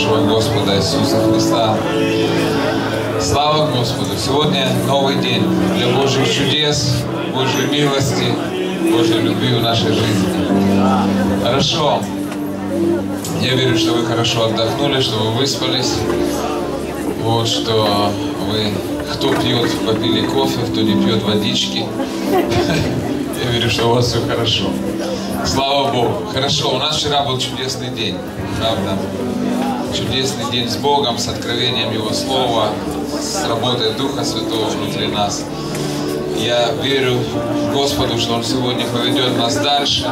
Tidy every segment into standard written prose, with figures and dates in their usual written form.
нашего Господа Иисуса Христа. Слава Господу! Сегодня новый день для Божьих чудес, Божьей милости, Божьей любви в нашей жизни. Хорошо. Я верю, что вы хорошо отдохнули, что вы выспались. Вот, что вы, кто пьет, попили кофе, кто не пьет, водички. Я верю, что у вас все хорошо. Слава Богу. Хорошо, у нас вчера был чудесный день, правда? Чудесный день с Богом, с откровением Его Слова, с работой Духа Святого внутри нас. Я верю Господу, что Он сегодня поведет нас дальше.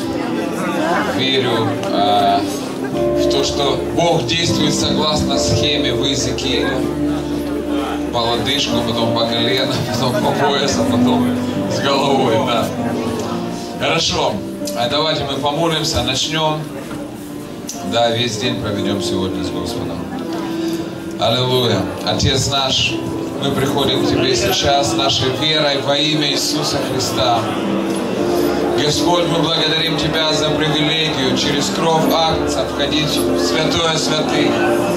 Верю в то, что Бог действует согласно схеме в Иезекииле. По лодыжку, потом по колено, потом по поясу, потом с головой, да. Хорошо, давайте мы помолимся, начнем. Да, весь день проведем сегодня с Господом. Аллилуйя. Отец наш, мы приходим к Тебе сейчас нашей верой во имя Иисуса Христа. Господь, мы благодарим Тебя за привилегию через кровь Агнца входить в святое святых,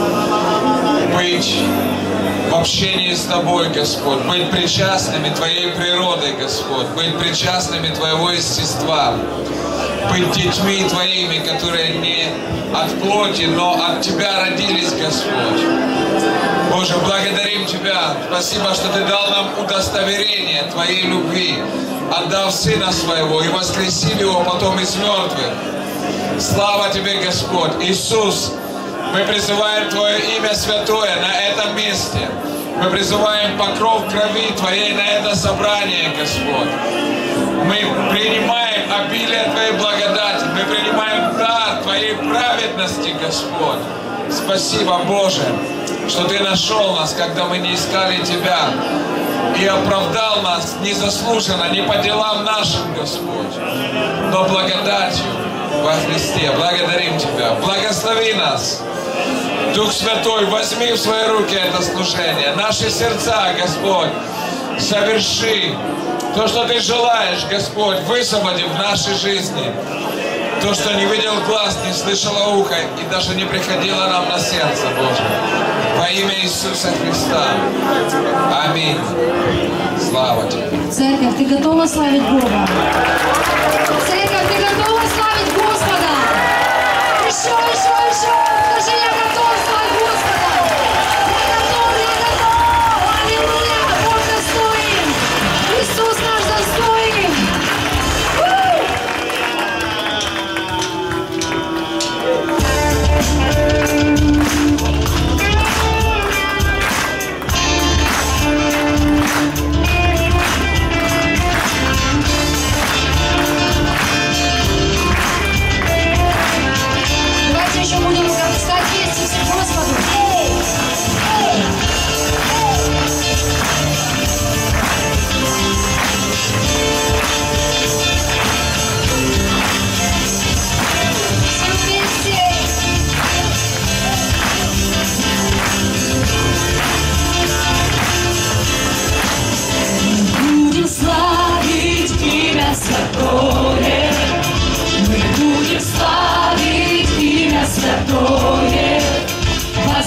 быть в общении с Тобой, Господь, быть причастными Твоей природы, Господь, быть причастными Твоего естества, быть детьми Твоими, которые не от плоти, но от Тебя родились, Господь. Боже, благодарим Тебя. Спасибо, что Ты дал нам удостоверение Твоей любви, отдав Сына Своего и воскресил Его потом из мертвых. Слава Тебе, Господь. Иисус, мы призываем Твое имя святое на этом месте. Мы призываем покров крови Твоей на это собрание, Господь. Мы принимаем обилие Твоей благодати. Мы принимаем дар Твоей праведности, Господь. Спасибо, Боже, что Ты нашел нас, когда мы не искали Тебя. И оправдал нас незаслуженно, не по делам нашим, Господь, но благодатью во Христе. Благодарим Тебя. Благослови нас. Дух Святой, возьми в свои руки это служение. Наши сердца, Господь, соверши то, что Ты желаешь, Господь, высвободи в нашей жизни. То, что не видел глаз, не слышало ухо и даже не приходило нам на сердце, Боже. Во имя Иисуса Христа. Аминь. Слава Тебе. Церковь, Ты готова славить Бога? Церковь, Ты готова славить Господа? Еще. Скажи, я готов славить Господа. Я готов. Аллилуйя. Бог достоин. Иисус наш достоин. Давайте еще будем стать вместе с Господом. Будем славить имя святое, мы будем славить имя святое,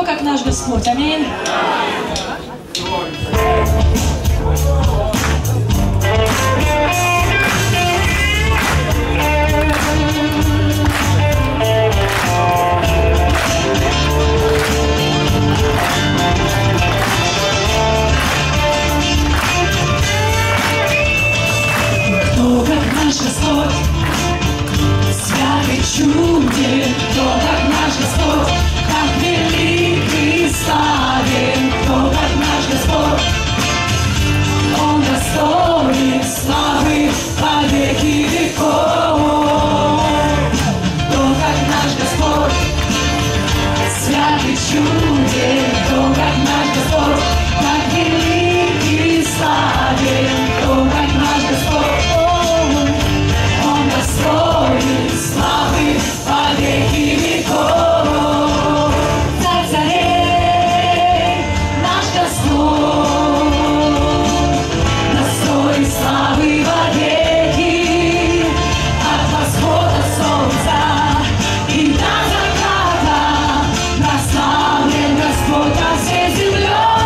кто как наш Господь. Аминь. Кто как наш Господь, святый чуден, кто как наш Господь, как велик и славен, кто как наш Господь, Он достоин славы во веки веков. Кто как наш Господь, святый чуден, кто как наш Господь, как велик и славен, кто как наш Господь, Он достоин славы во веки веков. Царь царей, наш Господь, достоин славы во веки, от восхода солнца и до заката прославлен Господь над всей землей.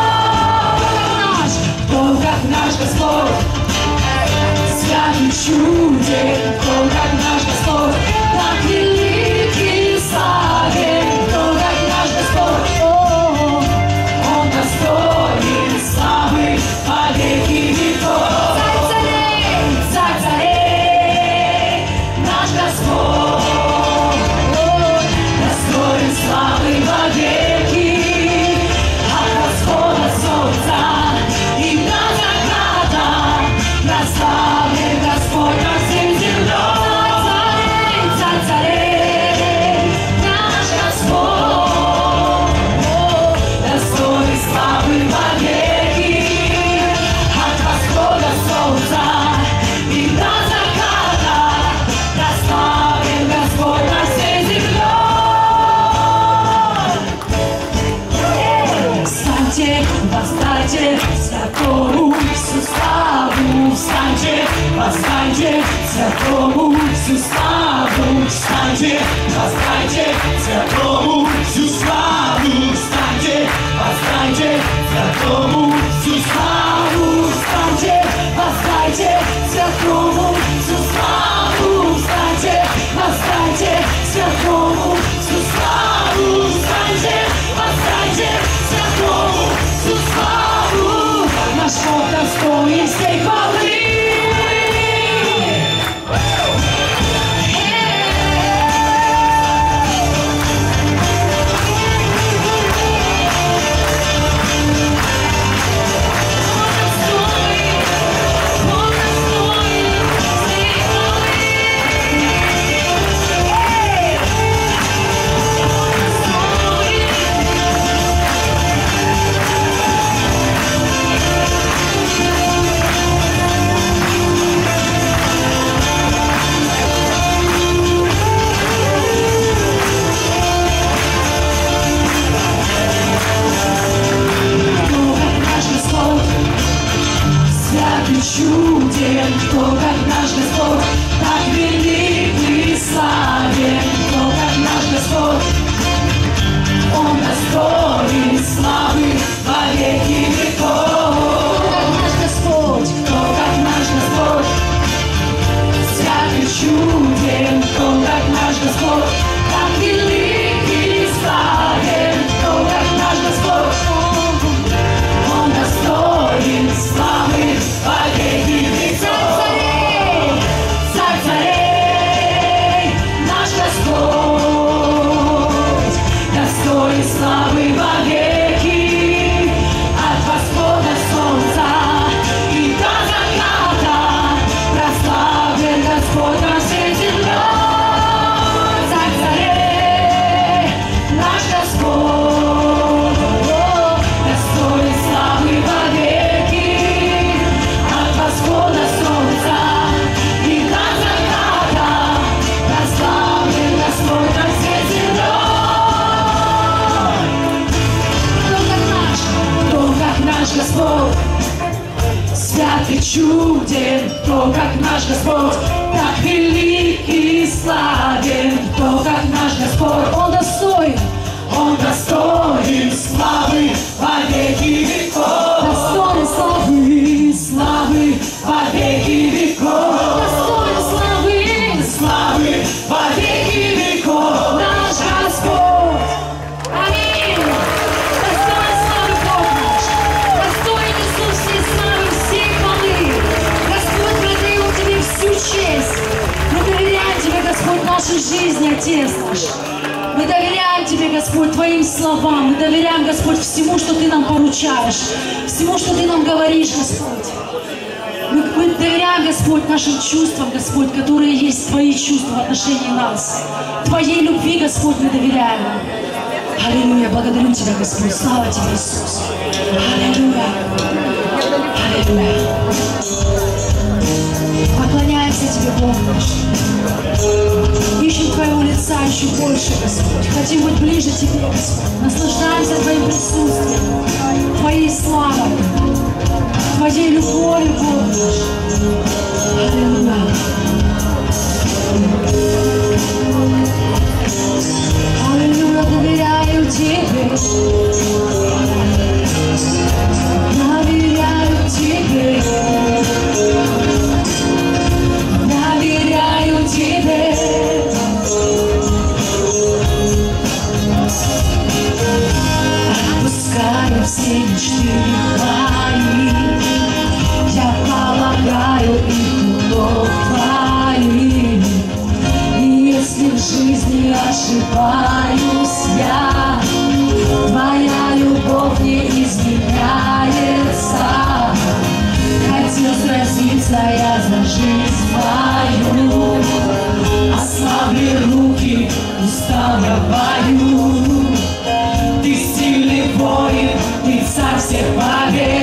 Кто как наш Господь, святый чуден, кто как наш Господь, так велик и славен, кто как наш Господь, Он достоин славы во веки веков. Царь царей, наш Господь, достоин славы во веки, от восхода солнца и до заката прославлен Господь над всей землей. Царь царей, наш Господь, достоин славы во веки, от восхода солнца и до заката прославлен Господь над всей землей. Встаньте, восстаньте, святому суставу, встаньте, восстаньте, святому суставу, встаньте, восстаньте, святому суставу, встаньте, восстаньте, святому суставу, встаньте, восстаньте, святому суставу, встаньте, восстаньте, святому суставу, встаньте, восстаньте, святому суставу. Наш Бог достоин всей хвалы. Чуден, кто как наш Господь, так велик и славен, кто как наш Господь, Он достоин славы во веки веков. Кто как наш Господь, кто как наш Господь, святый чуден, кто как наш Господь, так велик и славен, кто как наш Господь, Он достоин славы во веки веков. Царь царей, наш Господь, достоин славы во веки, от восхода солнца и до заката прославлен Господь над всей землей. Царь царей, наш Господь, достоин славы во веки, от восхода солнца и до заката прославлен Господь над всей землей. Кто как наш Господь, святый чуден, кто как наш Господь, так велик и славен, кто как наш Господь, Он достоин словам, мы доверяем, Господь, всему, что Ты нам поручаешь, всему, что Ты нам говоришь, Господь. Мы доверяем, Господь, нашим чувствам, Господь, которые есть Твои чувства в отношении нас. Твоей любви, Господь, мы доверяем. Аллилуйя, благодарю Тебя, Господь. Слава Тебе, Иисус. Аллилуйя. Аллилуйя. Поклоняемся Тебе, Бог наш. Ищем Твоего лица еще больше, Господь. Хотим быть ближе Тебе, Господь. Наслаждаемся Твоим присутствием, Твоей славой, Твоей любовью, Бог наш. Аллилуйя. Аллилуйя, доверяю Тебе. Доверяю Тебе. Доверяю Тебе. Отпускаю все мечты Твои. Я полагаю их у ног Твоих. И если в жизни ошибаюсь я, Твоя любовь не изменяется. Хотел сразиться я за жизнь мою, ослабли руки, устал я в бою. Ты сильный воин, Ты царь всех побед.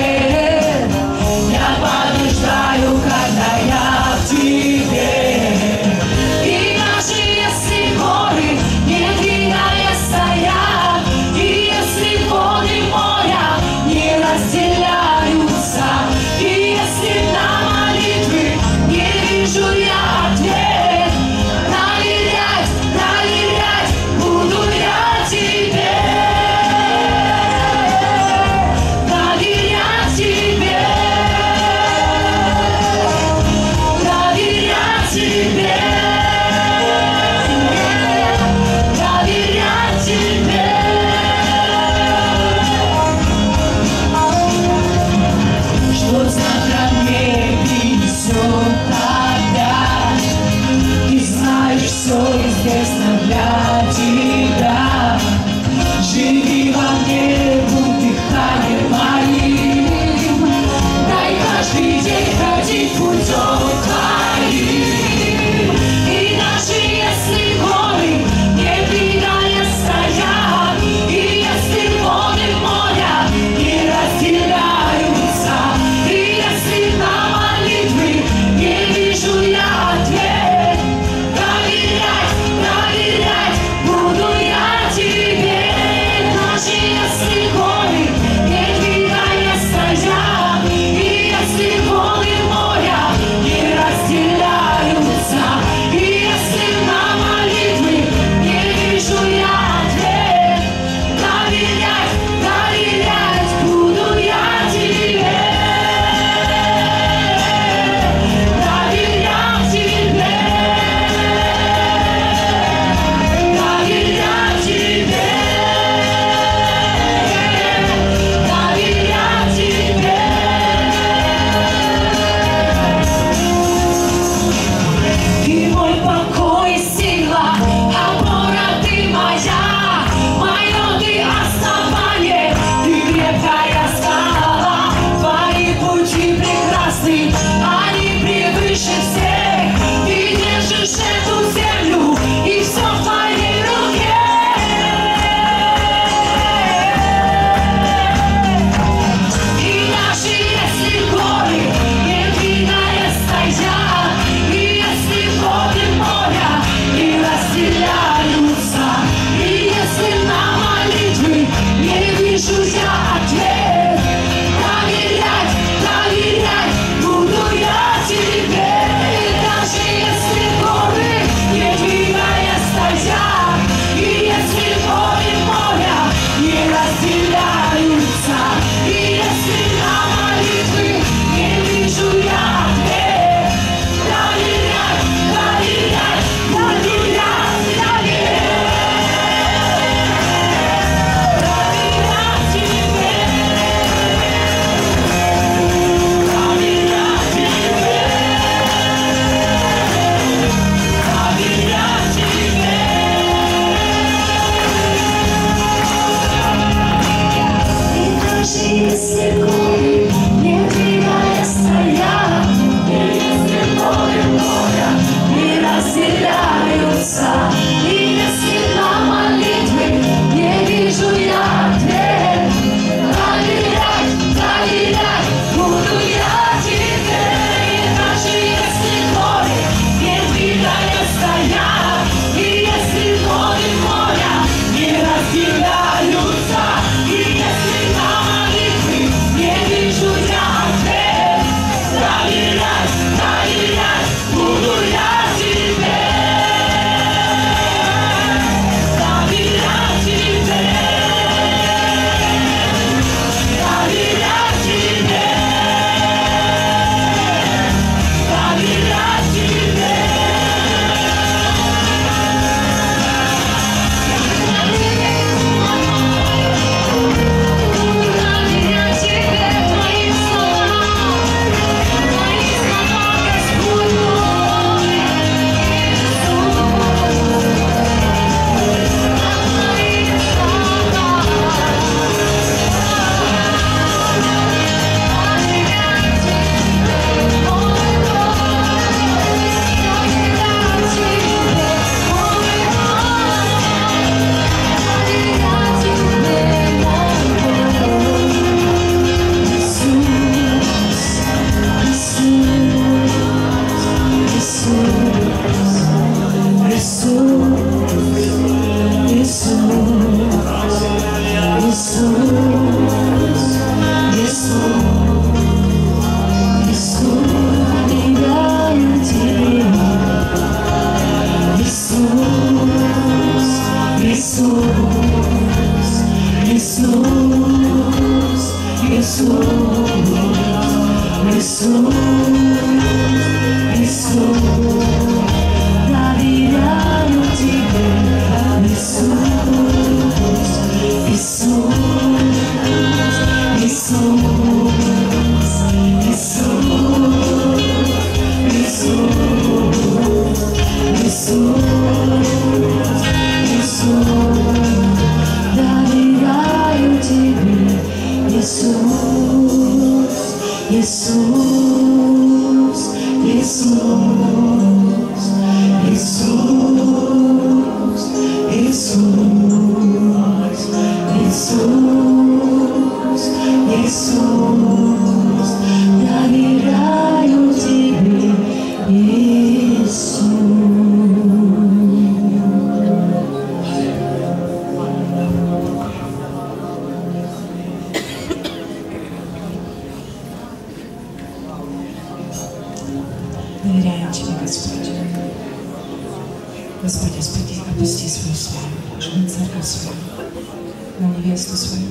Доверяем Тебе, Господь. Господи, опусти свою славу на церковь свою, на невесту свою.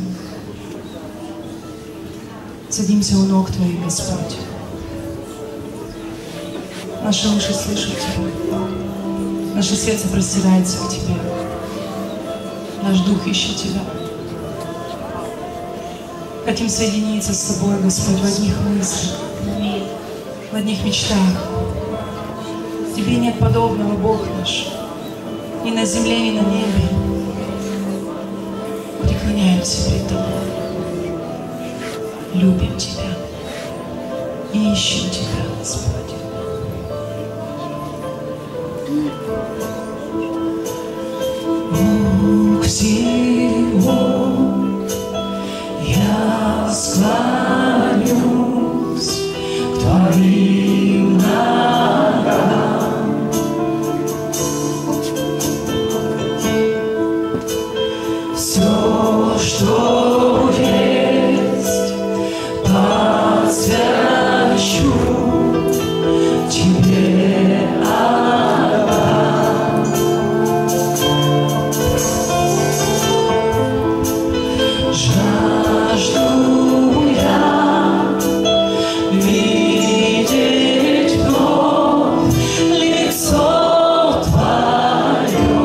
Садимся у ног Твоих, Господь. Наши уши слышат Тебя. Наше сердце простирается к Тебе. Наш дух ищет Тебя. Хотим соединиться с Тобой, Господь, в одних мыслях, в одних мечтах. Тебе нет подобного, Бог наш, ни на земле, ни на небе. Преклоняемся перед Тобой, любим Тебя и ищем Тебя, Господь. К всему я склонюсь к Твоим ногам. Все, что есть, посвящу Тебе отдам. Жажду я видеть вновь лицо Твое.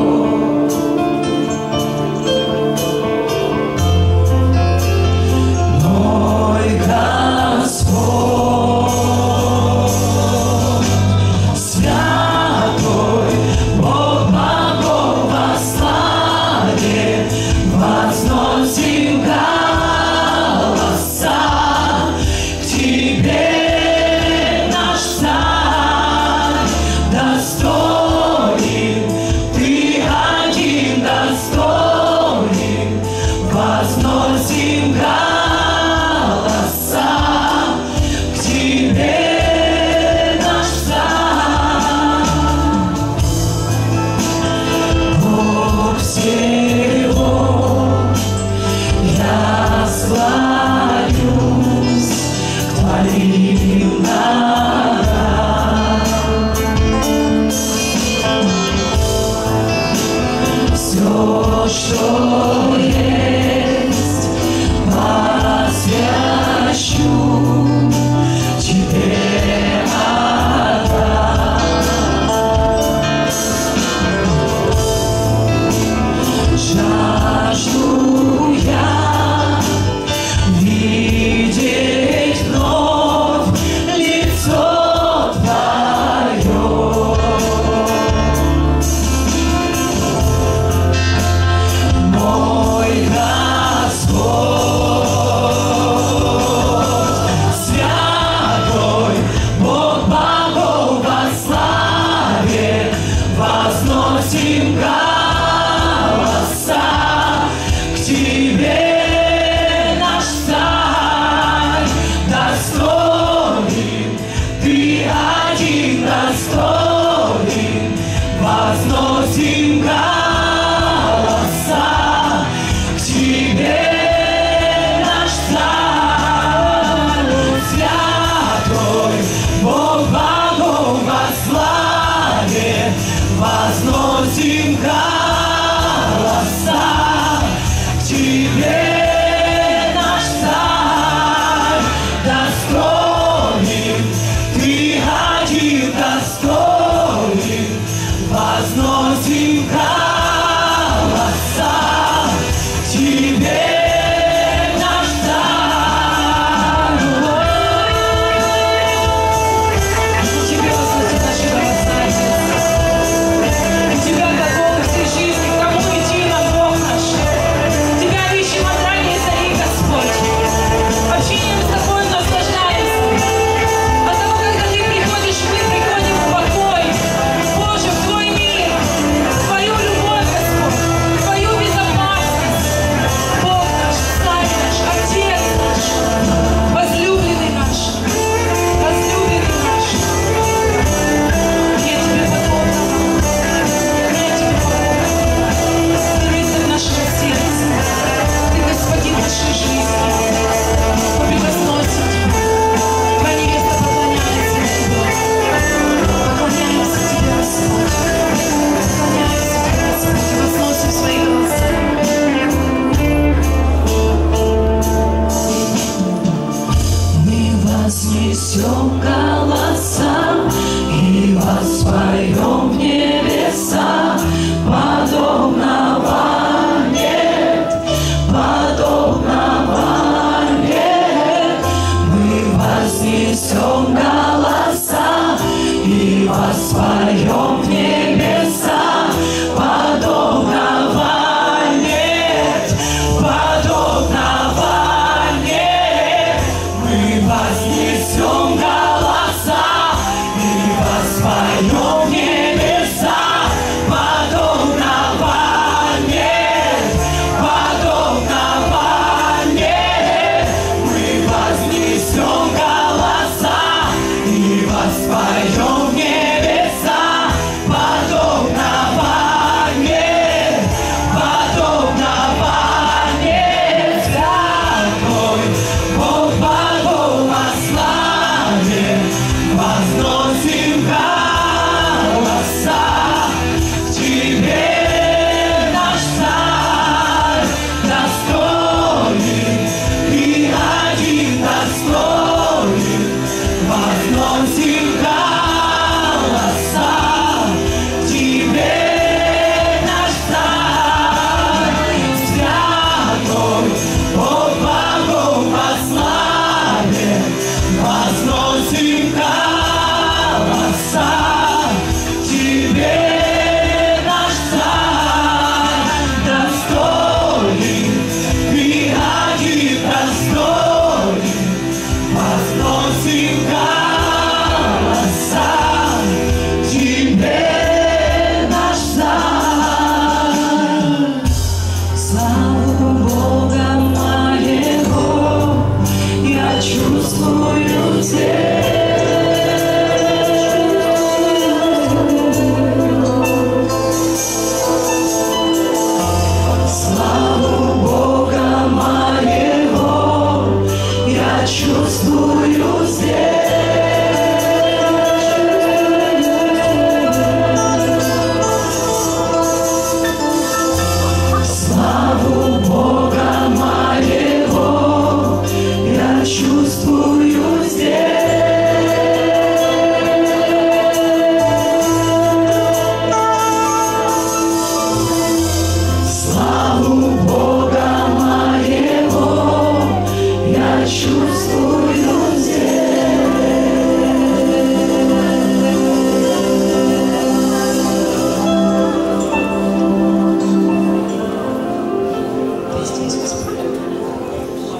Мой Господь, святой Бог богов во славе, возносим голоса к Тебе, наш Царь, достоин, Ты один достоин, возносим голоса к Тебе, наш Царь. Бог всего, я склонюсь к Твоим ногам. Все, что есть,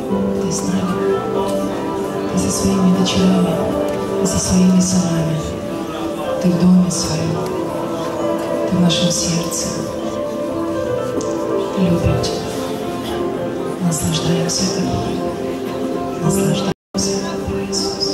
Ты с нами, Ты со своими дочерями, Ты со своими сынами, Ты в доме своем, Ты в нашем сердце. Любим Тебя, наслаждаемся Тобой, наслаждаемся Тобой, Иисус.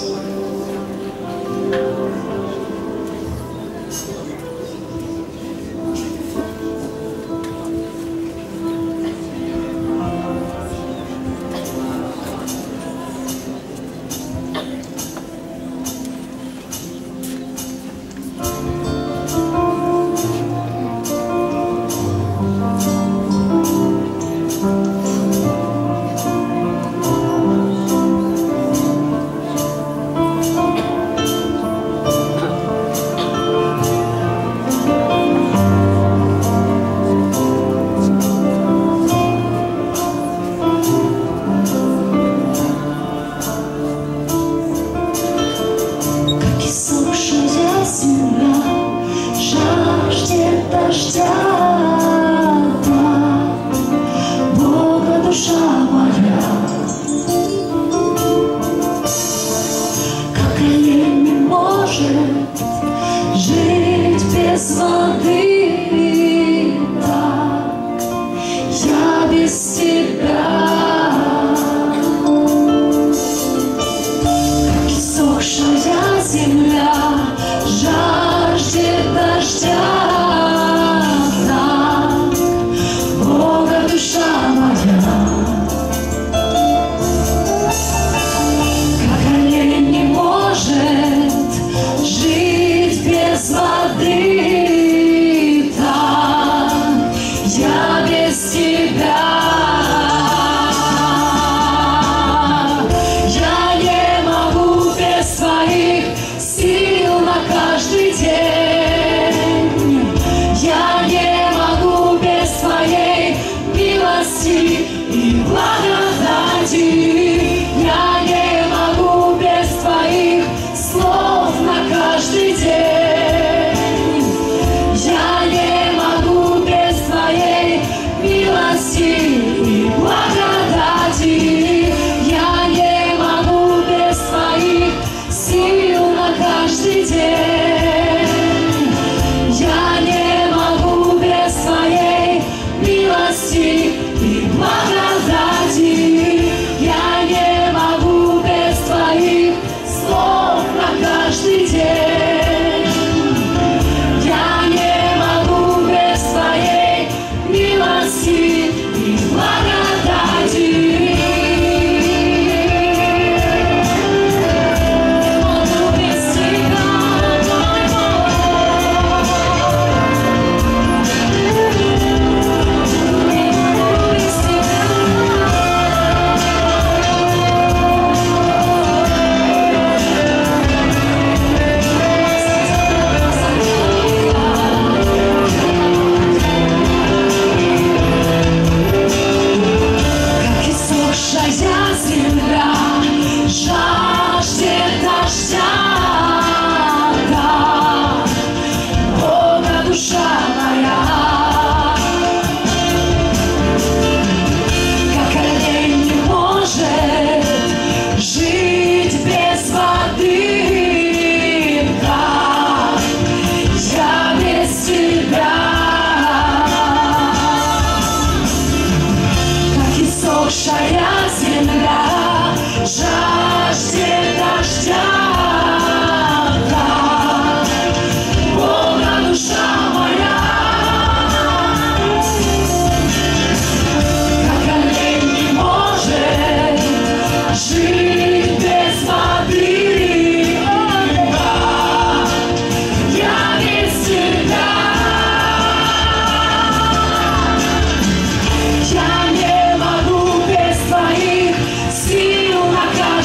Я не могу без твоих сил на каждый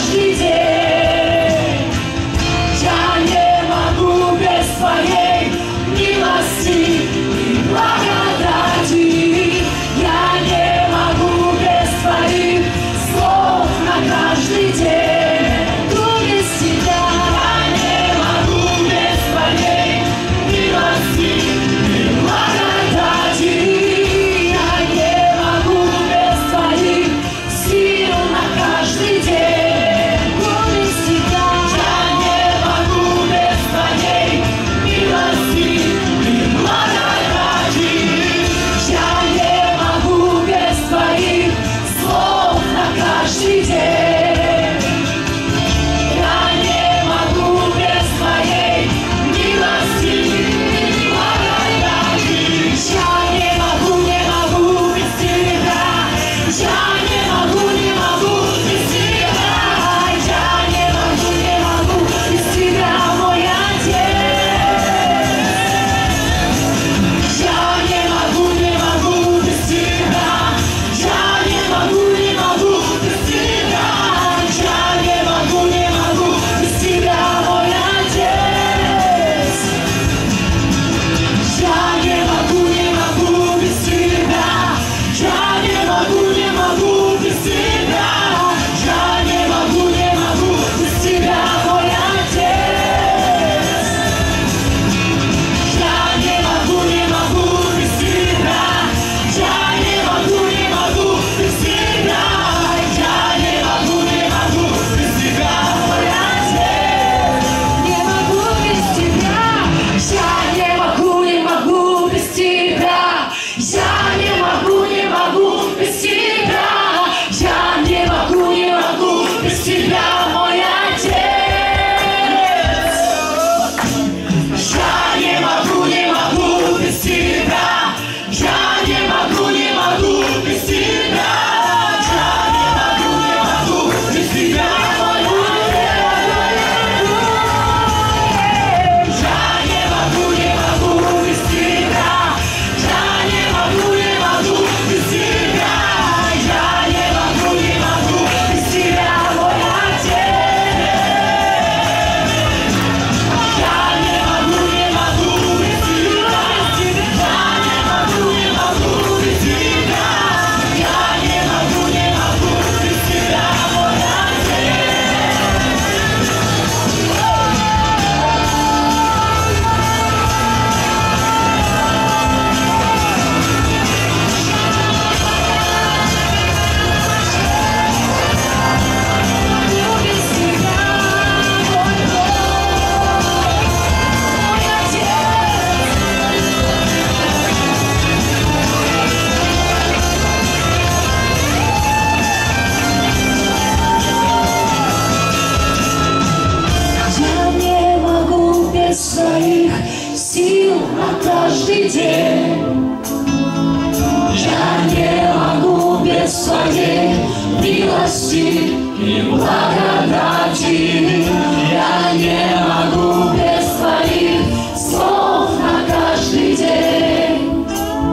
милости и благодати. Я не могу без твоих слов на каждый день.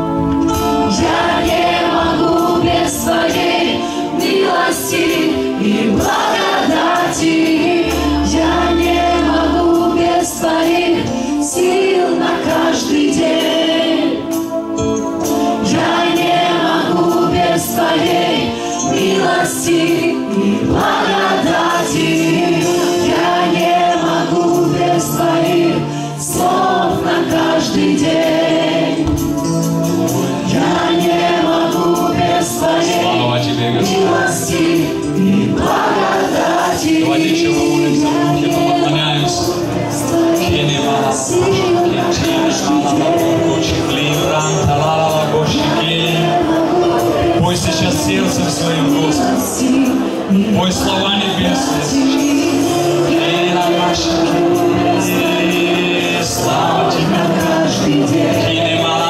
Я не могу без твоей милости и благодати. Я не могу без твоих сил на каждый день. Я не могу без твоей милости и благодати. Я не могу без твоих слов на каждый день. Я не могу без твоей милости и благодати. Давайте еще помолимся в духе, поклоняемся. Пой сейчас сердцем своим, Господи. Пой слова небесные. Слава Тебе каждый день.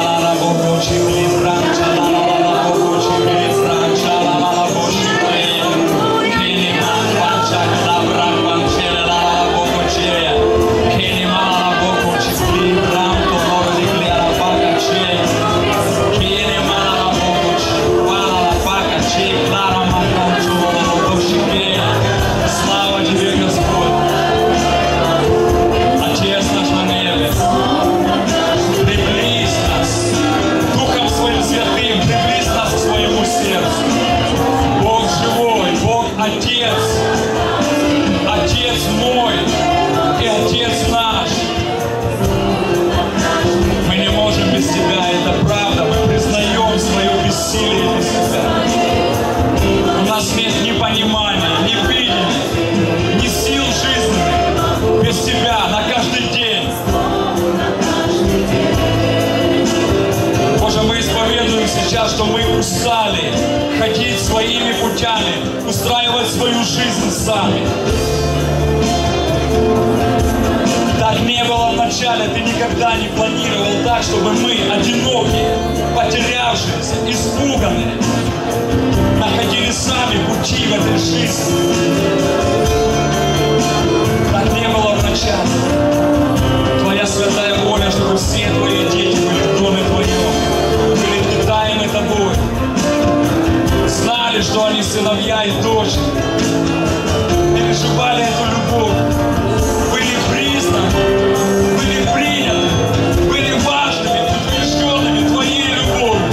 Слава Тебе, Господь! Отец наш на небе, приблизь нас Духом Своим Святым, приблизь нас к своему сердцу. Бог живой, Бог Отец, Отец мой и Отец наш. Мы не можем без Тебя, это правда, мы признаем свое бессилие без Тебя. У нас нет ни понимания, ни видения, ни сил жизни без Тебя на каждый день. Боже, мы исповедуем сейчас, что мы устали ходить своими путями, устраивать свою жизнь сами. Так не было вначале, Ты никогда не планировал так, чтобы мы, одинокие, потерявшиеся, испуганные, находили сами пути в этой жизни. Так не было вначале. Твоя святая воля, чтобы все Твои дети были в доме Твоем, были питаемы Тобой, знали, что они сыновья и дочери, переживали эту любовь, были признаны, были приняты, были важными, утвержденными Твоей любовью.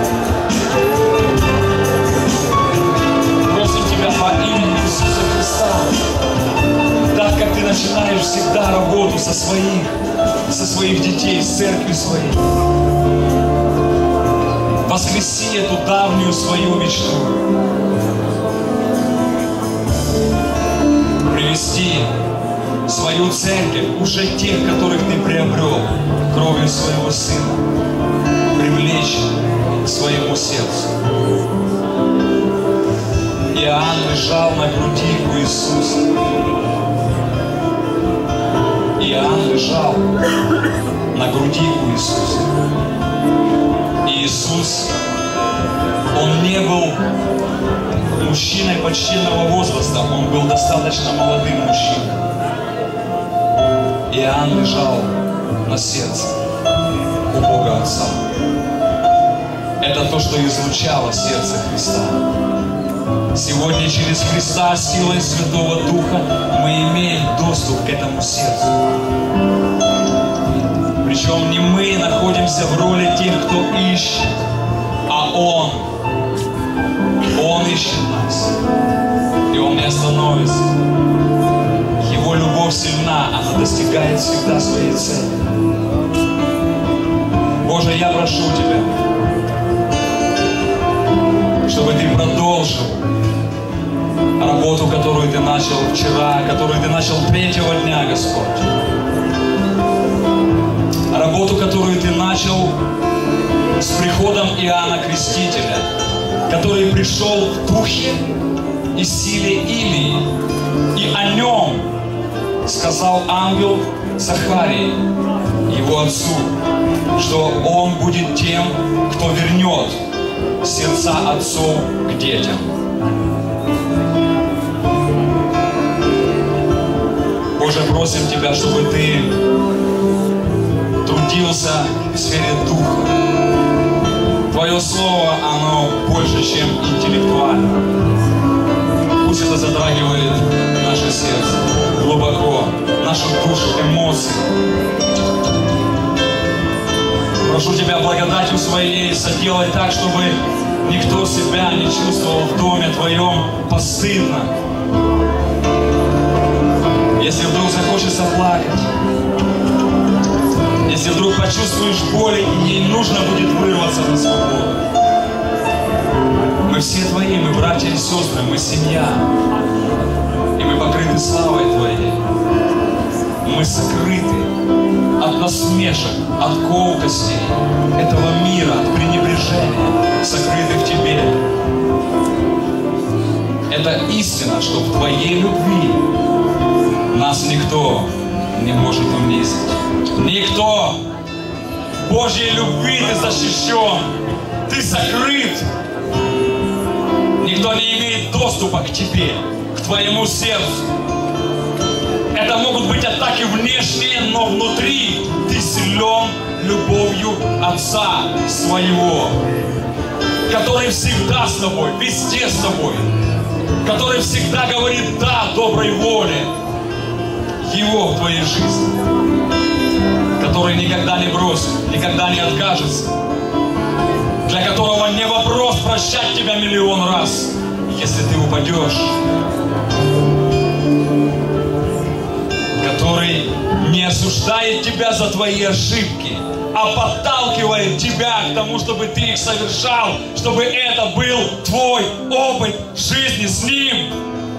Просим Тебя во имя Иисуса Христа, так как Ты начинаешь всегда работу со своих детей, с церкви своей, воскреси эту давнюю свою мечту, привести свою церковь, уже тех, которых Ты приобрел кровью Своего Сына, привлечь к своему сердцу. Иоанн лежал на груди у Иисуса. Иоанн лежал на груди у Иисуса. И Иисус, Он не был мужчиной почтенного возраста, Он был достаточно молодым мужчиной. Иоанн лежал на сердце у Бога Отца. Это то, что излучало сердце Христа. Сегодня через Христа силой Святого Духа мы имеем доступ к этому сердцу. Причем не мы находимся в роли тех, кто ищет, а Он. Он ищет нас. И Он не остановится. Его любовь сильна, она достигает всегда своей цели. Боже, я прошу Тебя, чтобы Ты продолжил работу, которую Ты начал вчера, которую Ты начал 3-го дня, Господь. Работу, которую Ты начал с приходом Иоанна Крестителя, который пришел в духе и силе Илии. И о нем сказал ангел Захарии, его отцу, что он будет тем, кто вернет сердца отцов к детям. просим Тебя, чтобы Ты трудился в сфере духа. Твое слово, оно больше, чем интеллектуально. Пусть это затрагивает наше сердце глубоко, наши души, эмоции. Прошу Тебя благодатью Своей соделать так, чтобы никто себя не чувствовал в доме Твоем постыдно. Если вдруг захочется плакать, если вдруг почувствуешь боль, и ей нужно будет вырваться на свободу. Мы все Твои, мы братья и сестры, мы семья. И мы покрыты славой Твоей. Мы сокрыты от насмешек, от колкостей этого мира, от пренебрежения, сокрыты в Тебе. Это истина, что в Твоей любви нас никто не может унизить. Никто. В Божьей любви ты защищен, ты сокрыт. Никто не имеет доступа к тебе, к твоему сердцу. Это могут быть атаки внешние, но внутри ты силен любовью Отца своего, который всегда с тобой, везде с тобой, который всегда говорит «да» доброй воле Его в твоей жизни, который никогда не бросит, никогда не откажется, для которого не вопрос прощать тебя миллион раз, если ты упадешь, который не осуждает тебя за твои ошибки, а подталкивает тебя к тому, чтобы ты их совершал, чтобы это был твой опыт жизни с Ним.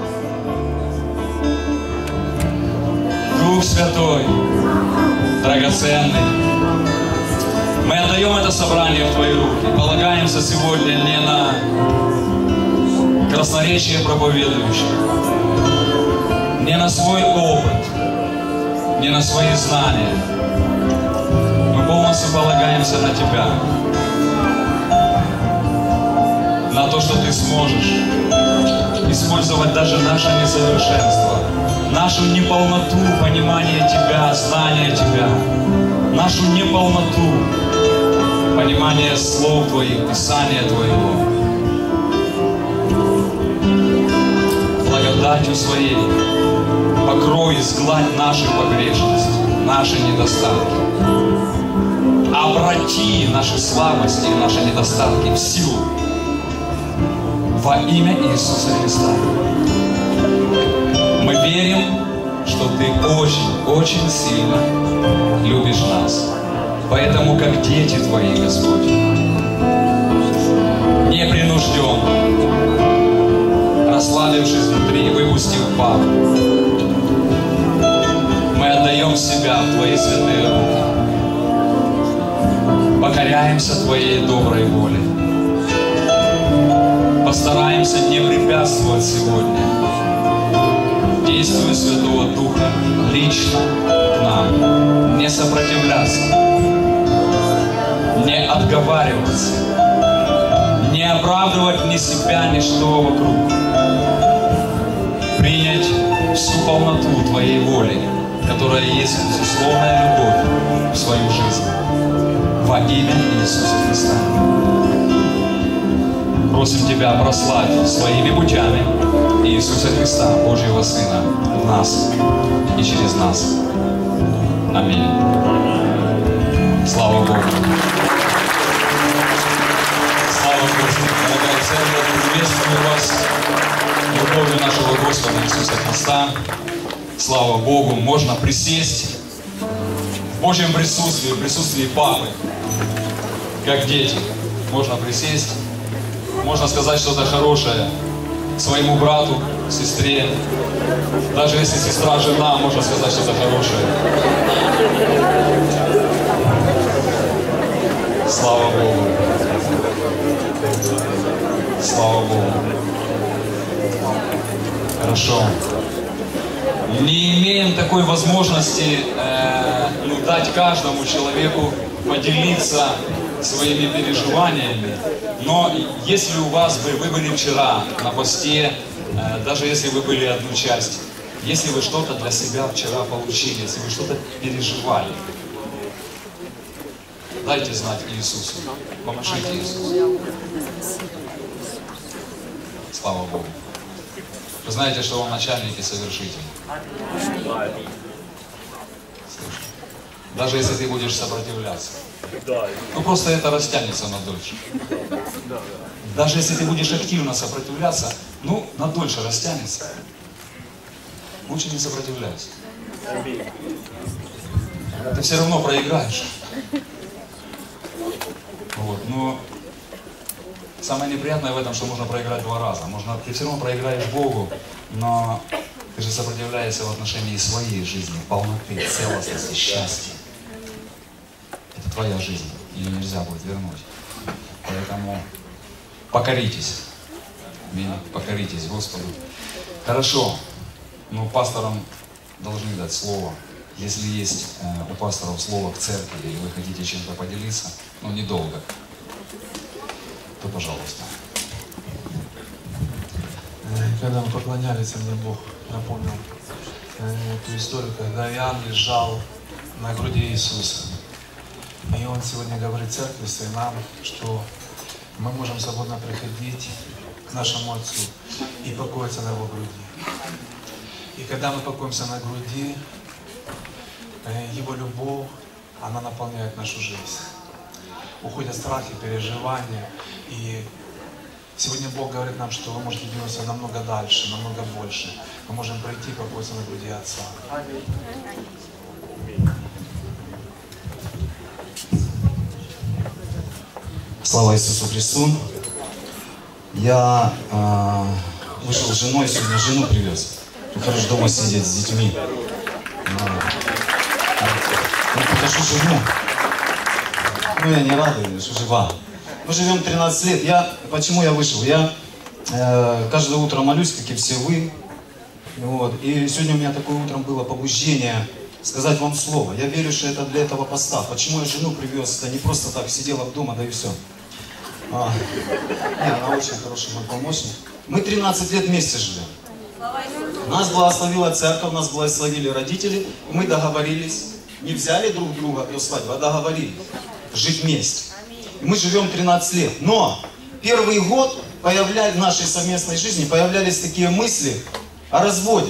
Дух Святой, драгоценный, мы отдаем это собрание в Твои руки. Полагаемся сегодня не на красноречие проповедующих, не на свой опыт, не на свои знания. Мы полностью полагаемся на Тебя, на то, что Ты сможешь использовать даже наше несовершенство, нашу неполноту понимания Тебя, знания Тебя, нашу неполноту понимания слов Твоих, Писания Твоего. Благодатью Своей покрой и сгладь наши погрешности, наши недостатки. Обрати наши слабости и наши недостатки в силу во имя Иисуса Христа. Мы верим, что Ты очень сильно любишь нас. Поэтому, как дети Твои, Господь, непринужденно, расслабившись внутри, выпустив пар, мы отдаем себя в Твои святые руки, покоряемся Твоей доброй воле, постараемся не препятствовать сегодня действию Святого Духа лично к нам, не сопротивляться, не отговариваться, не оправдывать ни себя, ни что вокруг, принять всю полноту Твоей воли, которая есть безусловная любовь в свою жизнь, во имя Иисуса Христа. Просим Тебя прославить своими путями Иисуса Христа, Божьего Сына, в нас и через нас. Аминь. Слава Богу. Слава Господу. Дорогая церковь, приветствую вас любовью нашего Господа Иисуса Христа. Слава Богу. Можно присесть в Божьем присутствии, в присутствии Папы, как дети. Можно присесть. Можно сказать что-то хорошее своему брату, сестре. Даже если сестра жена, можно сказать что-то хорошее. Слава Богу. Слава Богу. Хорошо. Не имеем такой возможности дать каждому человеку поделиться своими переживаниями. Но если у вас вы были вчера на посте, даже если вы были одну часть, Если вы что-то для себя вчера получили, если вы что-то переживали, дайте знать Иисусу. Помашите Иисусу. Слава Богу. Вы знаете, что Он начальник и совершитель. Даже если ты будешь сопротивляться. Ну просто это растянется на дольше. Даже если ты будешь активно сопротивляться, ну на дольше растянется. Лучше не сопротивляйся. Ты все равно проиграешь. Вот, но самое неприятное в этом, что можно проиграть 2 раза. Ты все равно проиграешь Богу, но ты же сопротивляешься в отношении своей жизни, полноты, целостности, счастья. Это твоя жизнь, ее нельзя будет вернуть. Поэтому покоритесь. Покоритесь Господу. Хорошо. Но пасторам должны дать слово. Если есть у пасторов слово к церкви, или вы хотите чем-то поделиться, но недолго, то пожалуйста. Когда мы поклонялись, мне Бог напомнил эту историю, когда Иоанн лежал на груди Иисуса. И Он сегодня говорит церкви и нам, что мы можем свободно приходить к нашему Отцу и покоиться на Его груди. И когда мы покоимся на груди, Его любовь, она наполняет нашу жизнь. Уходят страхи, переживания. И сегодня Бог говорит нам, что вы можете двинуться намного дальше, намного больше. Мы можем пройти, покоиться на груди Отца. Слава Иисусу Христу. Я вышел с женой, сегодня жену привез. Хорошо дома сидеть с детьми. Покажу жену. Ну, я не радую, что жива. Мы живем 13 лет. Почему я вышел? Я каждое утро молюсь, как и все вы. Вот. И сегодня у меня такое утром было побуждение сказать вам слово. Я верю, что это для этого поста. Почему я жену привез? Это не просто так сидела дома, да и все. Она очень хороший мой помощник. Мы 13 лет вместе живем. Нас благословила церковь, нас благословили родители. Мы договорились, не взяли друг друга до свадьбы, а договорились жить вместе. И мы живем 13 лет. Но первый год в нашей совместной жизни появлялись такие мысли о разводе.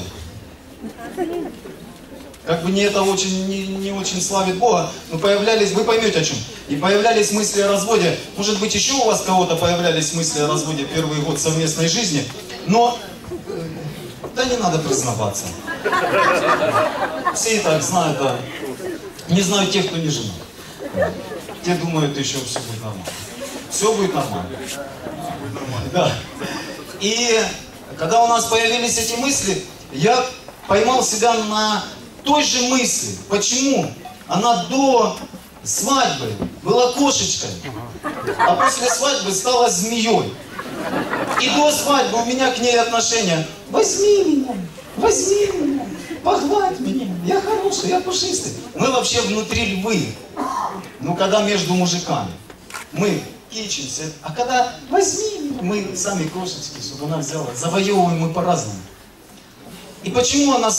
Как бы не это не очень славит Бога, но появлялись, вы поймете о чем. И появлялись мысли о разводе. Может быть, еще у вас кого-то появлялись мысли о разводе первый год совместной жизни. Но да не надо признаваться. Все и так знают, да. Не знают тех, кто не женат. Те думают, еще все будет нормально. Все будет нормально. Да. И когда у нас появились эти мысли, я поймал себя на той же мысли. Почему? Она до свадьбы была кошечкой, а после свадьбы стала змеей. И до свадьбы у меня к ней отношения. Возьми меня, погладь меня, я хороший, я пушистый. Мы вообще внутри львы. Ну, когда между мужиками. Мы кичимся. А когда возьми меня, мы сами кошечки, чтобы она взяла. Завоевываем мы по-разному. И почему она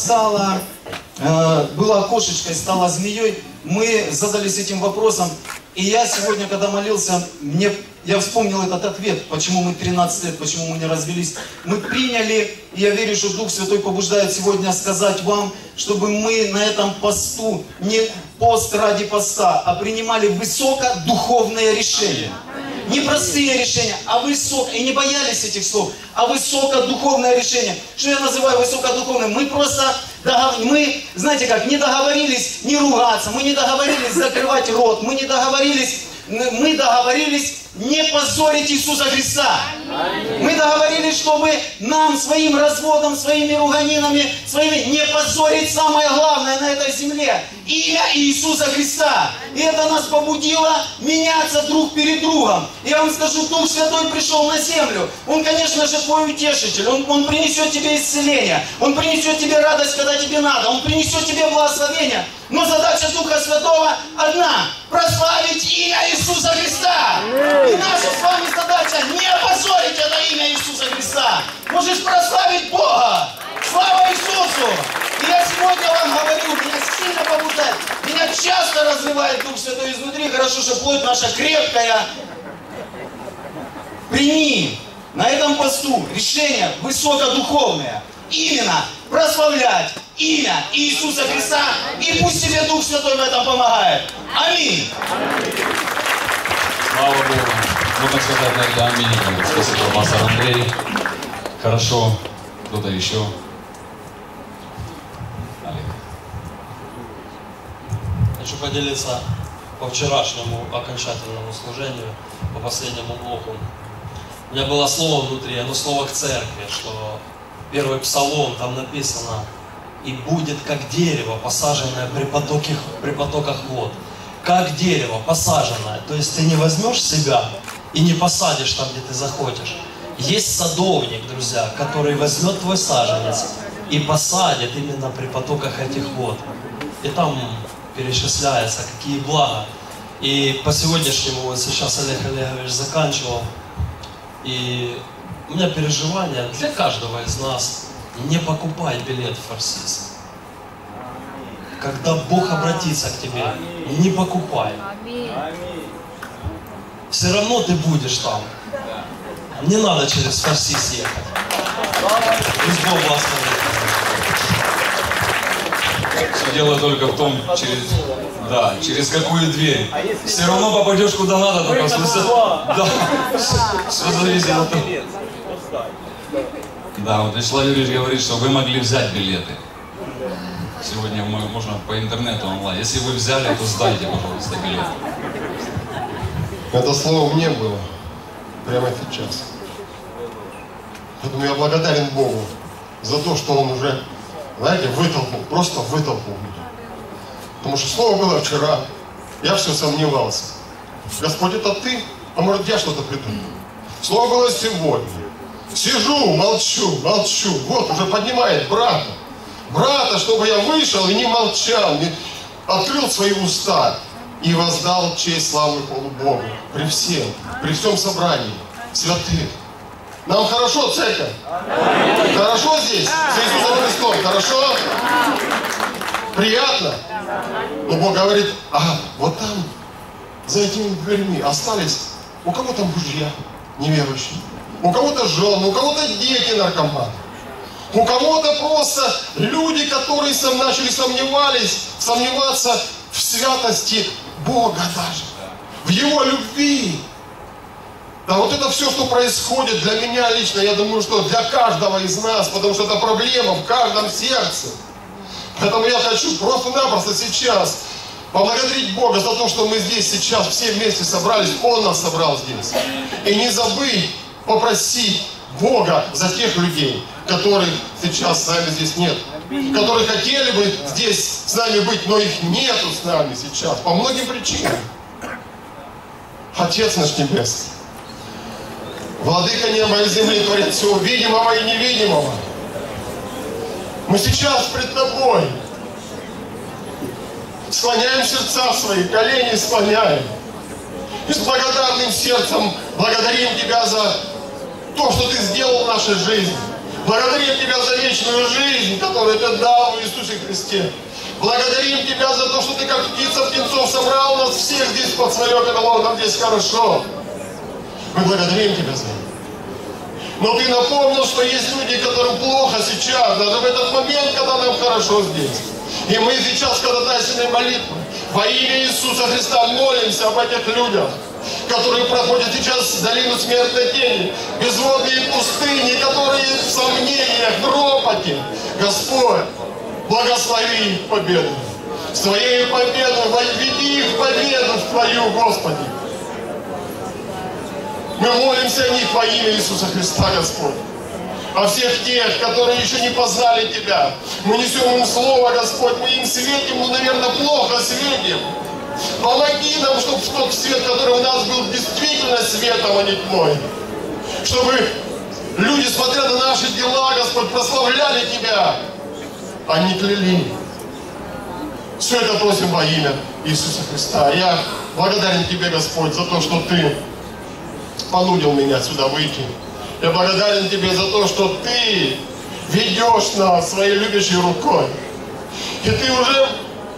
была кошечкой, стала змеей, мы задались этим вопросом. И я сегодня, когда молился, я вспомнил этот ответ, почему мы 13 лет, почему мы не развелись. Мы приняли, и я верю, что Дух Святой побуждает сегодня сказать вам, чтобы мы на этом посту, не пост ради поста, а принимали высокодуховные решения. Не простые решения, а высокое. И не боялись этих слов, а высокодуховное решение. Что я называю высокодуховным? Мы просто, знаете как, не договорились не ругаться, мы не договорились закрывать рот, мы договорились не позорить Иисуса Христа. Мы договорились, чтобы нам своим разводом, своими руганинами, не позорить самое главное на этой земле. Имя Иисуса Христа. И это нас побудило меняться друг перед другом. Я вам скажу, Дух Святой пришел на землю. Он, конечно же, твой утешитель. Он принесет тебе исцеление. Он принесет тебе радость, когда тебе надо. Он принесет тебе благословение. Но задача Духа Святого одна. Прославить имя Иисуса Христа. И наша с вами задача не опозорить это имя Иисуса Христа. Можешь прославить Бога. Слава Иисусу! просто разливает Дух Святой изнутри. Хорошо, что плоть наша крепкая. Прими на этом посту решение высокодуховное. Именно прославлять имя Иисуса Христа. И пусть тебе Дух Святой в этом помогает. Аминь. Слава Богу. Можно сказать, наверное, аминь. Спасибо, пастор Андрей. Хорошо. Кто-то еще? Олег. Хочу поделиться по вчерашнему окончательному служению, по последнему блоку. У меня было слово внутри, оно слово к церкви, что первый псалом, там написано: «И будет как дерево, посаженное при потоках вод». Как дерево, посаженное. То есть ты не возьмешь себя и не посадишь там, где ты захочешь. Есть садовник, друзья, который возьмет твой саженец и посадит именно при потоках этих вод. И там перечисляется, какие блага. И по сегодняшнему, вот сейчас Олег Олегович заканчивал, и у меня переживание для каждого из нас: не покупай билет в Форсис. Когда Бог обратится к тебе, не покупай. Все равно ты будешь там. Не надо через Форсис ехать. Пусть Бог благословит. Все дело только в том, через какую дверь. Все равно попадешь куда надо, только все зависит от того. Да, вот Вячеслав Юрьевич говорит, что вы могли взять билеты. Сегодня можно по интернету онлайн. Если вы взяли, то сдайте, пожалуйста, билет. Это слово мне было прямо сейчас. Поэтому я благодарен Богу за то, что Он уже, знаете, вытолкнул, просто вытолкнул меня. Потому что слово было вчера, я все сомневался. Господь, это ты? А может, я что-то придумал? Слово было сегодня. Сижу, молчу. Вот, уже поднимает брата. Брата, чтобы я вышел и не молчал, не открыл свои уста и воздал честь, славу и хвалу Богу при всем собрании, святых. Нам хорошо, церковь? Хорошо здесь? С Иисусом Христом? Хорошо? Приятно? Но Бог говорит: вот там, за этими дверьми остались у кого-то мужья неверующие, у кого-то жены, у кого-то дети наркоманы. У кого-то просто люди, которые начали сомневаться в святости Бога даже, в Его любви. Да, вот это все, что происходит для меня лично, я думаю, что для каждого из нас, потому что это проблема в каждом сердце. Поэтому я хочу просто-напросто сейчас поблагодарить Бога за то, что мы здесь сейчас все вместе собрались, Он нас собрал здесь. И не забыть попросить Бога за тех людей, которых сейчас с нами здесь нет, которые хотели бы здесь с нами быть, но их нету с нами сейчас, по многим причинам. Отец наш Небесный, Владыка неба и земли, Творец всего видимого и невидимого, мы сейчас пред Тобой склоняем сердца свои, колени склоняем, и с благодарным сердцем благодарим Тебя за то, что Ты сделал в нашей жизни. Благодарим Тебя за вечную жизнь, которую Ты дал в Иисусе Христе. Благодарим Тебя за то, что Ты как птица-птенцов собрал нас всех здесь под своё крыло, нам здесь хорошо. Мы благодарим Тебя за это. Но Ты напомнил, что есть люди, которым плохо сейчас, даже в этот момент, когда нам хорошо здесь. И мы сейчас, когда ходатайственной молитвы, во имя Иисуса Христа молимся об этих людях, которые проходят сейчас долину смертной тени, безводные пустыни, которые в сомнениях, в ропоте. Господь, благослови их победу. Своей победой введи их в победу в Твою, Господи. Мы молимся о них во имя Иисуса Христа, Господь. О всех тех, которые еще не познали Тебя. Мы несем им Слово, Господь, мы им светим, но, наверное, плохо светим. Помоги нам, чтобы тот свет, который у нас был, действительно светом, а не тьмой. Чтобы люди, смотря на наши дела, Господь, прославляли Тебя, а не кляли. Все это просим во имя Иисуса Христа. Я благодарен Тебе, Господь, за то, что Ты понудил меня сюда выйти. Я благодарен Тебе за то, что Ты ведешь нас своей любящей рукой. И Ты уже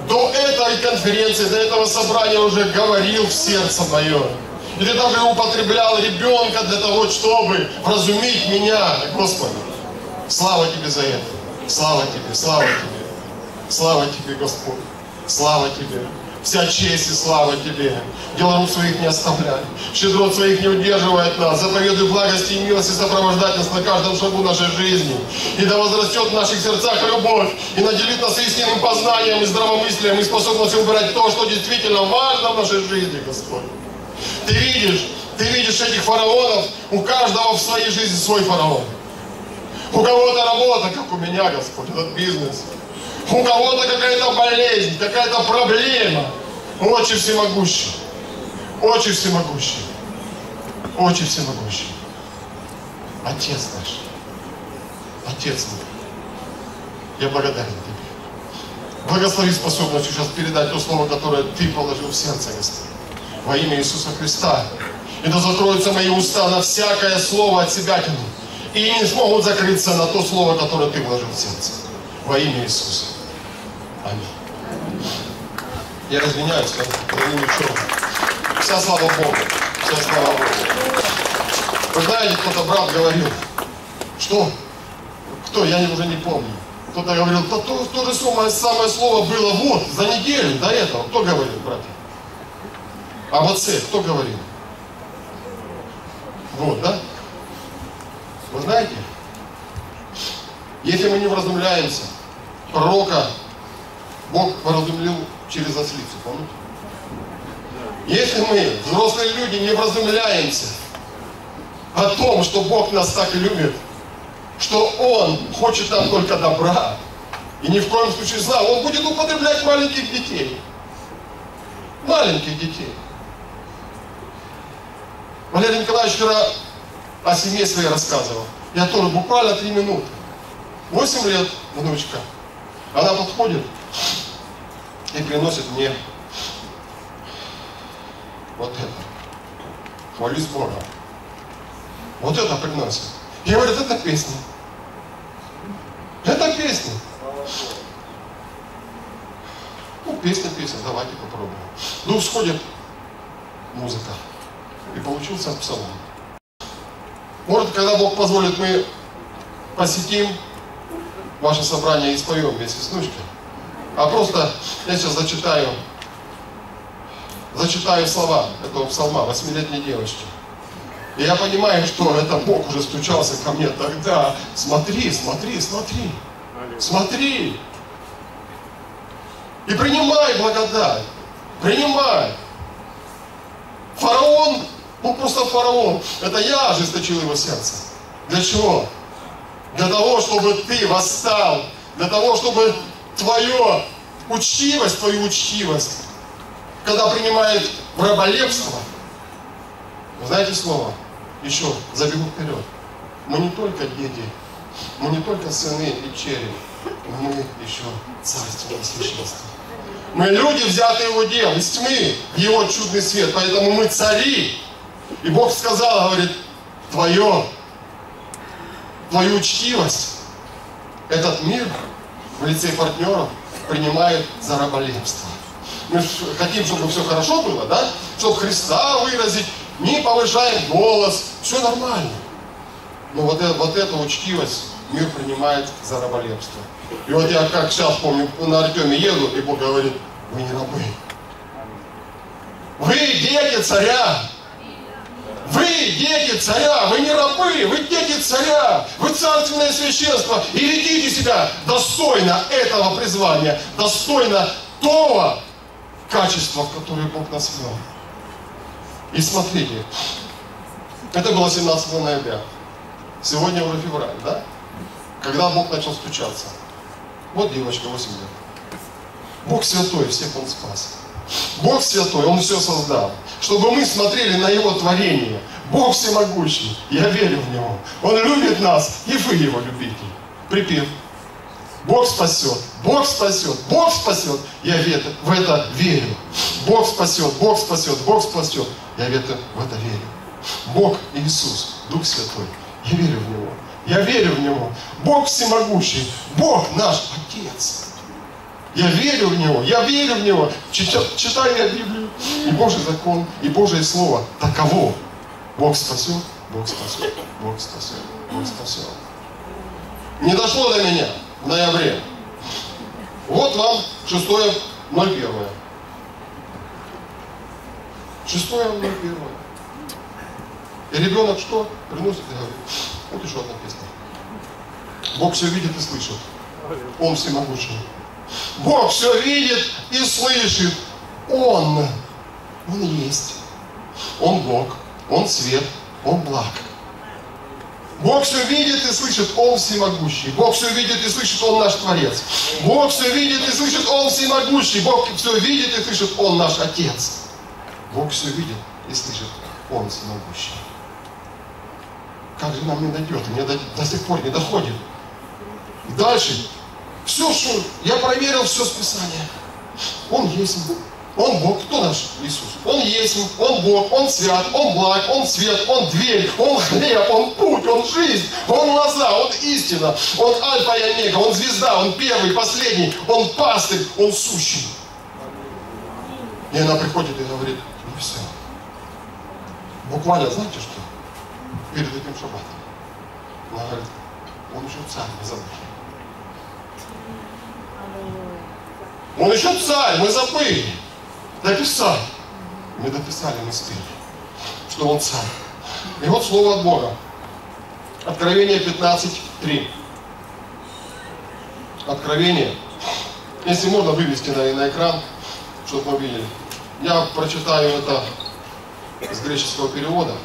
до этой конференции, до этого собрания уже говорил в сердце мое. И ты даже употреблял ребенка для того, чтобы вразумить меня, Господи. Слава Тебе за это. Слава Тебе, слава Тебе. Слава Тебе, Господь. Слава Тебе. Вся честь и слава Тебе. Дело рук своих не оставляй. Щедрот своих не удерживает нас. Заповедуй благости и милости сопровождать нас на каждом шагу нашей жизни. И да возрастет в наших сердцах любовь. И наделит нас истинным познанием и здравомыслием. И способностью выбирать то, что действительно важно в нашей жизни, Господь. Ты видишь этих фараонов. У каждого в своей жизни свой фараон. У кого-то работа, как у меня, Господь, этот бизнес. У кого-то какая-то болезнь, какая-то проблема. Очень всемогущий. Очень всемогущий. Очень всемогущий. Отец наш. Отец мой. Я благодарен Тебе. Благослови способностью сейчас передать то слово, которое Ты положил в сердце, Господь. Во имя Иисуса Христа. И да закроются мои уста на всякое слово от Себятины. И не смогут закрыться на то слово, которое Ты вложил в сердце. Во имя Иисуса. Аминь. Я извиняюсь, я не ничего. Вся слава Богу. Вся слава Богу. Вы знаете, кто-то брат говорил, что? Кто? Я уже не помню. Кто-то говорил, то же самое слово было вот, за неделю до этого. Кто говорил, братья? Об отце кто говорил? Вот, да? Вы знаете, если мы не вразумляемся, пророка Бог вразумлил через ослицу, помните? Если мы, взрослые люди, не вразумляемся о том, что Бог нас так любит, что Он хочет нам только добра, и ни в коем случае зла, Он будет употреблять маленьких детей. Маленьких детей. Валерий Николаевич вчера о семье своей рассказывал. Я тоже буквально 3 минуты. 8 лет внучка. Она подходит и приносит мне вот это. Молюсь Бога. Вот это приносит. И говорит, это песня. Это песня. Ну, песня, давайте попробуем. Ну, сходит музыка. И получился псалом. Может, когда Бог позволит, мы посетим ваше собрание и споем вместе с внучкой. А просто я сейчас зачитаю слова этого псалма 8-летней девочки. И я понимаю, что это Бог уже стучался ко мне тогда. Смотри, смотри, смотри. Смотри. И принимай благодать. Принимай. Фараон, ну просто фараон. Это я ожесточил его сердце. Для чего? Для того, чтобы ты восстал. Для того, чтобы твою учтивость, когда принимает в раболепство, вы знаете слово? Еще забегу вперед. Мы не только дети, мы не только сыны и черри, но мы еще царственное священство. Мы люди, взятые его дел, из тьмы в его чудный свет, поэтому мы цари. И Бог сказал, говорит, твою учтивость этот мир в лице партнеров принимает за раболепство. Мы хотим, чтобы все хорошо было, да? Чтобы Христа выразить, не повышаем голос, все нормально. Но вот эту учтивость мир принимает за раболепство. И вот я как сейчас помню, на Артеме еду, и Бог говорит, вы не рабы. Вы дети царя. Вы дети царя, вы не рабы, вы дети царя, вы царственное священство. И ведите себя достойно этого призвания, достойно того качества, в которое Бог нас ввел. И смотрите, это было 17 ноября. Сегодня уже февраль, да? Когда Бог начал стучаться. Вот девочка, 8 лет. Бог святой, всех Он спас. Бог святой, Он все создал. Чтобы мы смотрели на Его творение. Бог всемогущий, я верю в Него. Он любит нас, и вы Его любите. Припев. Бог спасет, Бог спасет, Бог спасет. Я в это верю. Бог спасет, Бог спасет, Бог спасет. Я в это верю. Бог Иисус, Дух Святой. Я верю в Него. Я верю в Него. Бог всемогущий. Бог наш Отец. Я верю в Него, я верю в Него. Читаю я Библию, и Божий закон, и Божие Слово. Таково. Бог спасет, Бог спасет, Бог спасет, Бог спасет. Не дошло до меня в ноябре. Вот вам 6.01. 6.01. И ребенок что? Приносит и говорит. Вот еще одна песня. Бог все видит и слышит. Он всемогущий. Бог все видит и слышит. Он есть. Он Бог. Он свет. Он благ. Бог все видит и слышит, Он всемогущий. Бог все видит и слышит, Он наш Творец. Бог все видит и слышит, Он всемогущий. Бог все видит и слышит, Он наш Отец. Бог все видит и слышит, Он всемогущий. Как же нам не дойдет? Мне до сих пор не доходит. И дальше. Все, что я проверил, все с Писания. Он есть. Он Бог. Кто наш Иисус? Он есть. Он Бог. Он свят. Он благ. Он свет. Он дверь. Он хлеб. Он путь. Он жизнь. Он лоза. Он истина. Он альфа и омега. Он звезда. Он первый, последний. Он пастырь. Он сущий. И она приходит и говорит, ну все. Буквально, знаете что? Перед этим шаббатом. Она говорит, он еще царь, мы забыли. Он еще царь, мы забыли. Дописали. Мы дописали, мы спели, что он царь. И вот слово от Бога. Откровение 15:3. Откровение. Если можно вывести на экран, чтобы мы видели. Я прочитаю это с греческого перевода.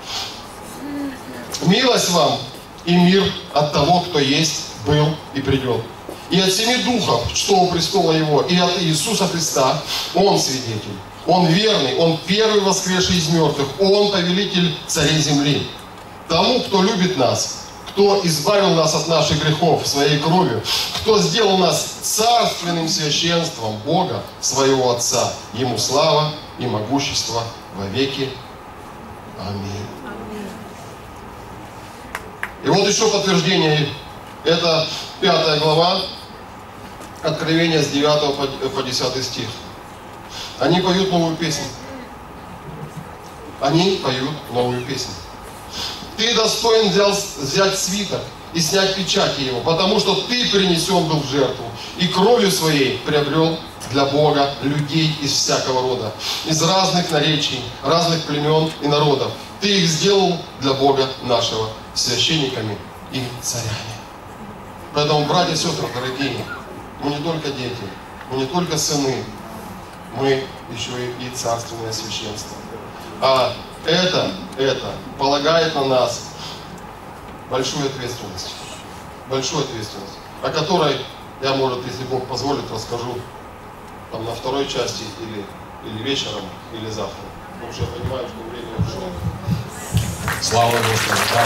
Милость вам и мир от того, кто есть, был и придет. И от семи духов, что у престола Его, и от Иисуса Христа, Он свидетель. Он верный, Он первый воскресший из мертвых, Он повелитель царей земли. Тому, кто любит нас, кто избавил нас от наших грехов своей кровью, кто сделал нас царственным священством Бога, своего Отца. Ему слава и могущество во веки. Аминь. И вот еще подтверждение. Это 5 глава, Откровение с 9 по 10 стих. Они поют новую песню. Они поют новую песню. Ты достоин взять свиток и снять печати его, потому что ты принесен был в жертву и кровью своей приобрел для Бога людей из всякого рода, из разных наречий, разных племен и народов. Ты их сделал для Бога нашего священниками и царями. Поэтому, братья и сестры, дорогие, мы не только дети, мы не только сыны, мы еще и царственное священство. А это полагает на нас большую ответственность, о которой я, может, если Бог позволит, расскажу там на второй части или вечером, или завтра. Потому что я понимаю, что время ушло. Слава Господу, да.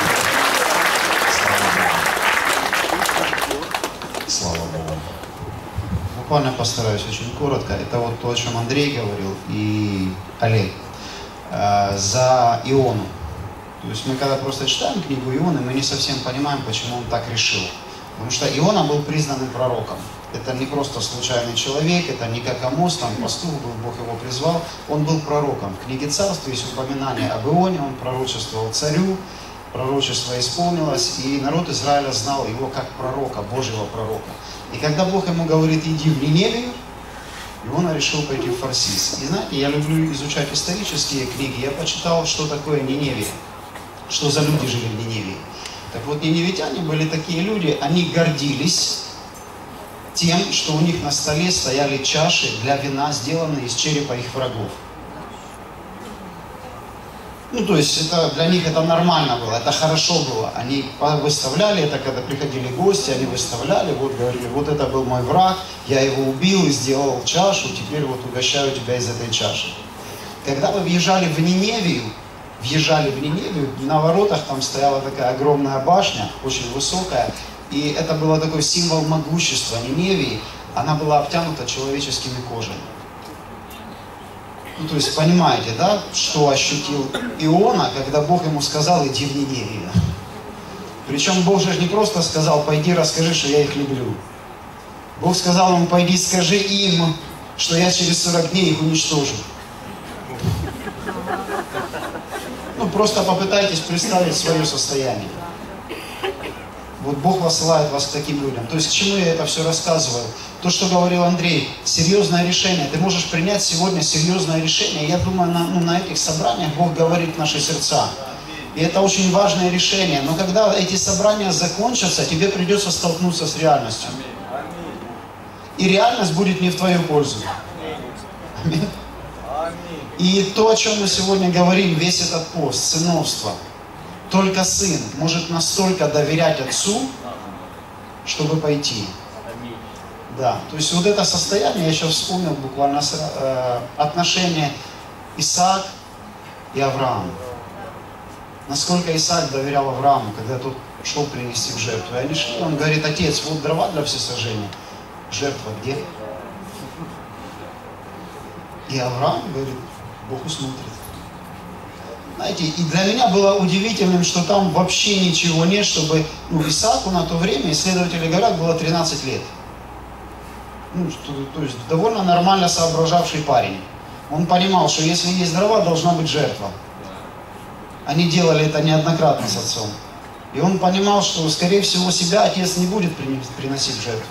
Слава Богу. Буквально постараюсь очень коротко. Это вот то, о чем Андрей говорил и Олег. За Иону. То есть мы когда просто читаем книгу Ионы, мы не совсем понимаем, почему он так решил. Потому что Иона был признанным пророком. Это не просто случайный человек, это не как Амос, там пастух был, Бог его призвал. Он был пророком. В книге Царств есть упоминание об Ионе, он пророчествовал царю, пророчество исполнилось, и народ Израиля знал его как пророка, Божьего пророка. И когда Бог ему говорит, иди в Ниневию, Иона решил пойти в Фарсис. И знаете, я люблю изучать исторические книги, я почитал, что такое Ниневия, что за люди жили в Ниневии. Так вот, ниневитяне были такие люди, они гордились тем, что у них на столе стояли чаши для вина, сделанные из черепа их врагов. Ну, то есть, это, для них это нормально было, это хорошо было. Они выставляли это, когда приходили гости, они выставляли, вот говорили, вот это был мой враг, я его убил и сделал чашу, теперь вот угощаю тебя из этой чаши. Когда вы въезжали в Ниневию, на воротах там стояла такая огромная башня, очень высокая, и это был такой символ могущества Ниневии, она была обтянута человеческими кожами. Ну, то есть, понимаете, да, что ощутил Иона, когда Бог ему сказал, иди в Ниневию. Причем Бог же не просто сказал, пойди расскажи, что я их люблю. Бог сказал ему: пойди скажи им, что я через 40 дней их уничтожу. Ну, просто попытайтесь представить свое состояние. Вот Бог посылает вас к таким людям. То есть к чему я это все рассказываю? То, что говорил Андрей, серьезное решение. Ты можешь принять сегодня серьезное решение. Я думаю, на этих собраниях Бог говорит в наши сердца. И это очень важное решение. Но когда эти собрания закончатся, тебе придется столкнуться с реальностью. И реальность будет не в твою пользу. Аминь. И то, о чем мы сегодня говорим, весь этот пост, сыновство. Только сын может настолько доверять отцу, чтобы пойти. Да, то есть вот это состояние, я сейчас вспомнил буквально отношения Исаак и Авраам. Насколько Исаак доверял Аврааму, когда тот шел принести в жертву. И они шли, он говорит: отец, вот дрова для всесожжения, жертва где? И Авраам говорит: Бог усмотрит. Знаете, и для меня было удивительным, что там вообще ничего нет, чтобы, Исааку на то время, исследователи говорят, было 13 лет. То есть довольно нормально соображавший парень. Он понимал, что если есть дрова, должна быть жертва. Они делали это неоднократно с отцом. И он понимал, что, скорее всего, себя отец не будет приносить в жертву.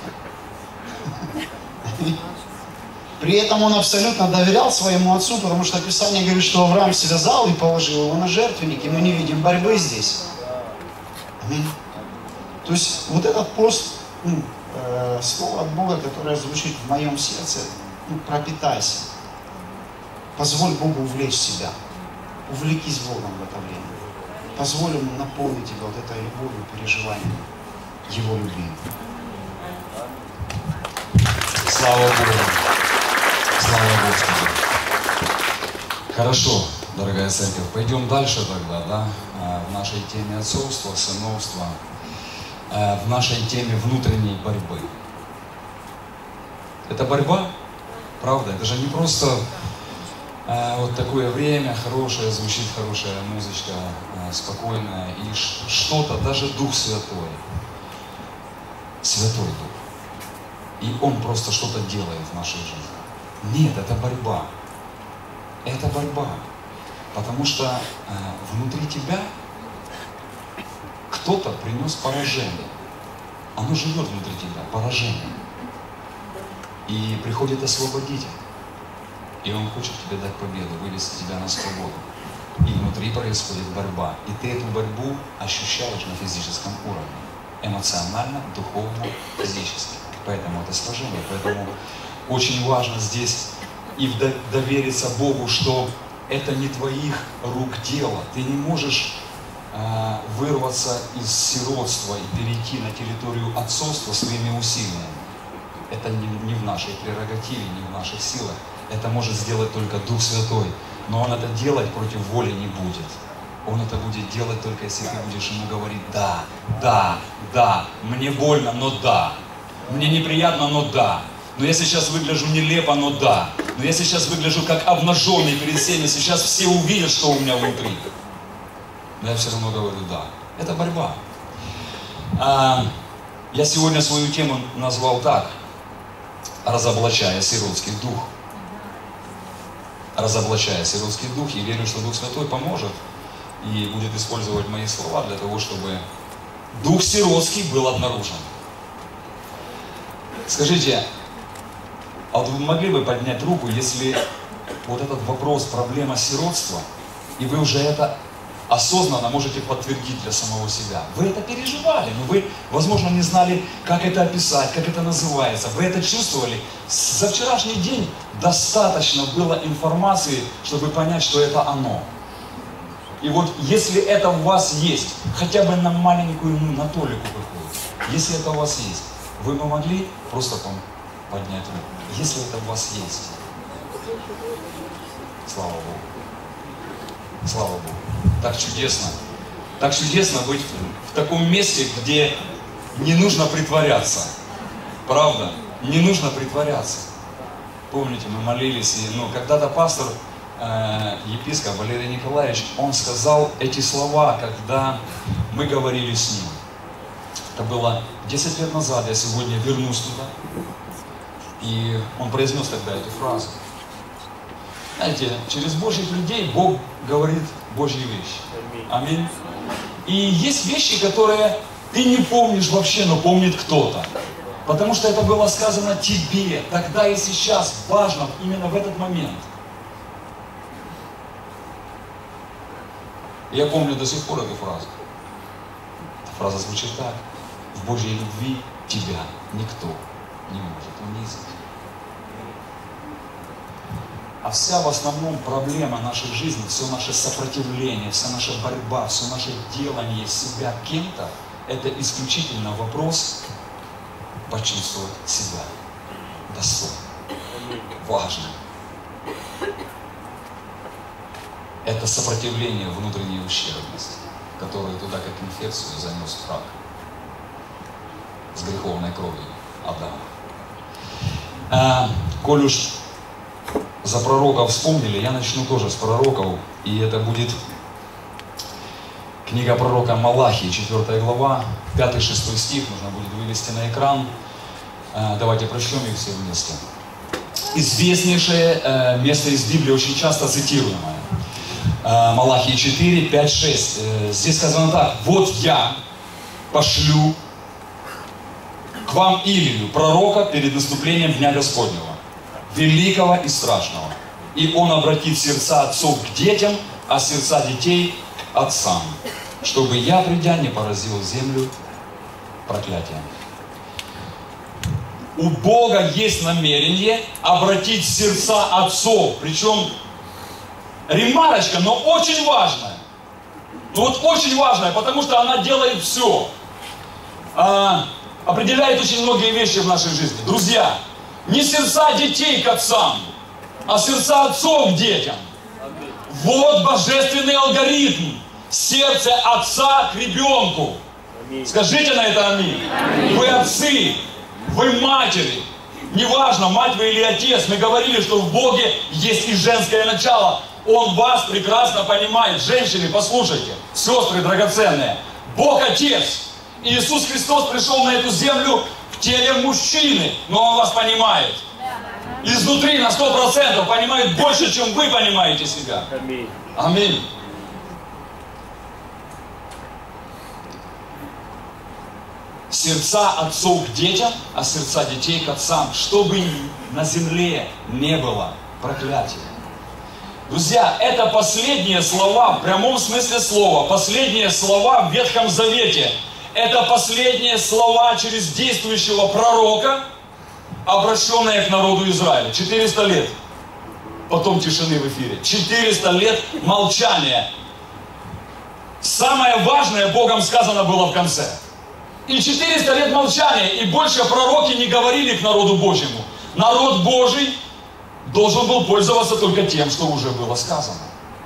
При этом он абсолютно доверял своему отцу, потому что Писание говорит, что Авраам связал и положил его на жертвенник, и мы не видим борьбы здесь. Аминь. То есть вот этот пост, слово от Бога, которое звучит в моем сердце, пропитайся. Позволь Богу увлечь себя. Увлекись Богом в это время. Позволь Ему наполнить тебя вот этой любовью, переживанием Его любви. Слава Богу. Слава Господу. Хорошо, дорогая церковь, пойдем дальше тогда, да, в нашей теме отцовства, сыновства, в нашей теме внутренней борьбы. Это борьба, правда, это же не просто вот такое время хорошее, звучит хорошая музычка, спокойная, и что-то, даже Дух Святой, Святой Дух, и Он просто что-то делает в нашей жизни. Нет, это борьба. Это борьба. Потому что внутри тебя кто-то принес поражение. Оно живет внутри тебя, поражение. И приходит освободитель. И он хочет тебе дать победу, вывести тебя на свободу. И внутри происходит борьба. И ты эту борьбу ощущаешь на физическом уровне. Эмоционально, духовно, физически. Поэтому это сложение. Поэтому очень важно здесь и довериться Богу, что это не твоих рук дело. Ты не можешь вырваться из сиротства и перейти на территорию отцовства своими усилиями. Это не в нашей прерогативе, не в наших силах. Это может сделать только Дух Святой. Но Он это делать против воли не будет. Он это будет делать только если ты будешь Ему говорить: да, да, да, мне больно, но да. Мне неприятно, но да. Но я сейчас выгляжу нелепо, но да. Но я сейчас выгляжу как обнаженный перед всеми. Сейчас все увидят, что у меня внутри. Но я все равно говорю да. Это борьба. Я сегодня свою тему назвал так: разоблачая сиротский дух. Разоблачая сиротский дух. И верю, что Дух Святой поможет и будет использовать мои слова для того, чтобы дух сиротский был обнаружен. Скажите, а вот вы могли бы поднять руку, если вот этот вопрос, проблема сиротства, и вы уже это осознанно можете подтвердить для самого себя. Вы это переживали, но вы, возможно, не знали, как это описать, как это называется. Вы это чувствовали. За вчерашний день достаточно было информации, чтобы понять, что это оно. И вот если это у вас есть, хотя бы на маленькую, на толику какую-то, если это у вас есть, вы бы могли просто поднять руку, если это у вас есть. Слава Богу. Слава Богу. Так чудесно. Так чудесно быть в таком месте, где не нужно притворяться. Правда? Не нужно притворяться. Помните, мы молились, и когда-то пастор, епископ Валерий Николаевич, он сказал эти слова, когда мы говорили с ним. Это было 10 лет назад, я сегодня вернусь туда. И он произнес тогда эту фразу. Знаете, через Божьих людей Бог говорит Божьи вещи. Аминь. И есть вещи, которые ты не помнишь вообще, но помнит кто-то. Потому что это было сказано тебе, тогда и сейчас, важно именно в этот момент. Я помню до сих пор эту фразу. Эта фраза звучит так. В Божьей любви тебя никто не может унизить. А вся в основном проблема нашей жизни, все наше сопротивление, вся наша борьба, все наше делание себя кем-то, это исключительно вопрос почувствовать себя достойным, важным. Это сопротивление внутренней ущербности, которую туда как инфекцию занес враг с греховной кровью Адама. Коль уж за пророков вспомнили, я начну тоже с пророков, и это будет книга пророка Малахии, 4 глава, 5-6 стих, нужно будет вывести на экран. Давайте прочтем их все вместе. Известнейшее место из Библии, очень часто цитируемое. Малахии 4, 5, 6. Здесь сказано так. Вот я пошлю к вам Илию, пророка, перед наступлением Дня Господнего, великого и страшного. И он обратит сердца отцов к детям, а сердца детей к отцам, чтобы я, придя, не поразил землю проклятием. У Бога есть намерение обратить сердца отцов, причем ремарочка, но очень важная. Ну вот очень важная, потому что она делает все. Определяет очень многие вещи в нашей жизни. Друзья, не сердца детей к отцам, а сердца отцов к детям. Вот божественный алгоритм. Сердце отца к ребенку. Скажите на это аминь. Вы отцы, вы матери. Неважно, мать вы или отец. Мы говорили, что в Боге есть и женское начало. Он вас прекрасно понимает. Женщины, послушайте, сестры драгоценные. Бог Отец. Иисус Христос пришел на эту землю в теле мужчины, но Он вас понимает. Изнутри на 100% понимает больше, чем вы понимаете себя. Аминь. Сердца отцов к детям, а сердца детей к отцам, чтобы на земле не было проклятия. Друзья, это последние слова, в прямом смысле слова, последние слова в Ветхом Завете. Это последние слова через действующего пророка, обращенные к народу Израиля. 400 лет. Потом тишины в эфире. 400 лет молчания. Самое важное Богом сказано было в конце. И 400 лет молчания, и больше пророки не говорили к народу Божьему. Народ Божий должен был пользоваться только тем, что уже было сказано.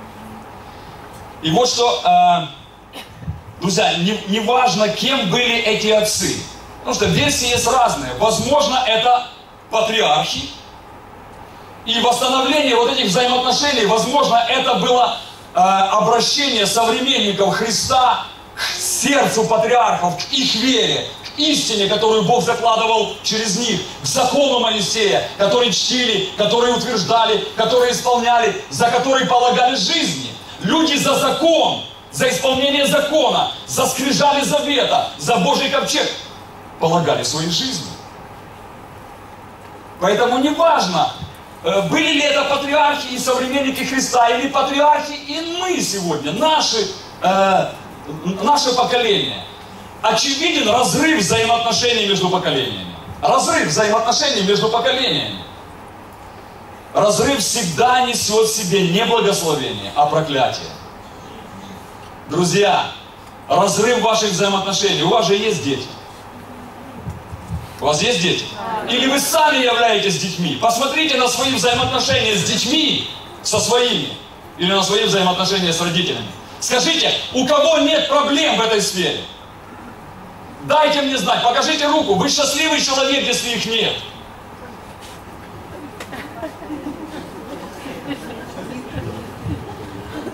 И вот что, друзья, не важно, кем были эти отцы. Потому что версии есть разные. Возможно, это патриархи. И восстановление вот этих взаимоотношений, возможно, это было обращение современников Христа к сердцу патриархов, к их вере, к истине, которую Бог закладывал через них, к закону Моисея, который чтили, которые утверждали, которые исполняли, за который полагали жизни. Люди за закон, за исполнение закона, за скрижали завета, за Божий ковчег полагали свои жизни. Поэтому не важно, были ли это патриархи и современники Христа, или патриархи и мы сегодня, наше поколение. Очевиден разрыв взаимоотношений между поколениями. Разрыв взаимоотношений между поколениями. Разрыв всегда несет в себе не благословение, а проклятие. Друзья, разрыв ваших взаимоотношений. У вас же есть дети. У вас есть дети? Или вы сами являетесь детьми? Посмотрите на свои взаимоотношения с детьми, со своими, или на свои взаимоотношения с родителями. Скажите, у кого нет проблем в этой сфере? Дайте мне знать, покажите руку. Вы счастливый человек, если их нет.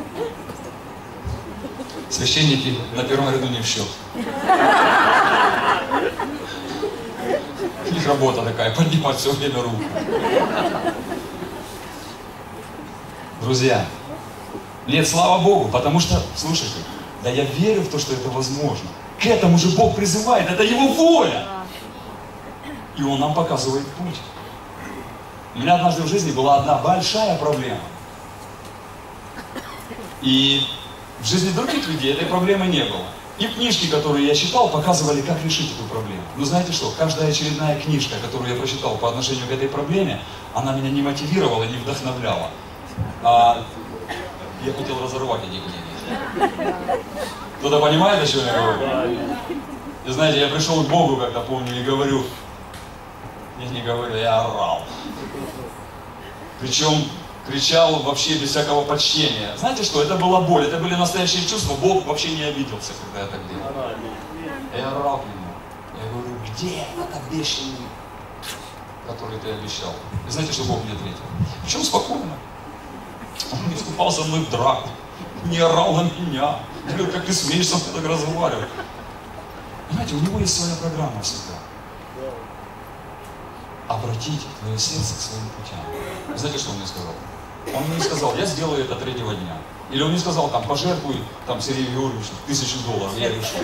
Священники на первом ряду не в счет. У них работа такая, поднимать все время руку. Друзья, нет, слава Богу, потому что, слушайте, да я верю в то, что это возможно. К этому же Бог призывает, это Его воля. И Он нам показывает путь. У меня однажды в жизни была одна большая проблема. И в жизни других людей этой проблемы не было. И книжки, которые я читал, показывали, как решить эту проблему. Но знаете что, каждая очередная книжка, которую я прочитал по отношению к этой проблеме, она меня не мотивировала, не вдохновляла. А я хотел разорвать эти книги. Кто-то понимает, о чем я говорю? И знаете, я пришел к Богу, как-то помню, и говорю, я орал. Причем кричал вообще без всякого почтения. Знаете что, это была боль, это были настоящие чувства. Бог вообще не обиделся, когда я так делал. Я орал к Нему. Я говорю, где этот обещанный, который ты обещал? И знаете, что Бог мне ответил? Причем спокойно. Он не вступал со мной в драку, не орал на меня. Я говорю, как ты смеешь со мной так разговаривать? Знаете, у него есть своя программа всегда. Обратить твое сердце к своим путям. Знаете, что он мне сказал? Он мне сказал, я сделаю это 3-го дня. Или он мне сказал, там, пожертвуй, там, Сергею Георгиевичу $1000, я решу.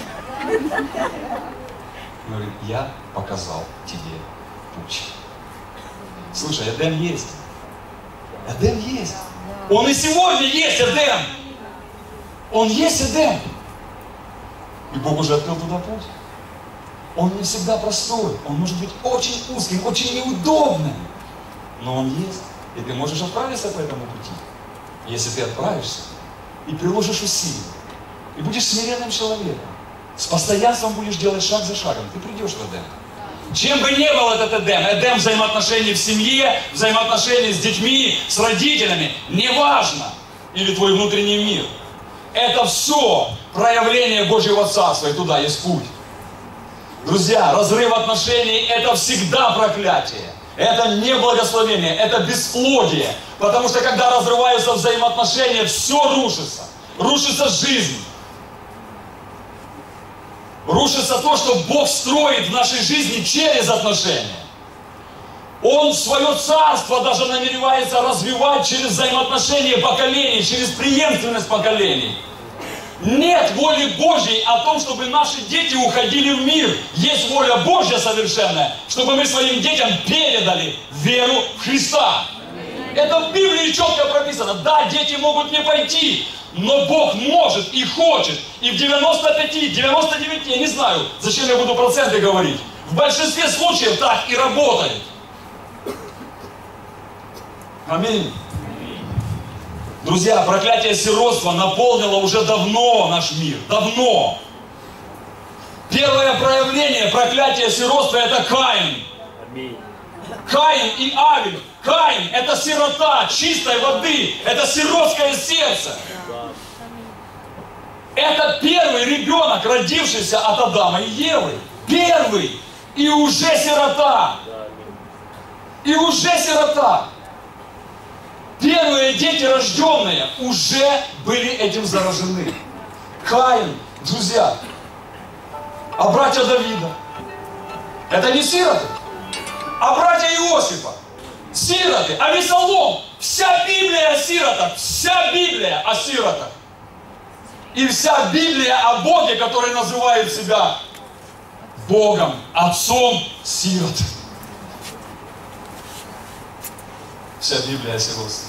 Он говорит, я показал тебе путь. Слушай, Эдем есть. Эдем есть. Он и сегодня есть Эдем. Он есть Эдем. И Бог уже открыл туда путь. Он не всегда простой, он может быть очень узким, очень неудобным, но он есть, и ты можешь отправиться по этому пути. Если ты отправишься и приложишь усилия, и будешь смиренным человеком, с постоянством будешь делать шаг за шагом, ты придешь в Эдем. Чем бы ни был этот Эдем, Эдем взаимоотношений в семье, взаимоотношений с детьми, с родителями, неважно, или твой внутренний мир, это все проявление Божьего Царства, и туда есть путь. Друзья, разрыв отношений – это всегда проклятие. Это не благословение, это бесплодие. Потому что когда разрываются взаимоотношения, все рушится. Рушится жизнь. Рушится то, что Бог строит в нашей жизни через отношения. Он свое царство даже намеревается развивать через взаимоотношения поколений, через преемственность поколений. Нет воли Божьей о том, чтобы наши дети уходили в мир. Есть воля Божья совершенная, чтобы мы своим детям передали веру в Христа. Это в Библии четко прописано. Да, дети могут не пойти, но Бог может и хочет. И в 95, 99, я не знаю, зачем я буду проценты говорить. В большинстве случаев так и работает. Аминь. Друзья, проклятие сиротства наполнило уже давно наш мир. Давно. Первое проявление проклятия сиротства – это Каин. Каин и Авель. Каин – это сирота чистой воды. Это сиротское сердце. Это первый ребенок, родившийся от Адама и Евы. Первый. И уже сирота. И уже сирота. Первые дети, рожденные, уже были этим заражены. Каин, друзья, а братья Давида, это не сироты, а братья Иосифа, сироты, а Весолом, вся Библия о сиротах, вся Библия о сиротах. И вся Библия о Боге, который называет себя Богом, Отцом сирот. Вся Библия о сиротстве.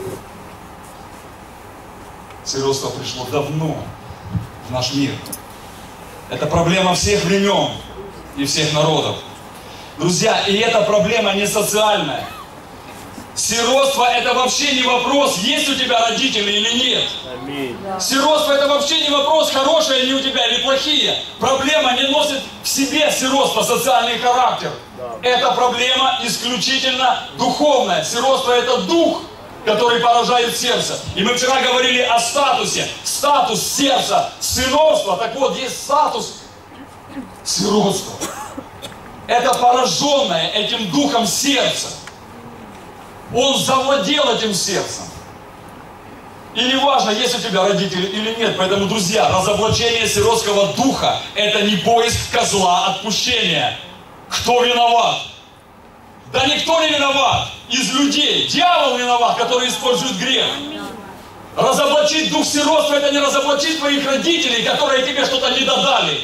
Сиротство пришло давно в наш мир. Это проблема всех времен и всех народов. Друзья, и эта проблема не социальная. Сиротство – это вообще не вопрос, есть у тебя родители или нет. Сиротство – это вообще не вопрос, хорошие они у тебя или плохие. Проблема не носит в себе сиротство, социальный характер. Это проблема исключительно духовная. Сиротство – это дух, который поражает сердце. И мы вчера говорили о статусе. Статус сердца, сыновства. Так вот, есть статус сиротства. Это пораженное этим духом сердце. Он завладел этим сердцем. И не важно, есть у тебя родители или нет. Поэтому, друзья, разоблачение сиротского духа – это не поиск козла отпущения. Кто виноват? Да никто не виноват из людей. Дьявол виноват, который использует грех. Разоблачить дух сиротства — это не разоблачить твоих родителей, которые тебе что-то не додали.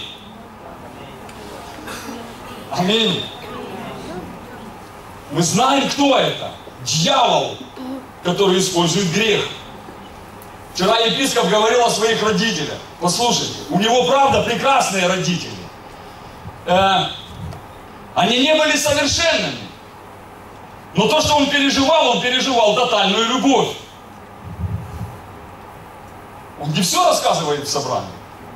Аминь. Мы знаем, кто это. Дьявол, который использует грех. Вчера епископ говорил о своих родителях. Послушайте, у него, правда, прекрасные родители. Они не были совершенными. Но то, что он переживал тотальную любовь. Он не все рассказывает в собрании.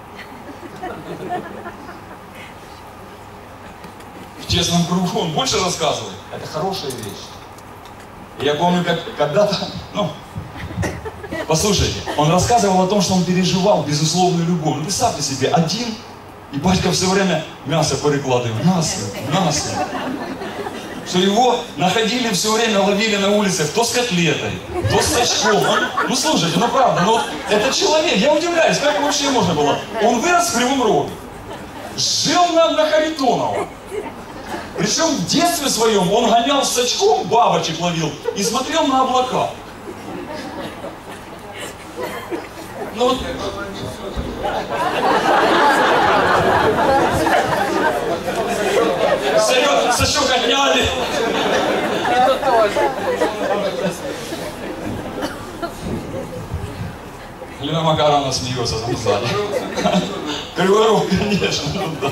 В тесном кругу он больше рассказывает. Это хорошая вещь. И я помню, как когда-то, послушайте, он рассказывал о том, что он переживал безусловную любовь. Ну, представьте себе, один, и батька все время мясо перекладывает. Мясо. Что его находили все время, ловили на улицах, то с котлетой, то с сачком. Ну слушайте, ну правда, ну это человек, я удивляюсь, как вообще можно было. Он вырос в Кривом Роге, жил на Харитонова. Причем в детстве своем он гонял с сачком, бабочек ловил и смотрел на облака. Ну вот... Сачок отняли. Это тоже. Лена Макаровна смеется там сзади. Кривой Рог, конечно.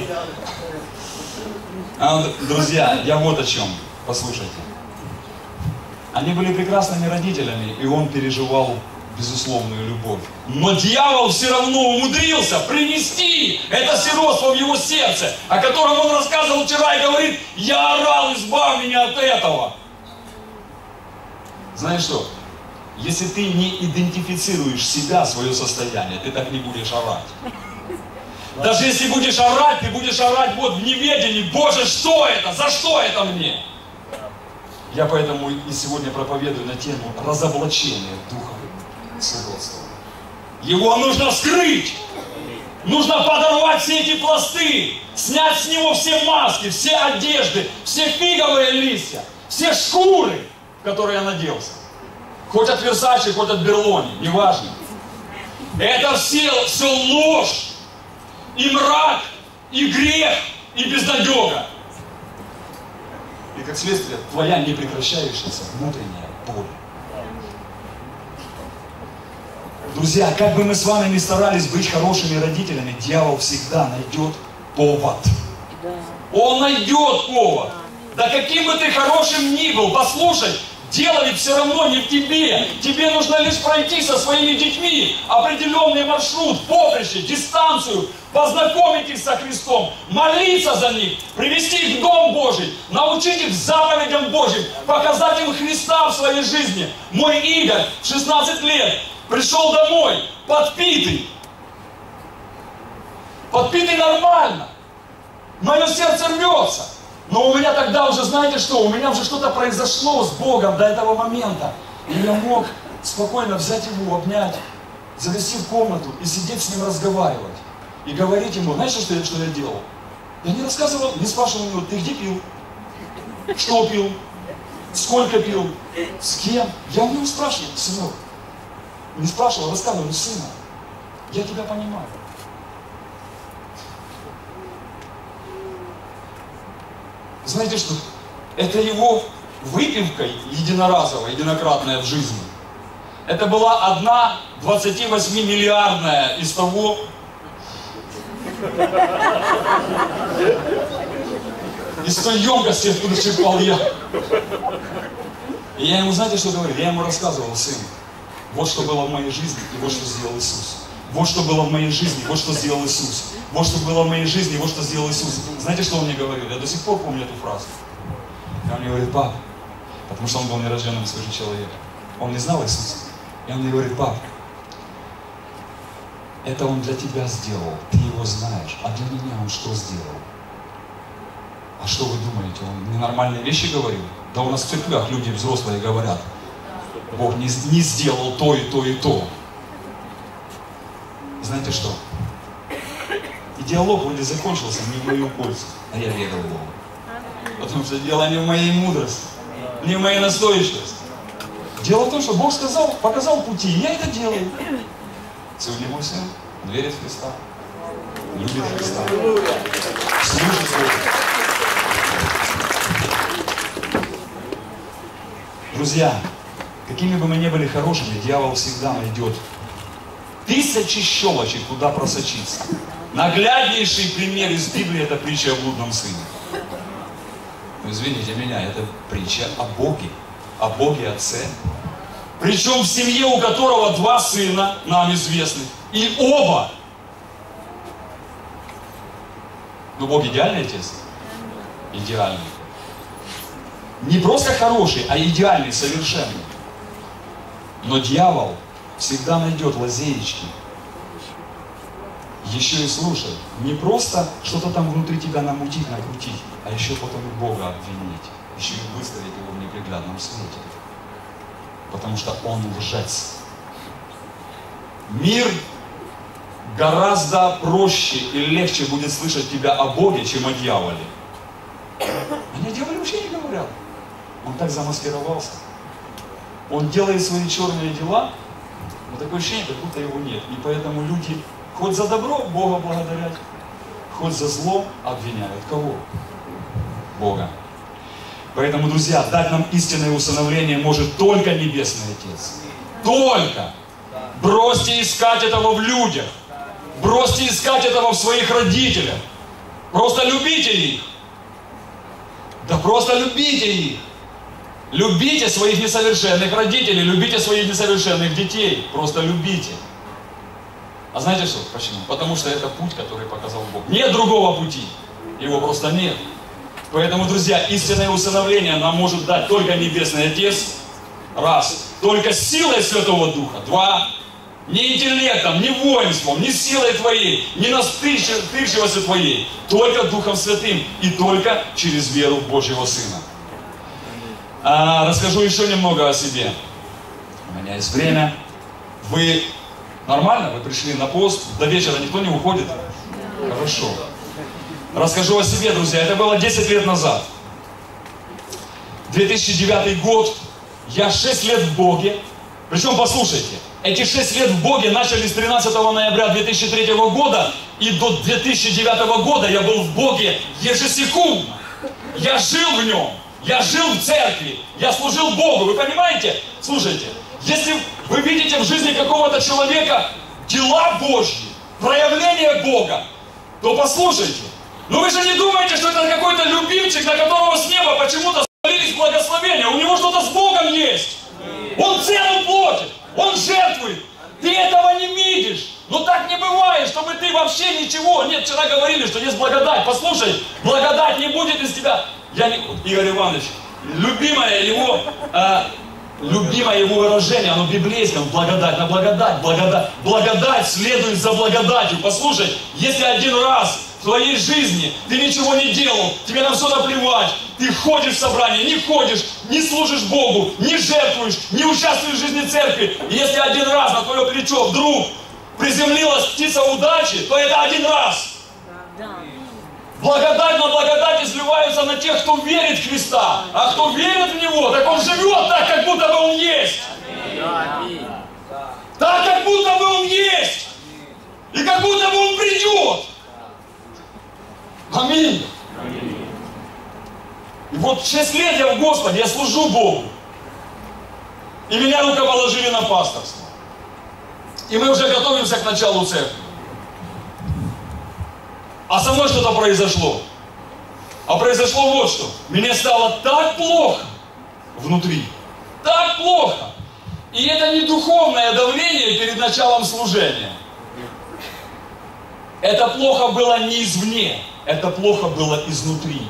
Друзья, я вот о чем. Послушайте. Они были прекрасными родителями, и он переживал безусловную любовь. Но дьявол все равно умудрился принести это сиротство в его сердце, о котором он рассказывал вчера и говорит: я орал, избавь меня от этого. Знаешь что? Если ты не идентифицируешь себя, свое состояние, ты так не будешь орать. Даже если будешь орать, ты будешь орать вот в неведении: Боже, что это? За что это мне? Я поэтому и сегодня проповедую на тему разоблачения духа сиротства. Его нужно вскрыть. Нужно подорвать все эти пласты, снять с него все маски, все одежды, все фиговые листья, все шкуры, в которые я наделся. Хоть от Версачи, хоть от Берлони, неважно. Это все ложь, и мрак, и грех, и безнадега. И как следствие, твоя непрекращающаяся внутренняя боль. Друзья, как бы мы с вами ни старались быть хорошими родителями, дьявол всегда найдет повод. Он найдет повод. Да каким бы ты хорошим ни был, послушай, дело ведь все равно не в тебе. Тебе нужно лишь пройти со своими детьми определенный маршрут, поприще, дистанцию, познакомить их со Христом, молиться за них, привести их в Дом Божий, научить их заповедям Божьим, показать им Христа в своей жизни. Мой Игорь в 16 лет пришел домой, подпитый. Подпитый нормально. Мое сердце рвется. Но у меня тогда уже, знаете что, у меня уже что-то произошло с Богом до этого момента. И я мог спокойно взять его, обнять, завести в комнату и сидеть с ним разговаривать. И говорить ему: знаете, что я делал? Я не рассказывал, не спрашивал его: ты где пил? Что пил? Сколько пил? С кем? Я у него спрашивал: сынок. Не спрашивал, рассказывал: сына, я тебя понимаю. Знаете что? Это его выпивка единоразовая, единократная в жизни. Это была одна 28-миллиардная из того, из той емкости, откуда черпал я. И я ему, знаете, что говорил? Я ему рассказывал: сын, вот что было в моей жизни, и вот что сделал Иисус. Вот что было в моей жизни, вот что сделал Иисус. Вот что было в моей жизни, вот что сделал Иисус. Знаете, что он мне говорил? Я до сих пор помню эту фразу. И он мне говорит: пап, потому что он был нерожденным свежим человеком. Он не знал Иисуса. И он мне говорит: пап, это он для тебя сделал, ты его знаешь. А для меня он что сделал? А что вы думаете, он ненормальные вещи говорил? Да у нас в церквях люди взрослые говорят: Бог не сделал то и то и то. Знаете что? И диалог вроде закончился не в мою пользу, а я верил Богу. Потому что дело не в моей мудрости, не в моей настойчивости. Дело в том, что Бог сказал, показал пути, и я это делаю. Сегодня мой сын верит в Христа, любит Христа, служит Богу. Друзья, какими бы мы ни были хорошими, дьявол всегда найдет тысячи щелочек, куда просочиться. Нагляднейший пример из Библии — это притча о блудном сыне. Но извините меня, это притча о Боге Отце. Причем в семье, у которого 2 сына, нам известны, и оба. Но Бог идеальный отец? Идеальный. Не просто хороший, а идеальный, совершенный. Но дьявол всегда найдет лазеечки. Еще и слушай, не просто что-то там внутри тебя намутить, накрутить, а еще потом и Бога обвинить, еще и выставить его в неприглядном свете. Потому что он лжец. Мир гораздо проще и легче будет слышать тебя о Боге, чем о дьяволе. Они о дьяволе вообще не говорят. Он так замаскировался. Он делает свои черные дела, но такое ощущение, как будто его нет. И поэтому люди хоть за добро Бога благодарят, хоть за зло обвиняют кого? Бога. Поэтому, друзья, дать нам истинное усыновление может только Небесный Отец. Только! Бросьте искать этого в людях. Бросьте искать этого в своих родителях. Просто любите их. Да просто любите их. Любите своих несовершенных родителей, любите своих несовершенных детей. Просто любите. А знаете что? Почему? Потому что это путь, который показал Бог. Нет другого пути. Его просто нет. Поэтому, друзья, истинное усыновление нам может дать только Небесный Отец. Раз. Только силой Святого Духа. 2. Не интеллектом, не воинством, не силой твоей, не настырчивостью твоей. Только Духом Святым и только через веру в Божьего Сына. Расскажу еще немного о себе. У меня есть время. Вы нормально? Вы пришли на пост? До вечера никто не уходит? Хорошо. Расскажу о себе, друзья. Это было 10 лет назад. 2009 год. Я 6 лет в Боге. Причем, послушайте, эти 6 лет в Боге начались 13 ноября 2003 года. И до 2009 года я был в Боге ежесекундно. Я жил в нем. Я жил в церкви. Я служил Богу. Вы понимаете? Слушайте, если вы видите в жизни какого-то человека дела Божьи, проявление Бога, то послушайте. Но вы же не думаете, что это какой-то любимчик, на которого с неба почему-то свалились благословения. У него что-то с Богом есть. Он цену платит. Он жертвует. Ты этого не видишь. Но так не бывает, чтобы ты вообще ничего. Нет, вчера говорили, что есть благодать. Послушай, благодать не будет из тебя. Игорь Иванович, любимое его выражение, оно библейское, благодать на благодать, благодать. Благодать следует за благодатью. Послушай, если один раз в твоей жизни ты ничего не делал, тебе на все наплевать, ты ходишь в собрание, не ходишь, не служишь Богу, не жертвуешь, не участвуешь в жизни церкви, и если один раз на твое плечо вдруг приземлилась птица удачи, то это один раз. Благодать на благодать изливаются на тех, кто верит в Христа. А кто верит в Него, так он живет так, как будто бы он есть. Так, как будто бы он есть. И как будто бы он придет. Аминь. И вот 6 лет я в Господе, я служу Богу. И меня руководили на пасторство. И мы уже готовимся к началу церкви. А со мной что-то произошло. А произошло вот что. Мне стало так плохо внутри. Так плохо. И это не духовное давление перед началом служения. Это плохо было не извне. Это плохо было изнутри.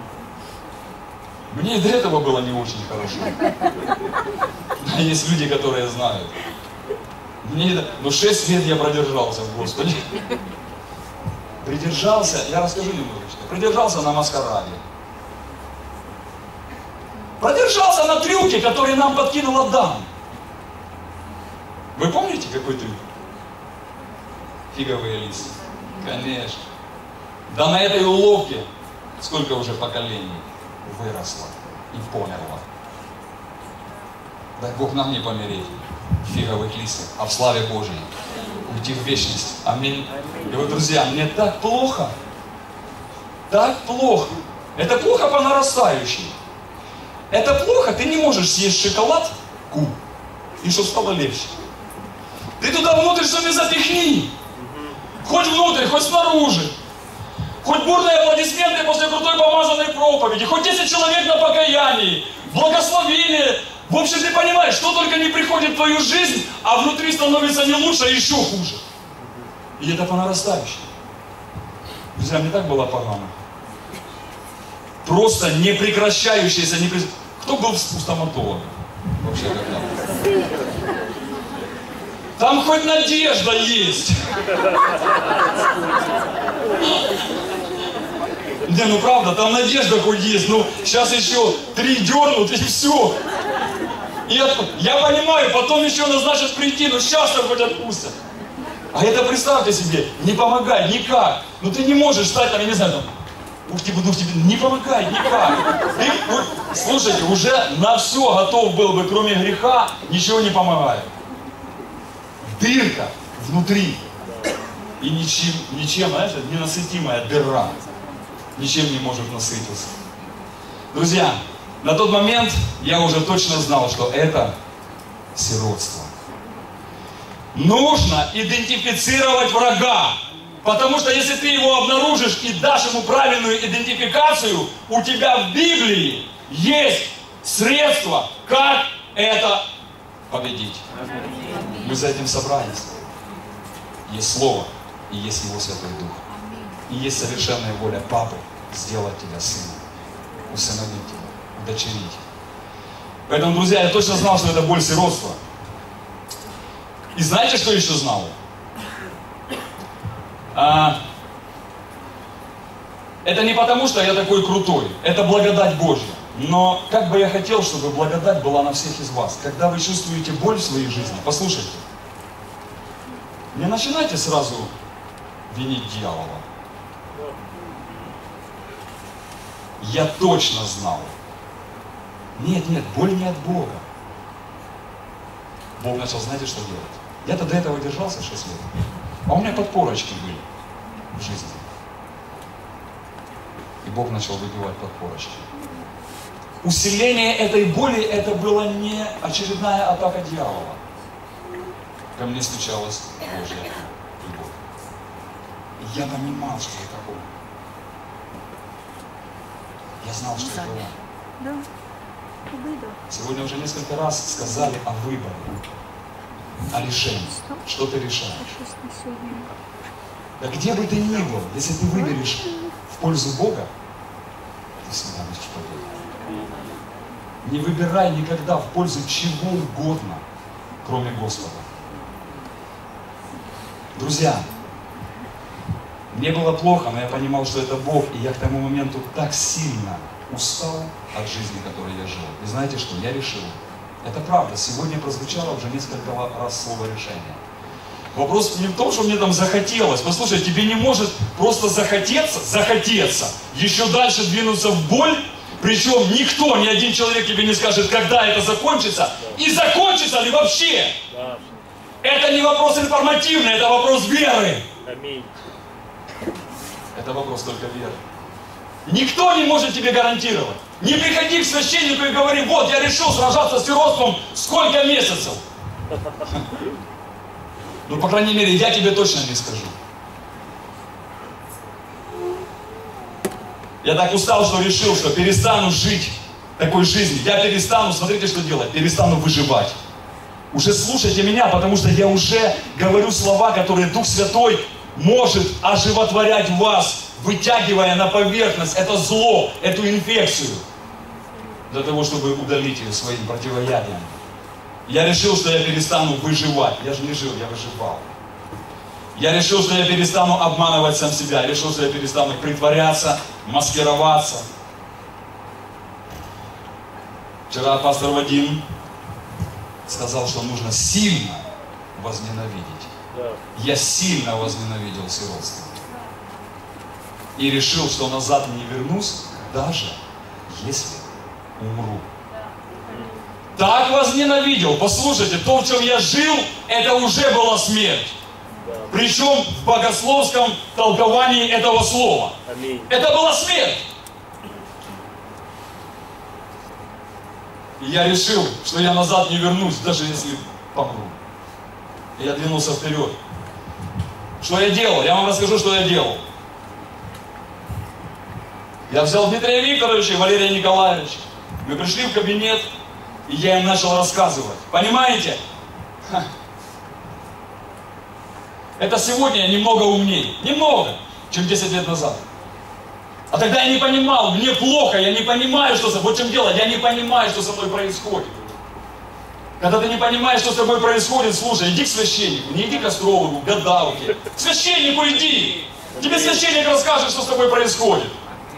Мне и до этого было не очень хорошо. Есть люди, которые знают. Но 6 лет я продержался в Господе. Придержался, я расскажу немножечко, придержался на маскараде. Продержался на трюке, который нам подкинул Адам. Вы помните, какой трюк? Фиговые листья. Конечно. Да на этой уловке сколько уже поколений. выросла и померла. Дай Бог нам не помереть в фиговых листьях, а в славе Божьей уйти в вечность. Аминь. И вот, друзья, мне так плохо. Так плохо. Это плохо по нарастающей. Это плохо, ты не можешь съесть шоколадку, и чтобы стало легче. Ты туда внутрь что не запихни. Хоть внутрь, хоть снаружи. Хоть бурные аплодисменты после крутой помазанной проповеди. Хоть 10 человек на покаянии. Благословение. В общем, ты понимаешь, что только не приходит в твою жизнь, а внутри становится не лучше, а еще хуже. И это по нарастающей. Друзья, мне так было погано. Просто непрекращающаяся, Кто был у стоматолога? Вообще когда? Там хоть надежда есть. Не, ну правда, там надежда хоть есть. Ну, сейчас еще 3 дернут и все. И я понимаю, потом еще назначат прийти, но сейчас-то хоть отпустят. А это представьте себе, не помогает никак. Ну ты не можешь стать там, я не знаю, там, ух тебе, не помогает никак. Ты, слушайте, уже на все готов был бы, кроме греха, ничего не помогает. Дырка внутри. И ничем, знаете, ненасытимая дыра. Ничем не может насытиться. Друзья, на тот момент я уже точно знал, что это сиротство. Нужно идентифицировать врага. Потому что если ты его обнаружишь и дашь ему правильную идентификацию, у тебя в Библии есть средства, как это победить. Мы за этим собрались. Есть Слово и есть Его Святой Дух. И есть совершенная воля Папы сделать тебя сыном, усыновить тебя, удочерить. Поэтому, друзья, я точно знал, что это боль сиротства. И знаете, что еще знал? Это не потому, что я такой крутой. Это благодать Божья. Но как бы я хотел, чтобы благодать была на всех из вас. Когда вы чувствуете боль в своей жизни, послушайте. Не начинайте сразу винить дьявола. Я точно знал. Нет, боль не от Бога. Бог начал, знаете, что делать? Я-то до этого держался 6 лет. А у меня подпорочки были в жизни. И Бог начал выбивать подпорочки. Усиление этой боли, это была не очередная атака дьявола. Ко мне стучалась Божья любовь. И я понимал, что это он. Я знал, что это он. Сегодня уже несколько раз сказали о выборе, о решении. Что ты решаешь? Да где бы ты ни был, если ты выберешь в пользу Бога, ты всегда будешь победить. Не выбирай никогда в пользу чего угодно, кроме Господа. Друзья, мне было плохо, но я понимал, что это Бог, и я к тому моменту так сильно устал от жизни, которой я жил. И знаете что? Я решил. Это правда. Сегодня прозвучало уже несколько раз слово решение. Вопрос не в том, что мне там захотелось. Послушай, тебе не может просто захотеться, еще дальше двинуться в боль. Причем никто, ни один человек тебе не скажет, когда это закончится. И закончится ли вообще. Это не вопрос информативный, это вопрос веры. Это вопрос только веры. Никто не может тебе гарантировать. Не приходи к священнику и говори, вот я решил сражаться с сиротством сколько месяцев. Ну, по крайней мере, я тебе точно не скажу. Я так устал, что решил, что перестану жить такой жизнью. Я перестану, смотрите, что делать, перестану выживать. Уже слушайте меня, потому что я уже говорю слова, которые Дух Святой может оживотворять в вас, вытягивая на поверхность это зло, эту инфекцию, для того, чтобы удалить ее своим противоядием. Я решил, что я перестану выживать. Я же не жил, я выживал. Я решил, что я перестану обманывать сам себя. Я решил, что я перестану притворяться, маскироваться. Вчера пастор Вадим сказал, что нужно сильно возненавидеть. Я сильно возненавидел сиротство. И решил, что назад не вернусь, даже если умру. Так возненавидел. Послушайте, то, в чем я жил, это уже была смерть. Причем в богословском толковании этого слова. Это была смерть. И я решил, что я назад не вернусь, даже если помру. И я двинулся вперед. Что я делал? Я вам расскажу, что я делал. Я взял Дмитрия Викторовича и Валерия Николаевича. Мы пришли в кабинет, и я им начал рассказывать. Понимаете? Это сегодня я немного умнее. Немного, чем 10 лет назад. А тогда я не понимал, мне плохо, я не понимаю, что со мной. Вот в чем дело, я не понимаю, что со мной происходит. Когда ты не понимаешь, что с тобой происходит, слушай, иди к священнику, не иди к астрологу, к гадалке. К священнику иди. Тебе священник расскажет, что с тобой происходит.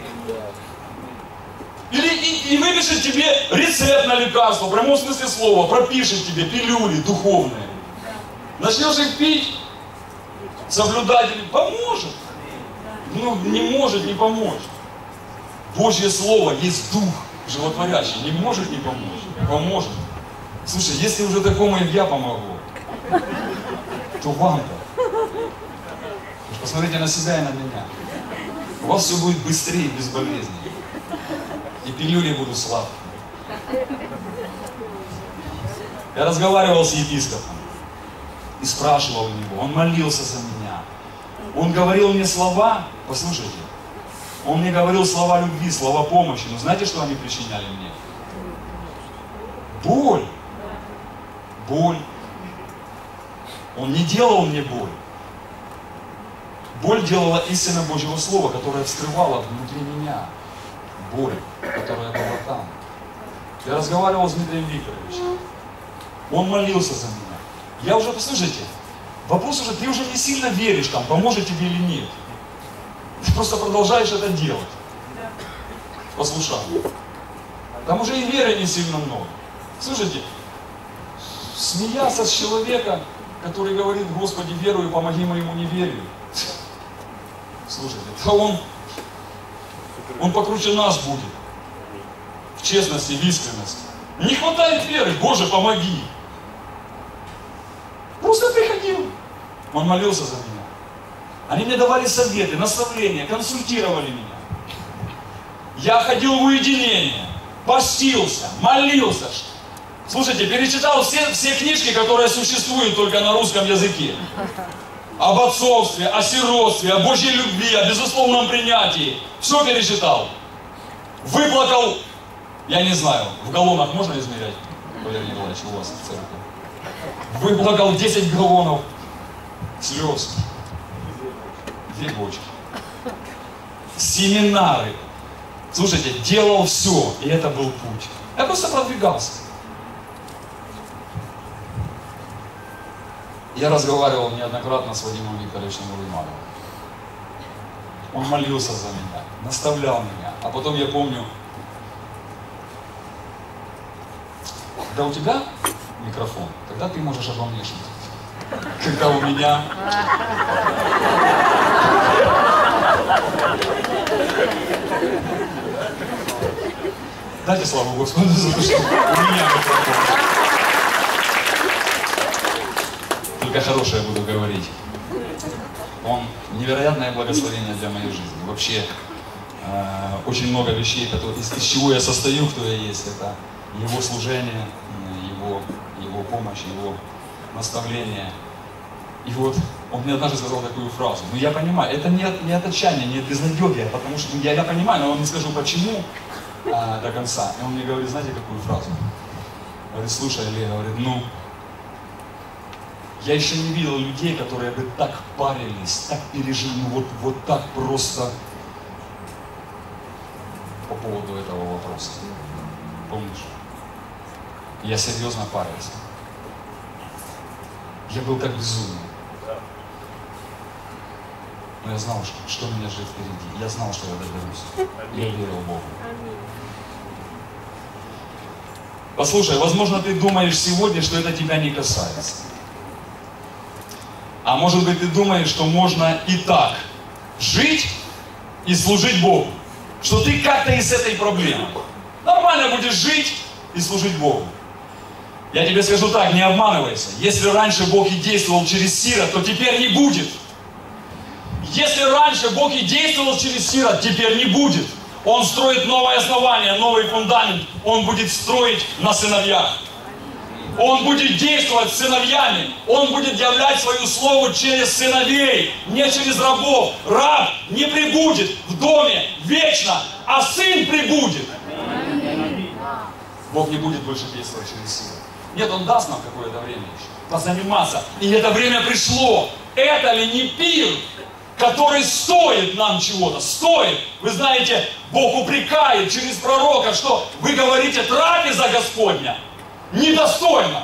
И выпишет тебе рецепт на лекарство, в прямом смысле слова, пропишет тебе пилюли духовные. Начнешь их пить, соблюдать, поможет. Ну, не может не помочь. Божье Слово есть дух животворящий, не может не помочь, поможет. Слушай, если уже такому я помогу, то вам-то. Посмотрите на себя и на меня. У вас все будет быстрее, без болезней. И пилюли будут сладкие. Я разговаривал с епископом и спрашивал у него, он молился за меня. Он говорил мне слова, послушайте, он мне говорил слова любви, слова помощи. Но знаете, что они причиняли мне? Боль. Боль. Он не делал мне боль. Боль делала истина Божьего Слова, которая вскрывала внутри меня. Боль, которая была там. Я разговаривал с Дмитрием Викторовичем. Он молился за меня. Я уже, послушайте, вопрос уже, ты уже не сильно веришь, там, поможет тебе или нет. Ты просто продолжаешь это делать. Послушай. Там уже и веры не сильно много. Слушайте, смеяться с человека, который говорит, Господи, верую, помоги моему неверию. Слушайте, да он покруче нас будет. В честности, в искренности. Не хватает веры, Боже, помоги. Просто приходил. Он молился за меня. Они мне давали советы, наставления, консультировали меня. Я ходил в уединение, постился, молился. Слушайте, перечитал все книжки, которые существуют только на русском языке. Об отцовстве, о сиротстве, о Божьей любви, о безусловном принятии. Все перечитал. Выплакал, я не знаю, в галлонах можно измерять? Валерий Николаевич, у вас в церкви. Выплакал 10 галлонов слез. 2 бочки. Семинары. Слушайте, делал все, и это был путь. Я просто продвигался. Я разговаривал неоднократно с Вадимом Викторовичем Улымановым. Он молился за меня, наставлял меня. А потом я помню, когда у тебя микрофон, тогда ты можешь обо мне шутить. Когда у меня... Дайте славу Господу за то, что у меня микрофон. Только хорошее буду говорить. Он невероятное благословение для моей жизни. Вообще, очень много вещей, из чего я состою, кто я есть. Это его служение, его помощь, его наставление. И вот он мне однажды сказал такую фразу. Ну я понимаю, это не от отчаяния, не от безнадегия, потому что я понимаю, но я вам не скажу почему до конца. И он мне говорит, знаете, какую фразу? Говорит, слушай, Олег, говорит, ну, я еще не видел людей, которые бы так парились, так пережили, ну вот так просто по поводу этого вопроса. Помнишь? Я серьезно парился. Я был как безумный. Но я знал, что меня ждет впереди. Я знал, что я доберусь. Я верил в Бога. Послушай, возможно, ты думаешь сегодня, что это тебя не касается. А может быть, ты думаешь, что можно и так жить и служить Богу. Что ты как-то из этой проблемы. нормально будешь жить и служить Богу. Я тебе скажу так, не обманывайся. Если раньше Бог и действовал через сирот, то теперь не будет. Если раньше Бог и действовал через сирот, теперь не будет. Он строит новое основание, новый фундамент. Он будет строить на сыновьях. Он будет действовать с сыновьями. Он будет являть свою слово через сыновей, не через рабов. Раб не пребудет в доме вечно, а сын пребудет. Бог не будет больше действовать через силу. Нет, Он даст нам какое-то время еще позаниматься. И это время пришло. Это ли не пир, который стоит нам чего-то? Стоит. Вы знаете, Бог упрекает через пророка, что вы говорите, трапеза Господня недостойна.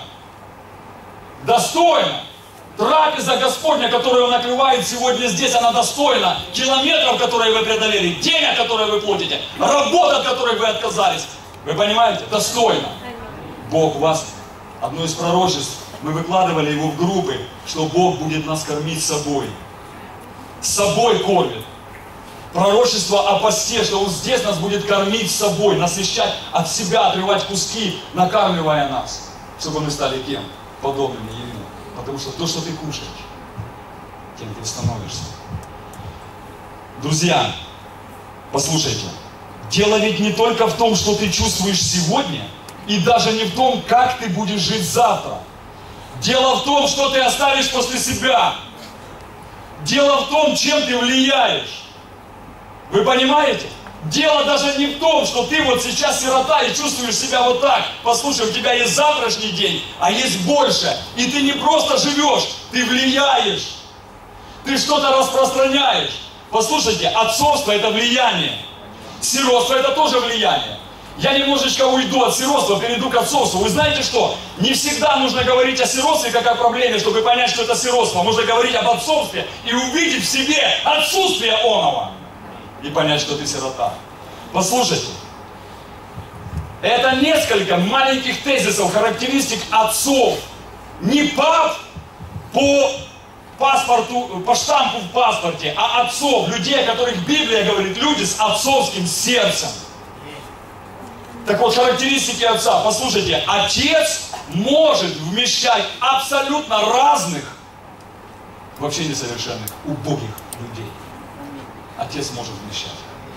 Достойна. Трапеза Господня, которую Он накрывает сегодня здесь, она достойна. Километров, которые вы преодолели, денег, которые вы платите, работа, от которой вы отказались. Вы понимаете? Достойно. Бог вас, одно из пророчеств, мы выкладывали его в группы, что Бог будет нас кормить собой. Собой кормит. Пророчество о посте, что Он здесь нас будет кормить собой, насыщать от себя, отрывать куски, накармливая нас, чтобы мы стали кем? Подобными Ему. Потому что то, что ты кушаешь, тем ты становишься. Друзья, послушайте. Дело ведь не только в том, что ты чувствуешь сегодня, и даже не в том, как ты будешь жить завтра. Дело в том, что ты оставишь после себя. Дело в том, чем ты влияешь. Вы понимаете? Дело даже не в том, что ты вот сейчас сирота и чувствуешь себя вот так. Послушай, у тебя есть завтрашний день, а есть больше. И ты не просто живешь, ты влияешь. Ты что-то распространяешь. Послушайте, отцовство – это влияние. Сиротство – это тоже влияние. Я немножечко уйду от сиротства, перейду к отцовству. Вы знаете что? Не всегда нужно говорить о сиротстве как о проблеме, чтобы понять, что это сиротство. Можно говорить об отцовстве и увидеть в себе отсутствие оного. И понять, что ты сирота. Послушайте. Это несколько маленьких тезисов, характеристик отцов. Не пап по паспорту, по штампу в паспорте, а отцов, людей, о которых Библия говорит, люди с отцовским сердцем. Так вот, характеристики отца. Послушайте, отец может вмещать абсолютно разных, вообще несовершенных, убогих людей. Отец может вмещать.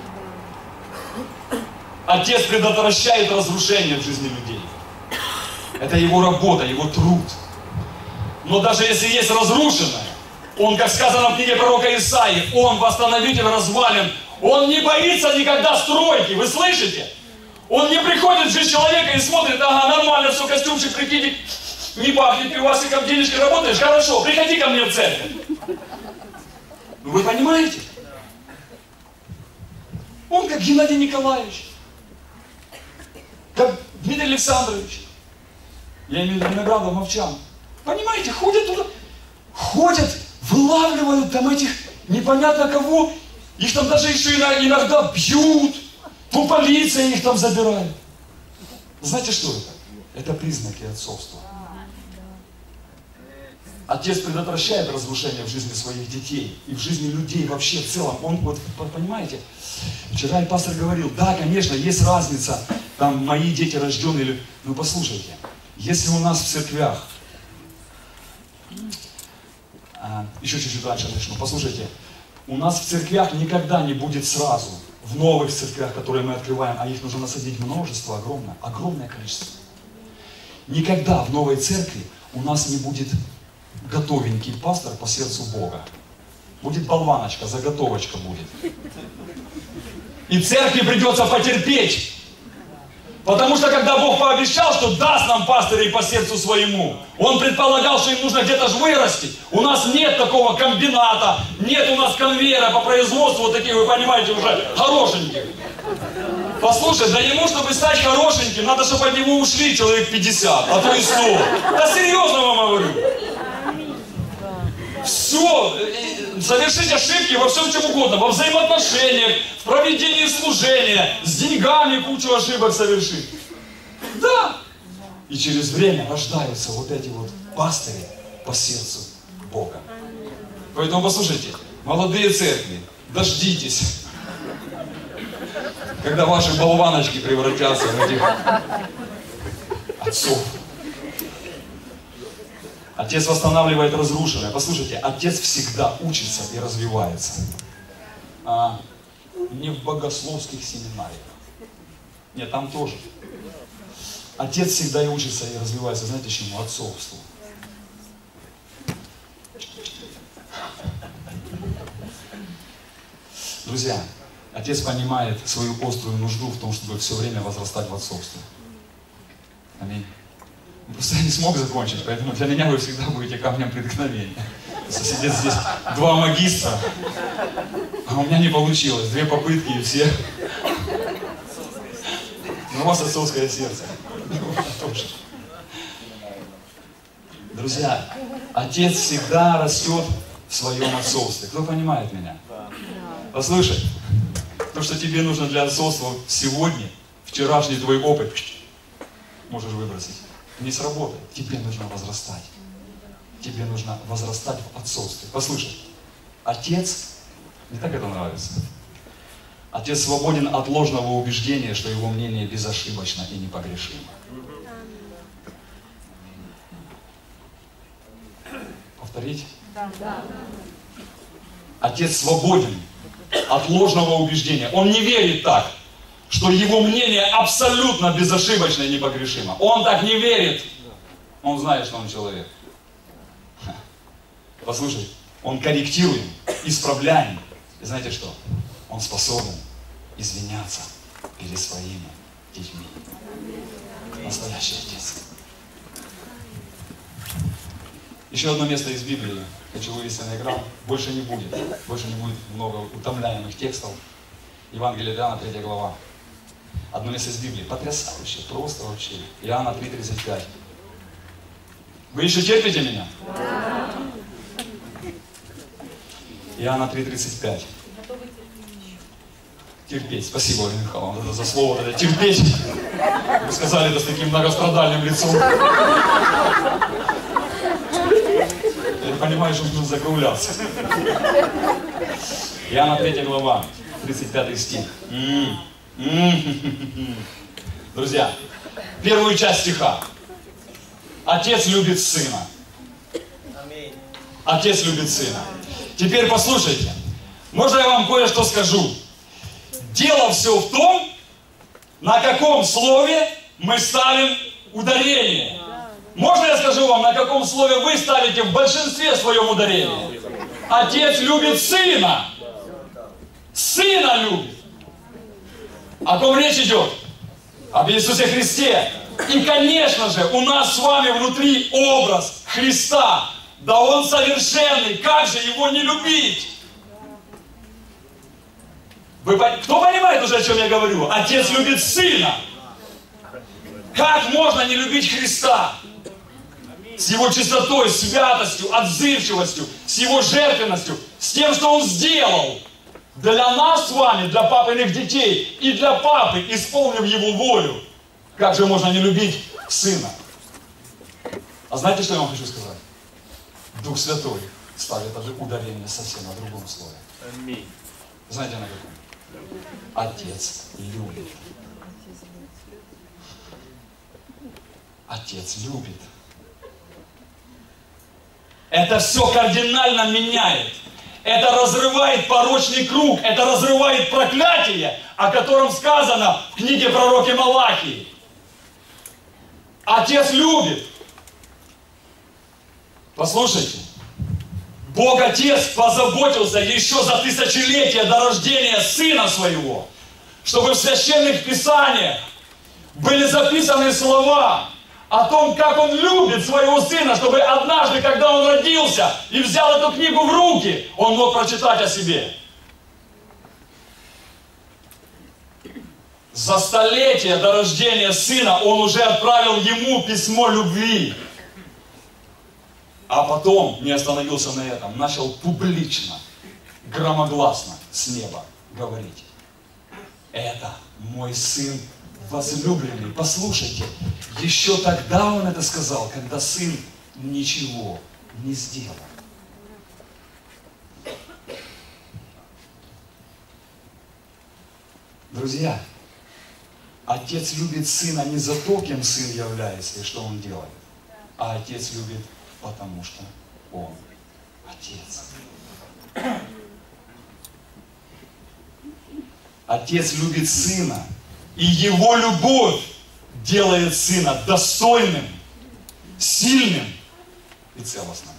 Отец предотвращает разрушение в жизни людей. Это его работа, его труд. Но даже если есть разрушенное, он, как сказано в книге пророка Исаии, он восстановитель развалин. Он не боится никогда стройки. Вы слышите? Он не приходит в жизнь человека и смотрит, ага, нормально, все, костюмчик, прикинь, не пахнет пивасиком, денежки работаешь, хорошо, приходи ко мне в церковь. Ну вы понимаете? Он как Геннадий Николаевич, как Дмитрий Александрович, я имею в виду Виноградов, Мовчан. Понимаете, ходят туда, ходят, вылавливают там этих непонятно кого, их там даже еще иногда бьют, то полиция их там забирает. Знаете что это? Это признаки отцовства. Отец предотвращает разрушение в жизни своих детей и в жизни людей вообще в целом. Он, вот, понимаете, вчера и пастор говорил, да, конечно, есть разница, там мои дети рожденные, но послушайте, если у нас в церквях, еще чуть-чуть раньше начну, послушайте, у нас в церквях никогда не будет сразу, в новых церквях, которые мы открываем, а их нужно насадить множество, огромное количество. Никогда в новой церкви у нас не будет готовенький пастор по сердцу Бога. Будет болваночка, заготовочка будет. И церкви придется потерпеть. Потому что когда Бог пообещал, что даст нам пастырей по сердцу своему, Он предполагал, что им нужно где-то же вырасти. У нас нет такого комбината, нет у нас конвейера по производству вот таких, вы понимаете, уже хорошеньких. Послушай, да ему, чтобы стать хорошеньким, надо, чтобы от него ушли человек 50, а то и 100. Да серьезно вам говорю. Все, совершить ошибки во всем чем угодно, во взаимоотношениях, в проведении служения, с деньгами кучу ошибок совершить. Да. И через время рождаются вот эти вот пастыри по сердцу Бога. Поэтому послушайте, молодые церкви, дождитесь. Когда ваши болваночки превратятся в этих отцов. Отец восстанавливает разрушенное. Послушайте, отец всегда учится и развивается. Не в богословских семинариях. Нет, там тоже. Отец всегда и учится и развивается. Знаете чему? Отцовству. Друзья, отец понимает свою острую нужду в том, чтобы все время возрастать в отцовстве. Аминь. Просто я не смог закончить, поэтому для меня вы всегда будете камнем преткновения. Сидят здесь два магистра, а у меня не получилось. 2 попытки и все. Но у вас отцовское сердце. Друзья, отец всегда растет в своем отцовстве. Кто понимает меня? Послушай, то, что тебе нужно для отцовства сегодня, вчерашний твой опыт, можешь выбросить. Не сработает. Тебе нужно возрастать. Тебе нужно возрастать в отцовстве. Послушай, отец, не так это нравится. Отец свободен от ложного убеждения, что его мнение безошибочно и непогрешимо. Повторить? Да. Отец свободен от ложного убеждения. Он не верит так, что его мнение абсолютно безошибочно и непогрешимо. Он так не верит. Он знает, что он человек. Послушай, он корректируем, исправляем. И знаете что? Он способен извиняться перед своими детьми. Настоящий отец. Еще одно место из Библии хочу вывести на экран. Больше не будет. Больше не будет много утомляемых текстов. Евангелие от Иоанна, 3 глава. Одно место из Библии. Потрясающе, просто вообще. Иоанна 3:35. Вы еще терпите меня? Да. Иоанна 3:35. Терпеть. Спасибо, Владимир Михайловна, за слово. Это терпеть. Вы сказали это с таким многострадальным лицом. Я понимаю, что нужно закругляться. Иоанна 3 глава, 35 стих. Друзья, первую часть стиха. Отец любит сына. Отец любит сына. Теперь послушайте. Можно я вам кое-что скажу? Дело все в том, на каком слове мы ставим ударение. Можно я скажу вам, на каком слове вы ставите в большинстве своем ударение? Отец любит сына. Сына любит. О ком речь идет? Об Иисусе Христе. И, конечно же, у нас с вами внутри образ Христа. Да Он совершенный. Как же Его не любить? Кто понимает уже, о чем я говорю? Отец любит сына. Как можно не любить Христа? С Его чистотой, святостью, отзывчивостью, с Его жертвенностью, с тем, что Он сделал. Для нас с вами, для папиных детей и для папы, исполнив Его волю. Как же можно не любить сына? А знаете, что я вам хочу сказать? Дух Святой ставит ударение совсем на другом слове. Знаете, на каком? Отец любит. Отец любит. Это все кардинально меняет. Это разрывает порочный круг. Это разрывает проклятие, о котором сказано в книге пророка Малахии. Отец любит. Послушайте. Бог Отец позаботился еще за тысячелетия до рождения Сына Своего, чтобы в священных Писаниях были записаны слова о том, как Он любит Своего Сына, чтобы однажды, когда Он родился и взял эту книгу в руки, Он мог прочитать о себе. За столетие до рождения Сына Он уже отправил Ему письмо любви. А потом не остановился на этом, начал публично, громогласно с неба говорить. Это мой сын возлюбленный. Послушайте, еще тогда он это сказал, когда сын ничего не сделал. Друзья, отец любит сына не за то, кем сын является и что он делает, а отец любит, потому что он отец. Отец любит сына, и его любовь делает сына достойным, сильным и целостным.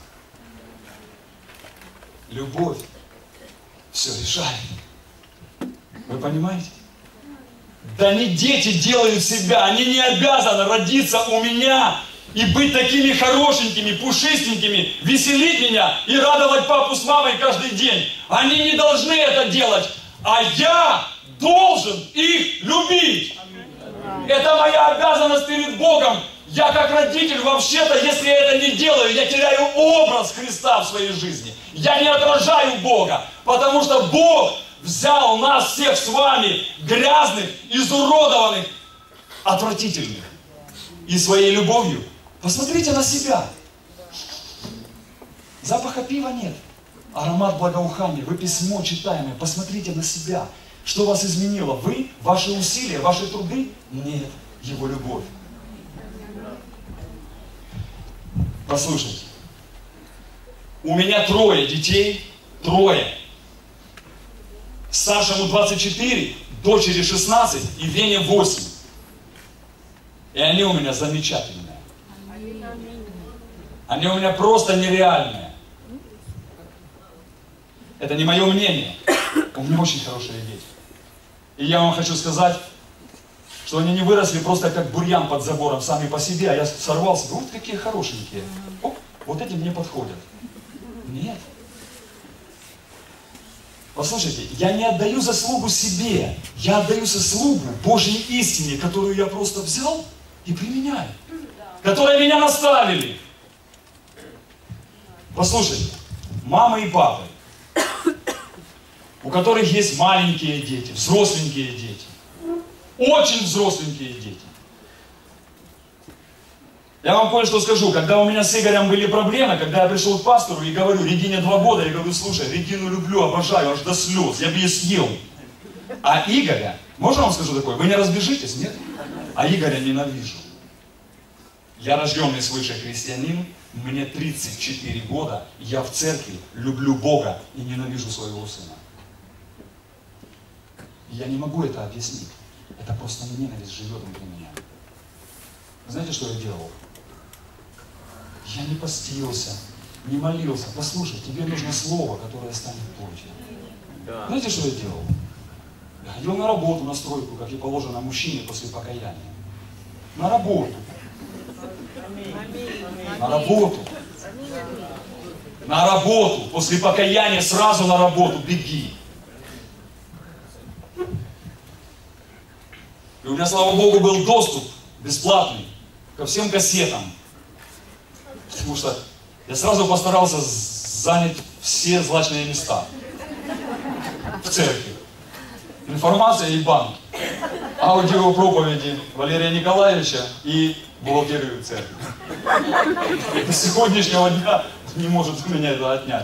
Любовь все решает. Вы понимаете? Да не дети делают себя, они не обязаны родиться у меня и быть такими хорошенькими, пушистенькими, веселить меня и радовать папу с мамой каждый день. Они не должны это делать, а я должен их любить. Это моя обязанность перед Богом. Я как родитель вообще-то, если я это не делаю, я теряю образ Христа в своей жизни. Я не отражаю Бога, потому что Бог взял нас всех с вами, грязных, изуродованных, отвратительных. И своей любовью посмотрите на себя. Запаха пива нет, аромат благоухания. Вы письмо читаемое, посмотрите на себя. Что вас изменило? Вы, ваши усилия, ваши труды? Нет, Его любовь. Послушайте, у меня 3 детей, 3. Старшему 24, дочери 16 и Вене 8. И они у меня замечательные. Они у меня просто нереальные. Это не мое мнение. У меня очень хорошие дети. И я вам хочу сказать, что они не выросли просто как бурьян под забором сами по себе, а я сорвался. Вот какие хорошенькие. Оп, вот эти мне подходят. Нет. Послушайте, я не отдаю заслугу себе. Я отдаю заслугу Божьей истине, которую я просто взял и применяю. Которые меня наставили. Послушайте, мамы и папы, у которых есть маленькие дети, взросленькие дети, очень взросленькие дети. Я вам кое-что скажу. Когда у меня с Игорем были проблемы, когда я пришел к пастору и говорю, Регине 2 года, я говорю, слушай, Регину люблю, обожаю, аж до слез, я бы ее съел. А Игоря, можно вам скажу такое, вы не разбежитесь, нет? А Игоря ненавижу. Я рожденный свыше христианин, мне 34 года, я в церкви люблю Бога и ненавижу своего сына. Я не могу это объяснить. Это просто ненависть живет внутри меня. Знаете, что я делал? Я не постился, не молился. Послушай, тебе нужно слово, которое станет плотью. Да. Знаете, что я делал? Я ходил на работу, на стройку, как и положено мужчине после покаяния. На работу. На работу. На работу. После покаяния сразу на работу беги. И у меня, слава Богу, был доступ бесплатный ко всем кассетам. Потому что я сразу постарался занять все злачные места в церкви. Информация и банк. Аудио проповеди Валерия Николаевича и бухгалтерию церкви. До сегодняшнего дня не может у меня это отнять.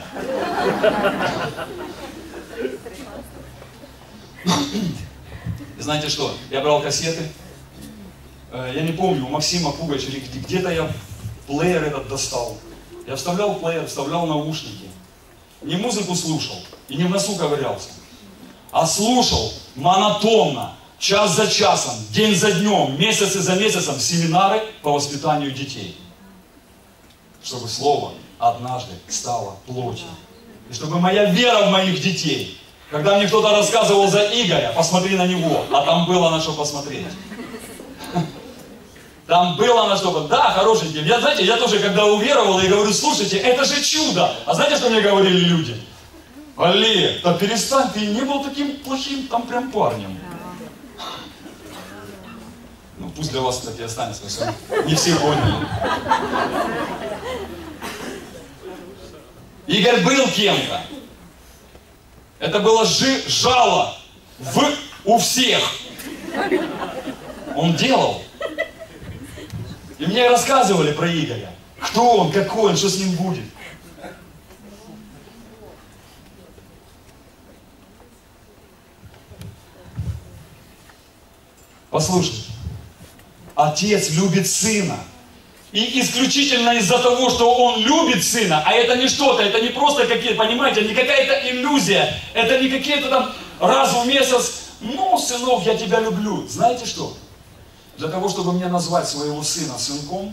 И знаете что? Я брал кассеты. Я не помню, у Максима Пугача или где-то я плеер этот достал. Я вставлял плеер, вставлял наушники. Не музыку слушал и не в носу ковырялся, а слушал монотонно, час за часом, день за днем, месяц за месяцем семинары по воспитанию детей. Чтобы слово однажды стало плотью. И чтобы моя вера в моих детей, когда мне кто-то рассказывал за Игоря, посмотри на него, а там было на что посмотреть. Там было на что. Да, хорошенький. Знаете, я тоже когда уверовал и говорю, слушайте, это же чудо. А знаете, что мне говорили люди? Олег, да перестань, ты не был таким плохим там прям парнем. Ну, пусть для вас, кстати, останется. Не все поняли. Игорь был кем-то. Это было жало у всех. Он делал. И мне рассказывали про Игоря. Кто он, какой он, что с ним будет. Послушайте. Отец любит сына. И исключительно из-за того, что он любит сына, а это не что-то, это не просто какие-то, понимаете, не какая-то иллюзия, это не какие-то там раз в месяц, ну, сынок, я тебя люблю. Знаете что? Для того, чтобы мне назвать своего сына сынком,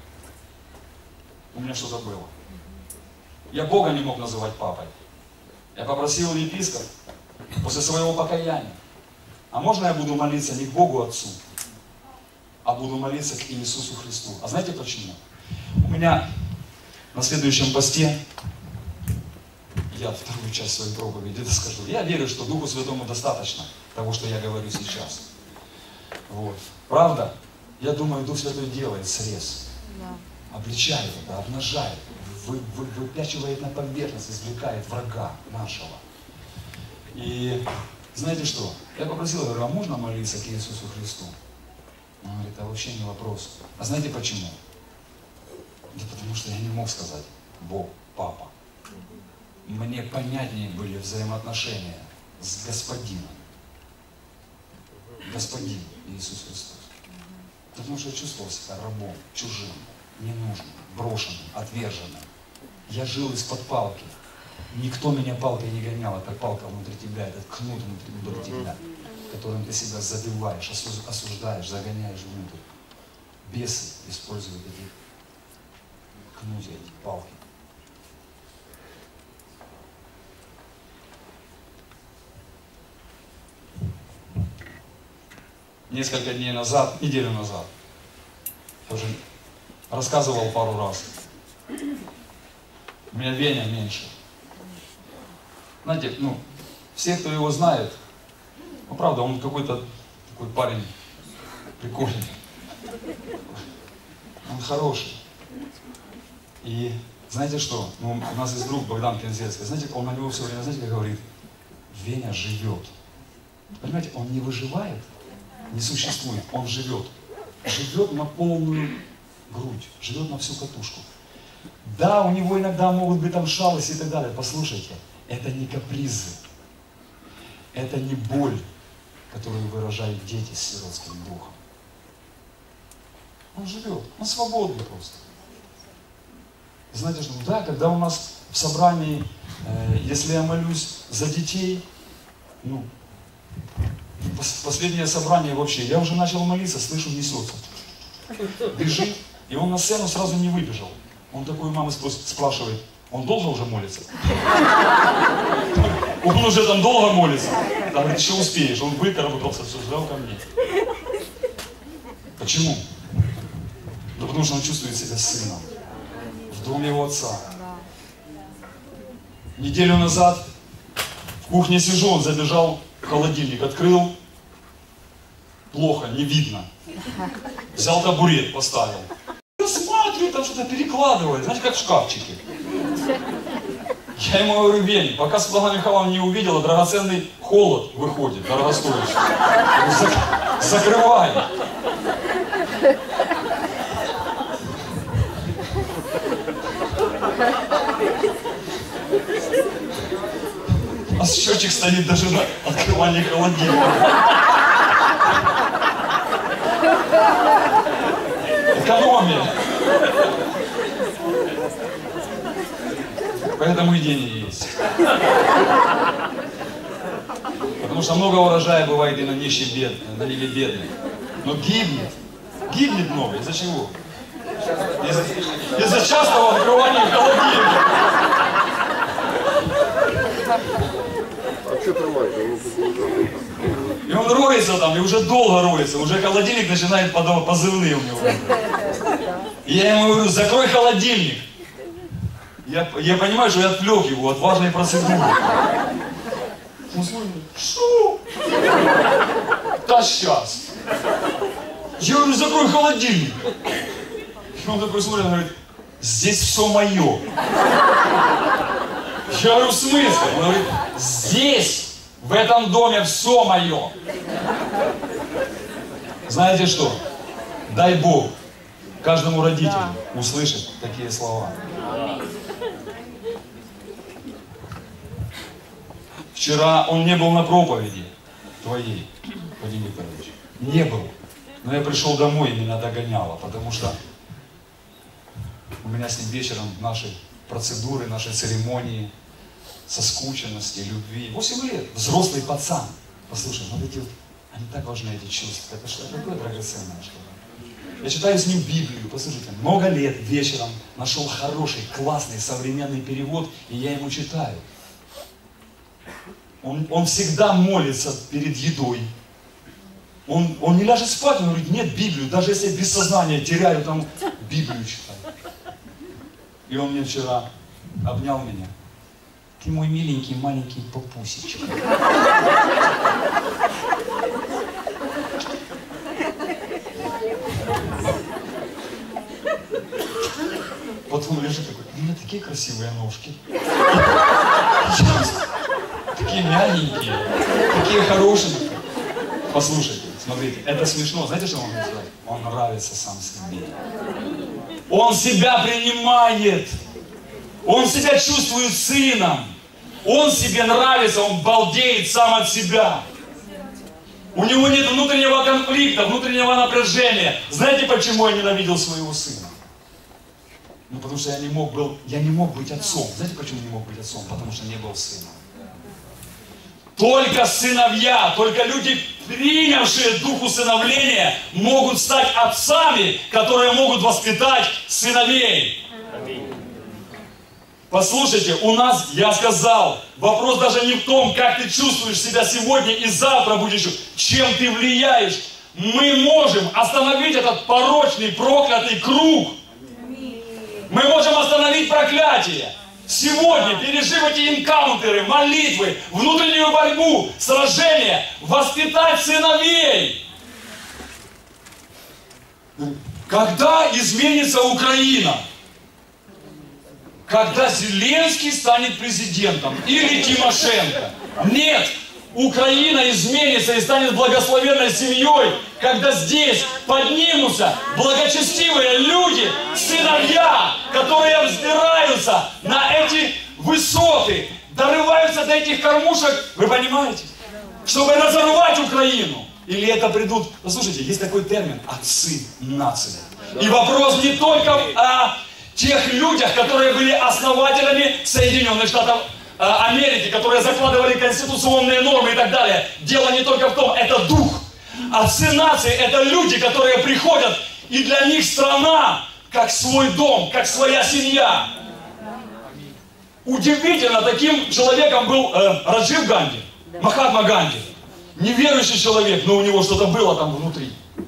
у меня что-то было. Я Бога не мог называть папой. Я попросил епископ после своего покаяния. А можно я буду молиться не к Богу Отцу, а буду молиться к Иисусу Христу? А знаете почему? У меня на следующем посте, я вторую часть своей проповеди скажу, я верю, что Духу Святому достаточно того, что я говорю сейчас. Вот. Правда? Я думаю, Дух Святой делает срез. Обличает это, обнажает, выпячивает на поверхность, извлекает врага нашего. И знаете что? Я попросил, говорю, а можно молиться к Иисусу Христу? Он говорит, а вообще не вопрос. А знаете почему? Да потому что я не мог сказать Бог, Папа. Мне понятнее были взаимоотношения с Господином. Господин Иисус Христос. Потому что я чувствовал себя рабом, чужим, ненужным, брошенным, отверженным. Я жил из-под палки. Никто меня палкой не гонял, это палка внутри тебя, этот кнут внутри тебя, которым ты себя забиваешь, осуждаешь, загоняешь внутрь. Бесы используют эти кнути, эти палки. Несколько дней назад, неделю назад, я уже рассказывал пару раз, у меня Веня меньше. Знаете, ну, все, кто его знает, ну, правда, он какой-то такой парень прикольный. Он хороший. И знаете что? Ну, у нас есть друг Богдан Кензельский. Знаете, он на него все время, знаете, как говорит? Веня живет. Понимаете, он не выживает, не существует, он живет. Живет на полную грудь, живет на всю катушку. Да, у него иногда могут быть там шалости и так далее. Послушайте, это не капризы, это не боль, которую выражают дети с сиротским духом. Он живет, он свободный просто. Знаете что, да, когда у нас в собрании, если я молюсь за детей, ну, последнее собрание вообще, я уже начал молиться, слышу, несется. Бежит, и он на сцену сразу не выбежал. Он такой у мамы спрашивает, он долго уже молится? Он уже там долго молится. Там говорит, еще успеешь. Он выкарабкался, все, ждал ко мне. Почему? Да потому что он чувствует себя сыном в доме его отца. Неделю назад в кухне сижу, он забежал в холодильник, открыл, плохо, не видно. Взял табурет, поставил. Смотри, там что-то перекладывает, знаете, как в шкафчике. Я ему говорю, Вень, пока Светлана Михайловна не увидела, драгоценный холод выходит, дорогостоящий. Закрывай. А счетчик стоит даже на открывании холодильника. Экономия. Поэтому и деньги есть. Потому что много урожая бывает и на нищих бедных, на ниве бедных. Но гибнет. Гибнет много. Из-за чего? Из-за частого открывания холодильника. И он роется там, и уже долго роется. Уже холодильник начинает позывные у него. И я ему говорю, закрой холодильник. Я понимаю, что я отвлек его от важной процедуры. Он смотрит, что? Да сейчас. Я говорю, закрой холодильник. И он такой смотрит, говорит, здесь все мое. Я говорю, в смысле? Он говорит, здесь, в этом доме все мое. Знаете что? Дай Бог каждому родителю услышать такие слова. Вчера он не был на проповеди твоей, Вадим Викторович. не был. Но я пришел домой, и меня догоняло, потому что у меня с ним вечером наши процедуры, наши церемонии, соскученности, любви. 8 лет, взрослый пацан. Послушай, вот эти, они так важны, эти чувства. Это что такое драгоценное что-то. Я читаю с ним Библию, послушайте, много лет вечером нашел хороший, классный, современный перевод, и я ему читаю. Он всегда молится перед едой. Он не ляжет спать, он говорит, нет, Библию, даже если я без сознания теряю, там Библию читаю. И он мне вчера обнял меня. Ты мой миленький маленький папусечек. Потом лежит такой, у меня такие красивые ножки. Такие мягенькие, такие хорошенькие. Послушайте, смотрите, это смешно. Знаете, что он может сказать? Он нравится сам себе. Он себя принимает. Он себя чувствует сыном. Он себе нравится, он балдеет сам от себя. У него нет внутреннего конфликта, внутреннего напряжения. Знаете, почему я ненавидел своего сына? Ну, потому что я не мог быть отцом. Знаете, почему не мог быть отцом? Потому что не был сыном. Только сыновья, только люди, принявшие дух усыновления, могут стать отцами, которые могут воспитать сыновей. Послушайте, у нас, я сказал, вопрос даже не в том, как ты чувствуешь себя сегодня и завтра будешь, чем ты влияешь. Мы можем остановить этот порочный, проклятый круг. Мы можем остановить проклятие. Сегодня, пережив эти энкаунтеры, молитвы, внутреннюю борьбу, сражения, воспитать сыновей. Когда изменится Украина? Когда Зеленский станет президентом или Тимошенко? Нет! Украина изменится и станет благословенной семьей, когда здесь поднимутся благочестивые люди, сыновья, которые взбираются на эти высоты, дорываются до этих кормушек, вы понимаете, чтобы разорвать Украину. Или это придут, послушайте, есть такой термин, отцы нации. И вопрос не только о тех людях, которые были основателями Соединенных Штатов Америки, которые закладывали конституционные нормы и так далее. Дело не только в том, это дух. Отцы нации — это люди, которые приходят, и для них страна как свой дом, как своя семья. Удивительно, таким человеком был Раджив Ганди, Махатма Ганди. Неверующий человек, но у него что-то было там внутри.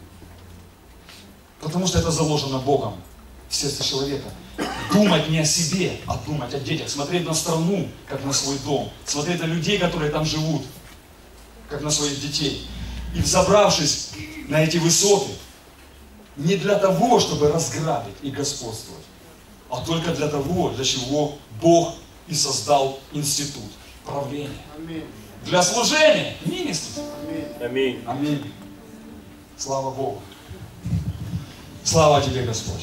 Потому что это заложено Богом в сердце человека. Думать не о себе, а думать о детях. Смотреть на страну, как на свой дом. Смотреть на людей, которые там живут, как на своих детей. И взобравшись на эти высоты, не для того, чтобы разграбить и господствовать, а только для того, для чего Бог и создал институт правления. Для служения, министров. Аминь. Аминь. Слава Богу. Слава Тебе, Господь.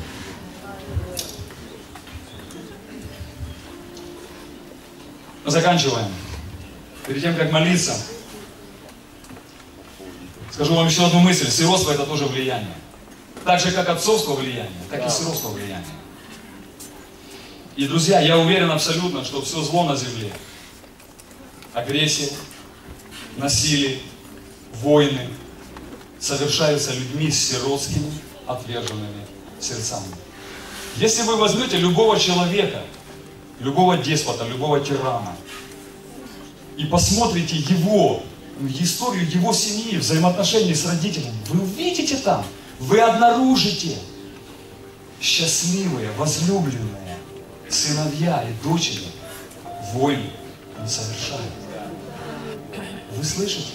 Мы заканчиваем. Перед тем, как молиться, скажу вам еще одну мысль. Сиротство — это тоже влияние. Так же, как отцовство влияние, так и сиротство влияние. И, друзья, я уверен абсолютно, что все зло на земле, агрессия, насилие, войны совершаются людьми с сиротскими, отверженными сердцами. Если вы возьмете любого человека, любого деспота, любого тирана, и посмотрите его, историю его семьи, взаимоотношений с родителями, вы увидите там, вы обнаружите счастливые, возлюбленные сыновья и дочери войны не совершают. Вы слышите?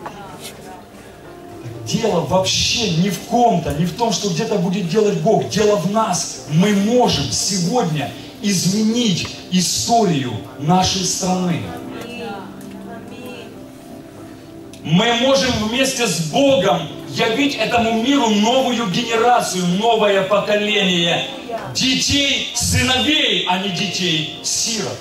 Дело вообще не в ком-то, не в том, что где-то будет делать Бог. Дело в нас. Мы можем сегодня изменить историю нашей страны. Мы можем вместе с Богом явить этому миру новую генерацию, новое поколение детей, сыновей, а не детей, сирот.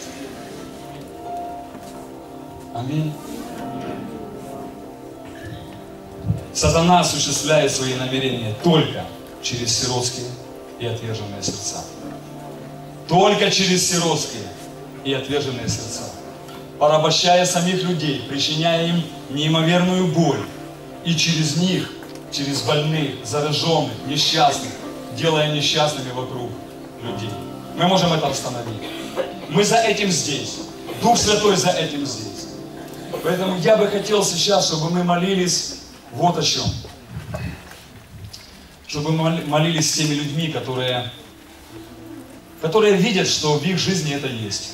Аминь. Сатана осуществляет свои намерения только через сиротские и отверженные сердца. Только через сиротские и отверженные сердца. Порабощая самих людей, причиняя им неимоверную боль. И через них, через больных, зараженных, несчастных, делая несчастными вокруг людей. Мы можем это остановить. Мы за этим здесь. Дух Святой за этим здесь. Поэтому я бы хотел сейчас, чтобы мы молились вот о чем. Чтобы мы молились с теми людьми, которые видят, что в их жизни это есть.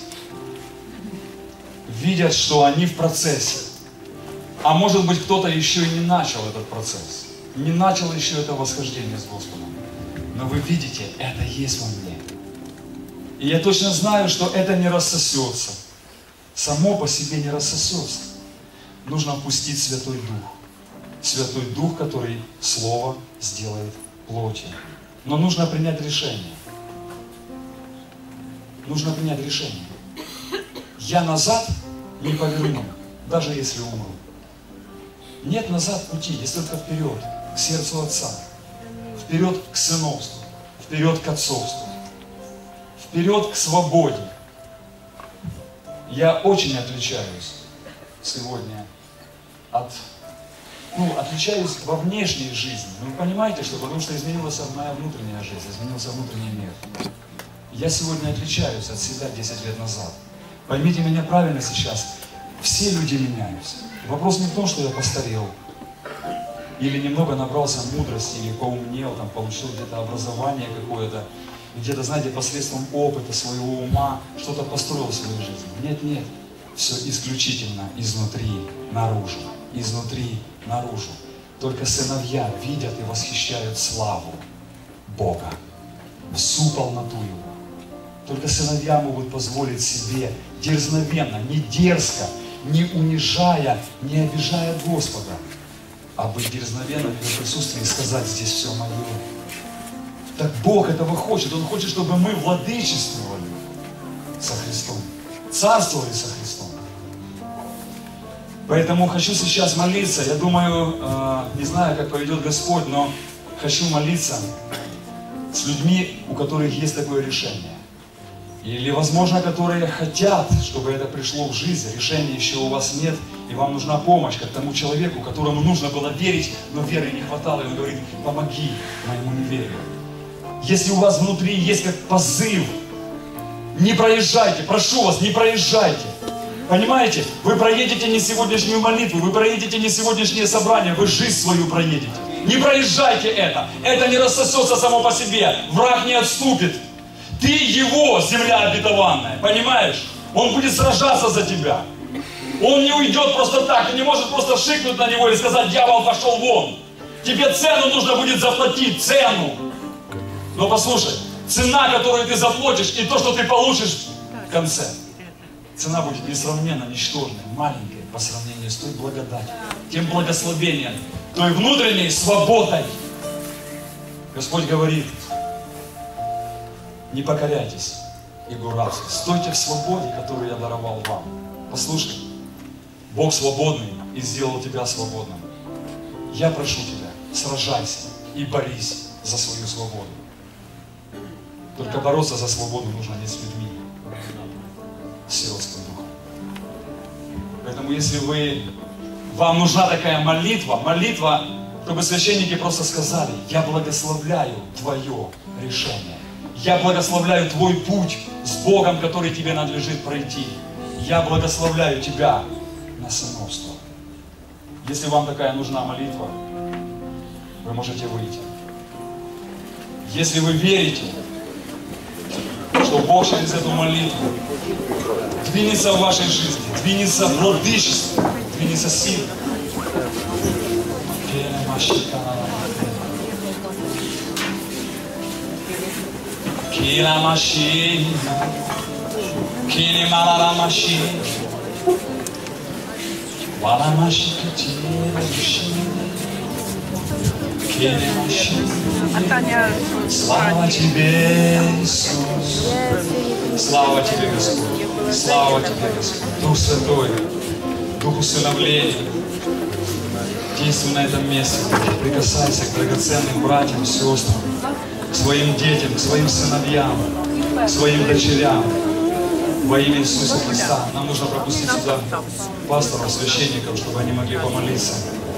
Видят, что они в процессе. А может быть, кто-то еще и не начал этот процесс. Не начал еще это восхождение с Господом. Но вы видите, это есть во мне. И я точно знаю, что это не рассосется. Само по себе не рассосется. Нужно впустить Святой Дух. Святой Дух, который Слово сделает плотью. Но нужно принять решение. Нужно принять решение. Я назад не поверну, даже если умру. Нет назад пути, есть только вперед, к сердцу Отца. Вперед к сыновству, вперед к отцовству. Вперед к свободе. Я очень отличаюсь сегодня отличаюсь во внешней жизни. Вы понимаете, что потому что изменилась моя внутренняя жизнь, изменился внутренний мир. Я сегодня отличаюсь от себя 10 лет назад. Поймите меня правильно сейчас. Все люди меняются. Вопрос не в том, что я постарел, или немного набрался мудрости, или поумнел, там, получил где-то образование какое-то, где-то, знаете, посредством опыта своего ума что-то построил в своей жизни. Нет, нет. Все исключительно изнутри наружу. Изнутри наружу. Только сыновья видят и восхищают славу Бога. Всю полноту Его. Только сыновья могут позволить себе дерзновенно, не дерзко, не унижая, не обижая Господа, а быть дерзновенным в Его присутствии и сказать: здесь все мое. Так Бог этого хочет. Он хочет, чтобы мы владычествовали со Христом, царствовали со Христом. Поэтому хочу сейчас молиться. Я думаю, не знаю, как поведет Господь, но хочу молиться с людьми, у которых есть такое решение. Или, возможно, которые хотят, чтобы это пришло в жизнь. Решения еще у вас нет, и вам нужна помощь, как тому человеку, которому нужно было верить, но веры не хватало, и он говорит: помоги моему неверию. Если у вас внутри есть как позыв, не проезжайте, прошу вас, не проезжайте. Понимаете? Вы проедете не сегодняшнюю молитву, вы проедете не сегодняшнее собрание, вы жизнь свою проедете. Не проезжайте это. Это не рассосется само по себе. Враг не отступит. Ты его земля обетованная. Понимаешь? Он будет сражаться за тебя. Он не уйдет просто так. Ты не можешь просто шикнуть на него и сказать: дьявол, пошел вон. Тебе цену нужно будет заплатить. Цену. Но послушай, цена, которую ты заплатишь, и то, что ты получишь в конце. Цена будет несравненно ничтожной, маленькой по сравнению с той благодатью, тем благословением, той внутренней свободой. Господь говорит: не покоряйтесь игу рабства, стойте в свободе, которую я даровал вам. Послушай, Бог свободный и сделал тебя свободным. Я прошу тебя, сражайся и борись за свою свободу. Только бороться за свободу нужно не с людьми, с сиротским духом. Поэтому если вам нужна такая молитва, чтобы священники просто сказали: я благословляю твое решение. Я благословляю твой путь с Богом, который тебе надлежит пройти. Я благословляю тебя на сыновство. Если вам такая нужна молитва, вы можете выйти. Если вы верите, что Бог через эту молитву двинется в вашей жизни, двинется в владычестве, двинется силой. Кила машин, кили малала машин, вала машин, кили машин. Слава тебе, Иисус! Слава тебе, Господь! Слава тебе, Господь! Дух Святой, Дух усыновления, Действуй на этом месте, Боже. Прикасайся к драгоценным братьям, сестрам, к своим детям, к своим сыновьям, к своим дочерям. Во имя Иисуса Христа. Нам нужно пропустить сюда пасторов, священников, чтобы они могли помолиться.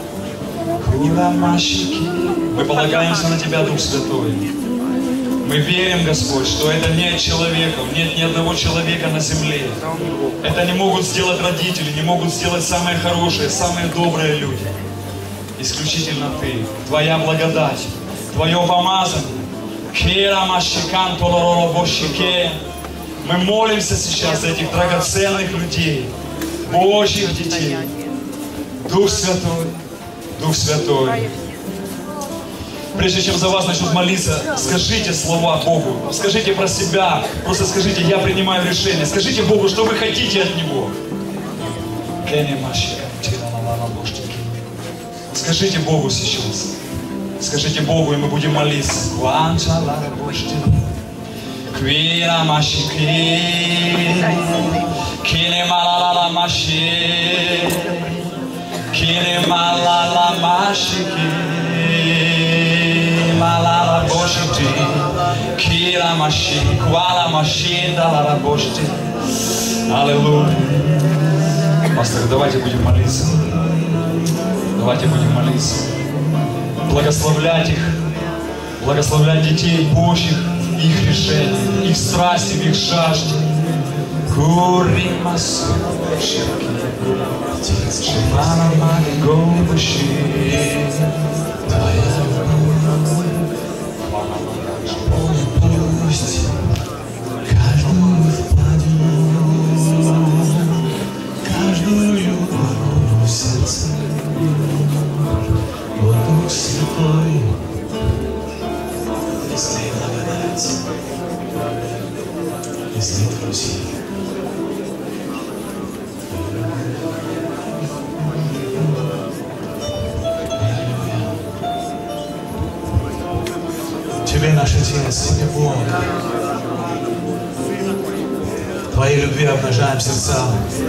Мы полагаемся на Тебя, Дух Святой. Мы верим, Господь, что это не от человеков, нет ни одного человека на земле. Это не могут сделать родители, не могут сделать самые хорошие, самые добрые люди. Исключительно Ты, Твоя благодать, Твое помазание. Мы молимся сейчас за этих драгоценных людей, Божьих детей. Дух Святой, Дух Святой. Прежде чем за вас начнут молиться, скажите слова Богу, скажите про себя, просто скажите: я принимаю решение. Скажите Богу, что вы хотите от Него. Скажите Богу сейчас. Скажите Богу, и мы будем молиться. Аллилуйя. Пастор, давайте будем молиться. Давайте будем молиться. Благословлять их. Благословлять детей Божьих, их решения, их страсти, их жажде. Каждую в сердце, о Дух Святой, излей благодать, излей друзей. Тебе наш Отец, Тебе Бог. Твоей любви обнажаем сердца.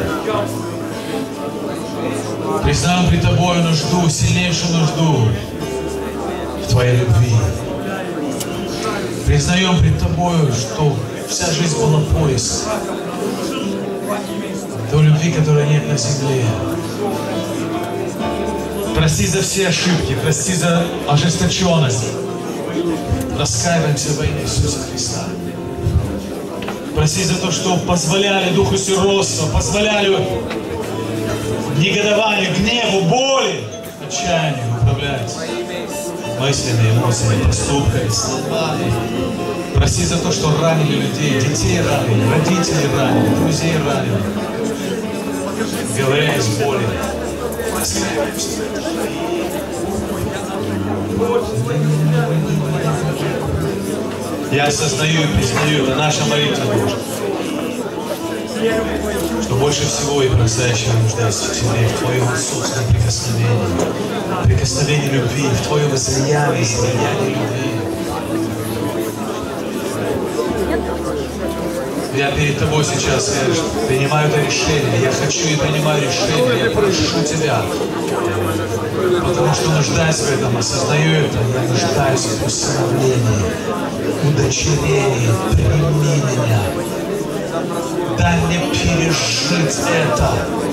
Признаем пред Тобою нужду, сильнейшую нужду в Твоей любви. Признаем пред Тобою, что вся жизнь была поиск той любви, которой нет на земле. Прости за все ошибки, прости за ожесточенность. Раскаиваемся во имя Иисуса Христа. Прости за то, что позволяли духу сиротства, позволяли негодованию, гневу, боли, отчаянию управлять мыслями, эмоциями, поступками, словами. Прости за то, что ранили людей, детей ранили, родителей ранили, друзей ранили. Говоря из боли, раскаиваемся. Я осознаю и признаю, это наша молитва, Боже, что больше всего и по-настоящему нуждаюсь в Тебе, в Твоем собственном прикосновении, прикосновении любви, в Твоем излиянии любви. Я перед Тобой сейчас принимаю это решение, я хочу и принимаю решение, я прошу Тебя, потому что нуждаюсь в этом, осознаю это, я нуждаюсь в усыновлении, удочерении, прими меня, дай мне пережить это.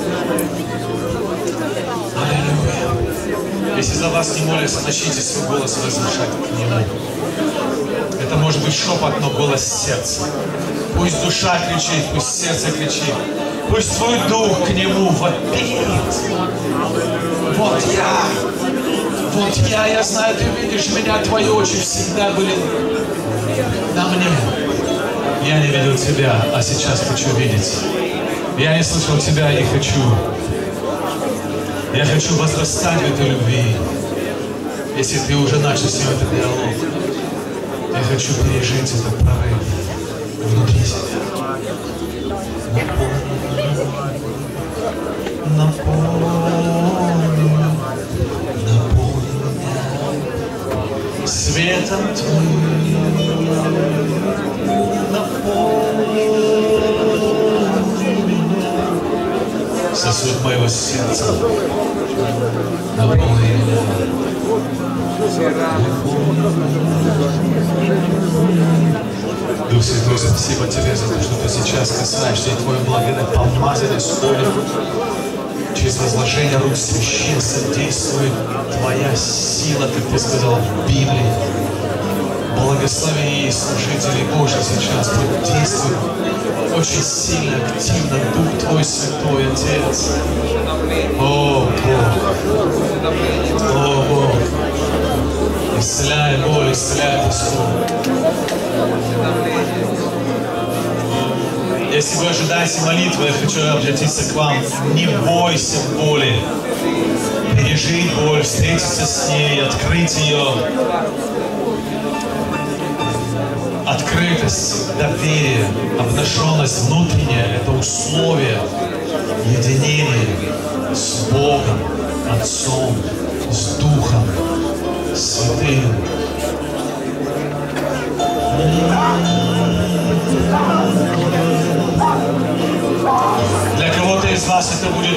Аллилуйя. Если за вас не молятся, начните свой голос возвышать к Нему. Это может быть шепот, но голос сердца. Пусть душа кричит, пусть сердце кричит. Пусть твой дух к Нему вопит. Вот я знаю, Ты видишь меня, Твои очи всегда были на мне. Я не видел Тебя, а сейчас хочу видеть. Я не слышал Тебя и хочу. Я хочу возрастать в этой любви. Если Ты уже начал с ним этот диалог, я хочу пережить этот прорыв внутри себя. Наполни меня светом Твоим. Наполни меня Сосуд моего сердца. Наполни меня. Дух Святой, спасибо Тебе за то, что Ты сейчас касаешься, и Твое благодать помазание сходит. Через возложение рук священства действует Твоя сила, как Ты сказал в Библии. Благослови служителей Божьих сейчас, пусть действует очень сильно, активно Дух Твой Святой, Отец. О, Бог! О, Бог! Исцеляй боль, исцеляй Господь. Если вы ожидаете молитвы, я хочу обратиться к вам. Не бойся боли. Пережить боль, встретиться с ней, открыть ее. Открытость, доверие, обнаженность внутренняя – это условие единения с Богом, Отцом, с Духом Святым. Для кого-то из вас это будет,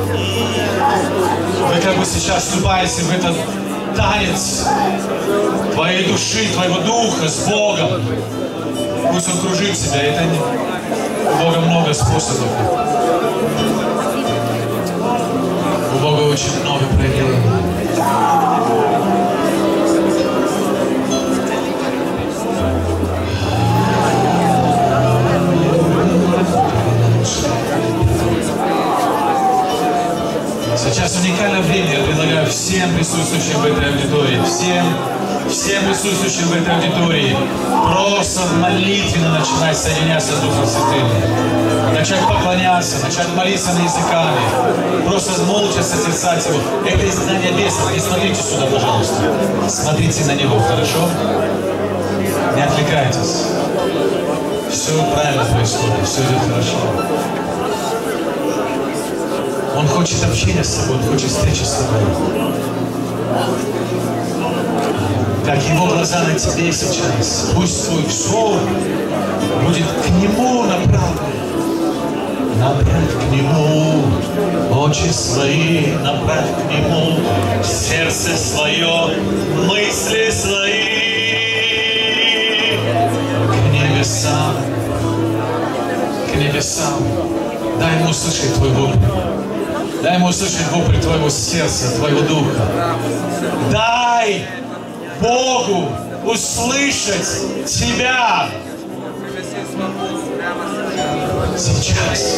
вы как бы сейчас вступаете в этот танец твоей души, твоего духа с Богом. Пусть Он кружит тебя. Это не... У Бога много способов. У Бога очень много проявлений. Сейчас уникальное время. Я предлагаю всем присутствующим в этой аудитории, всем присутствующим в этой аудитории просто молитвенно начинать соединяться с Духом Святым. Начать поклоняться, начать молиться на языками. Просто молча созерцать Его. Это изгнание бесов. Не смотрите сюда, пожалуйста. Смотрите на Него, хорошо? Не отвлекайтесь. Все правильно происходит, все идет хорошо. Он хочет общения с тобой, Он хочет встречи с тобой. Как Его глаза на тебе сейчас. Пусть твой взор будет к Нему направлен. Направь к Нему очи свои, направь к Нему сердце свое, мысли свои к небесам, к небесам. Дай Ему услышать твой вопль. Дай Ему услышать вопль твоего сердца, твоего духа. Дай Богу услышать тебя. Сейчас.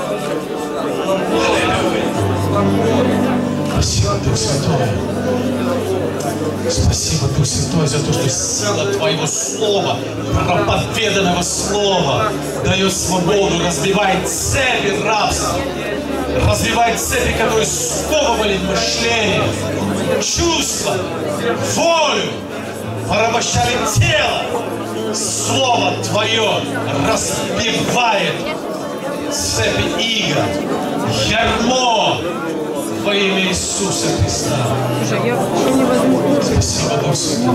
Спасибо, Дух Святой. Спасибо, Дух Святой, за то, что сила Твоего Слова, проповеданного Слова, дает свободу, разбивает цепи рабства, разбивает цепи, которые сковывали мышление, чувства, волю, порабощали тело. Слово Твое разбивает цепи иго, ярмо во имя Иисуса Христа. Спасибо, Дух Святой.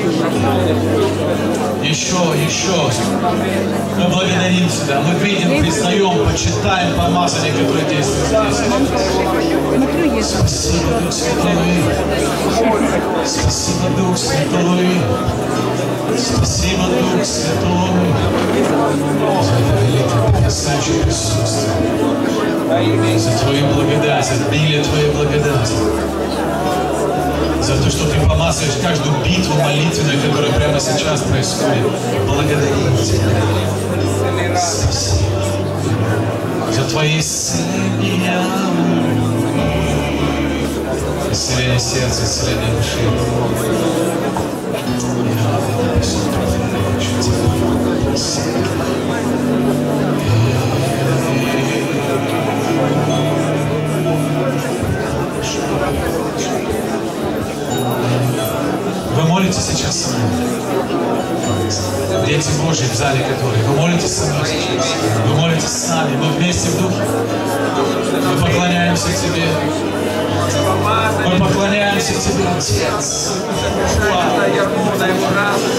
Еще. Мы благодарим Тебя. Мы видим, признаем, почитаем помазание, которое действует здесь. Спасибо, Дух Святой. Спасибо, Дух Святой. Спасибо, Дух Святой, за это великое потрясающее присутствие, за Твою благодать, за обилие Твоей благодати, за то, что Ты помазываешь каждую битву молитвенную, которая прямо сейчас происходит. Благодарим Тебя. Спасибо за Твои исцеления, исцеление сердца, исцеление души. Вы молитесь сейчас со мной? Дети Божьи в зале, которые. Вы молитесь со мной сейчас? Вы молитесь с нами? Мы вместе в Духе? Мы поклоняемся Тебе. Мы поклоняемся Тебе, Отец.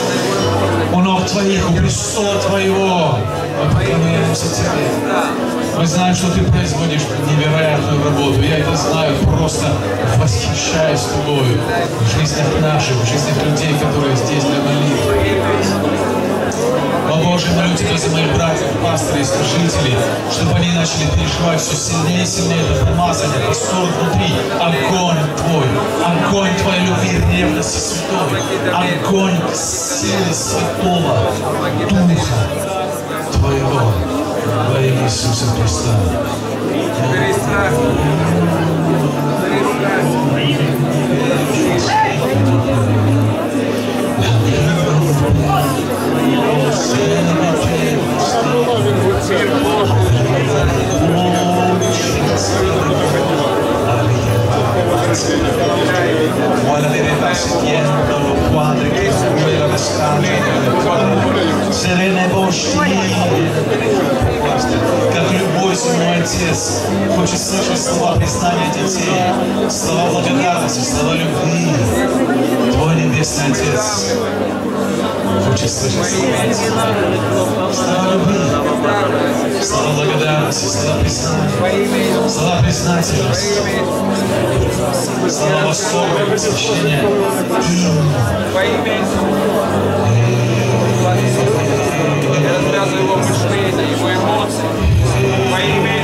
У ног Твоих, у престола Твоего. Мы поклоняемся Тебе. Мы знаем, что Ты производишь невероятную работу. Я это знаю, просто восхищаюсь Тобою в жизнях наших, в жизнях людей, которые здесь для молитвы. О Боже, молю Тебя за моих братьев, пастырей, служителей, чтобы они начали переживать все сильнее и сильнее это помазание, простор внутри, огонь Твой, огонь Твоей любви, ревности святой, огонь силы Святого Духа Твоего во имя Иисуса Христа. Vuole verità si tiendono quadri che quella vescante serene божьи, как любой земной отец хочет слышать слова признания детей, слова благодарности, слова любви. Твой небесный Отец хочет слышать слова любви, слова благодарности, слова признания, слова признательности, слова восторга, восхищения. Я развязываю его мышление, его эмоции. Во имя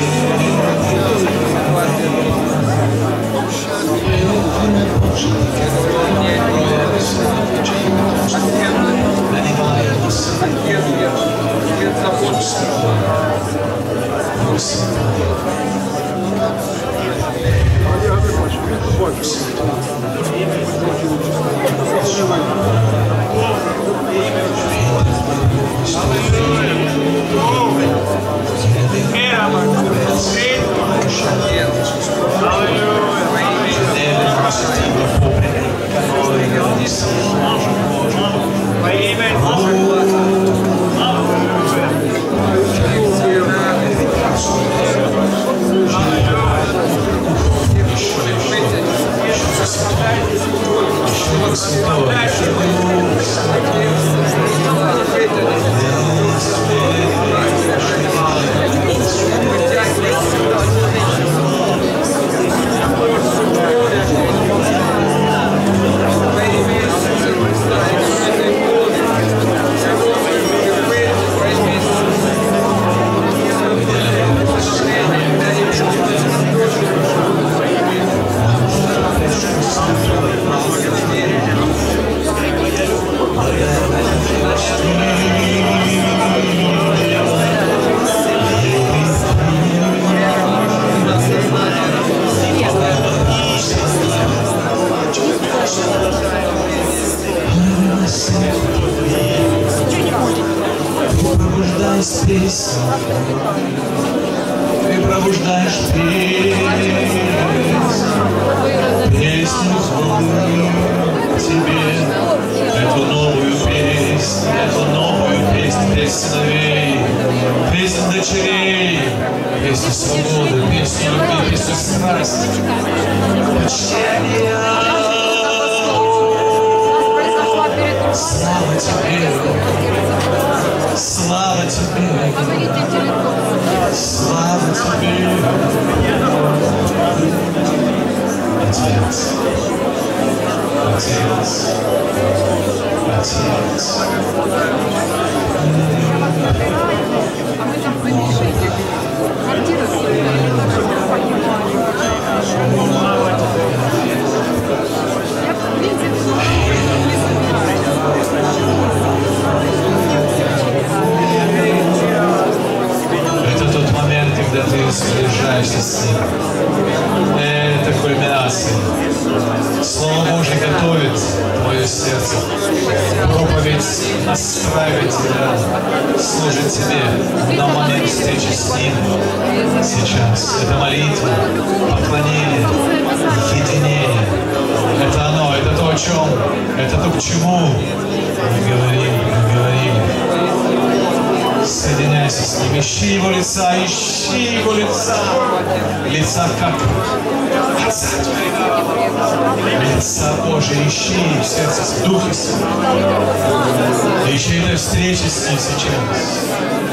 Ты пробуждаешь песню злую тебе, эту новую песнь сыновей, песнь дочерей, песню свободы, песню любви, песню страсти, почтения. Слава тебе, слава тебе, слава тебе, Отец, Отец, Отец. Это тот момент, когда ты сближаешься с Ним. Это кульминация. Слово Божье готовит твое сердце. Проповедь настраивает тебя, служит тебе на момент встречи с Ним сейчас. Это молитва, поклонение, единение. Это оно, это то, о чем, это то, к чему мы говорили. Соединяйся с Ним, ищи Его лица, лица как Отца твоего, лица Божие ищи в сердце, в духе своем, ищи этой встречи с ним сейчас.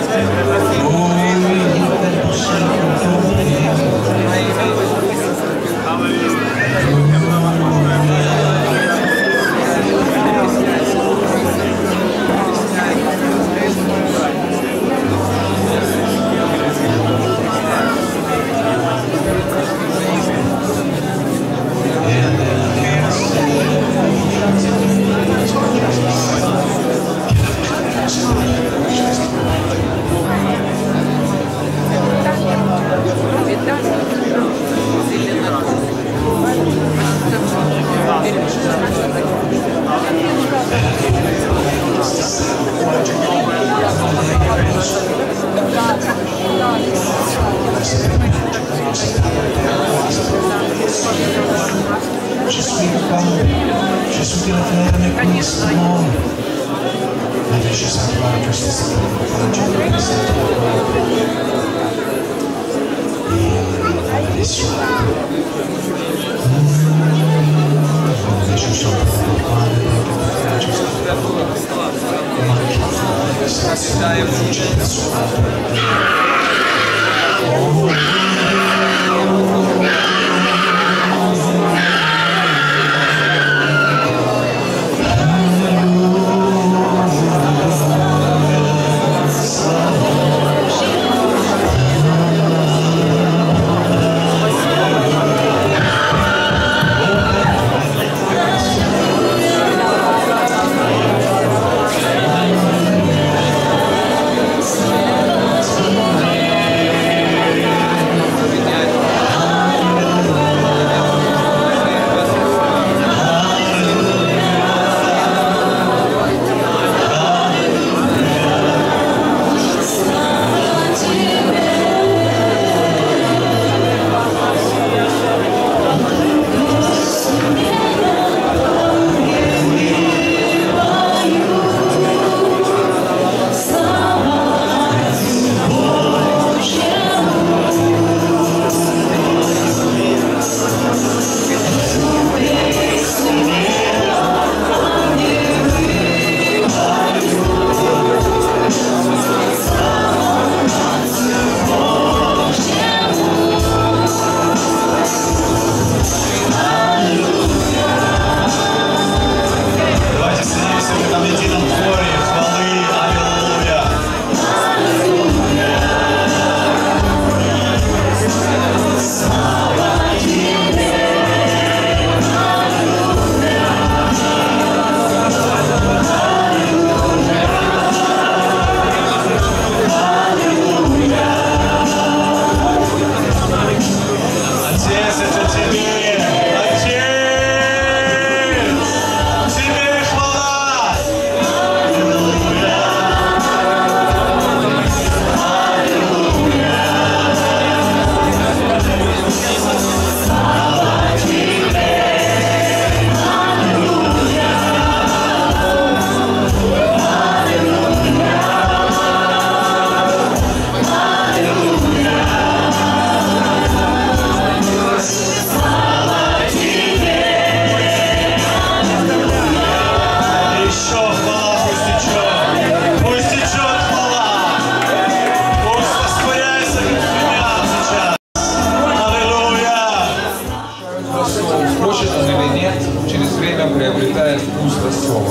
приобретает вкус слова.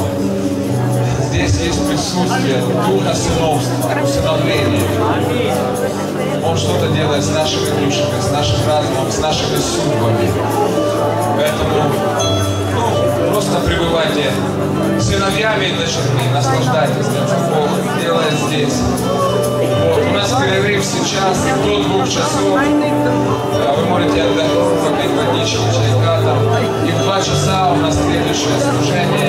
Здесь есть присутствие Духа сыновства, усыновления. Он что-то делает с нашими душами, с нашим разумом, с нашими судьбами. Поэтому просто пребывайте сыновьями и дочерьми, наслаждайтесь тем, что Бог делает здесь. Вот, у нас перерыв сейчас до 2 часов. Вы можете отдохнуть, попить водички, чайка там. И в 2 часа у нас следующее служение.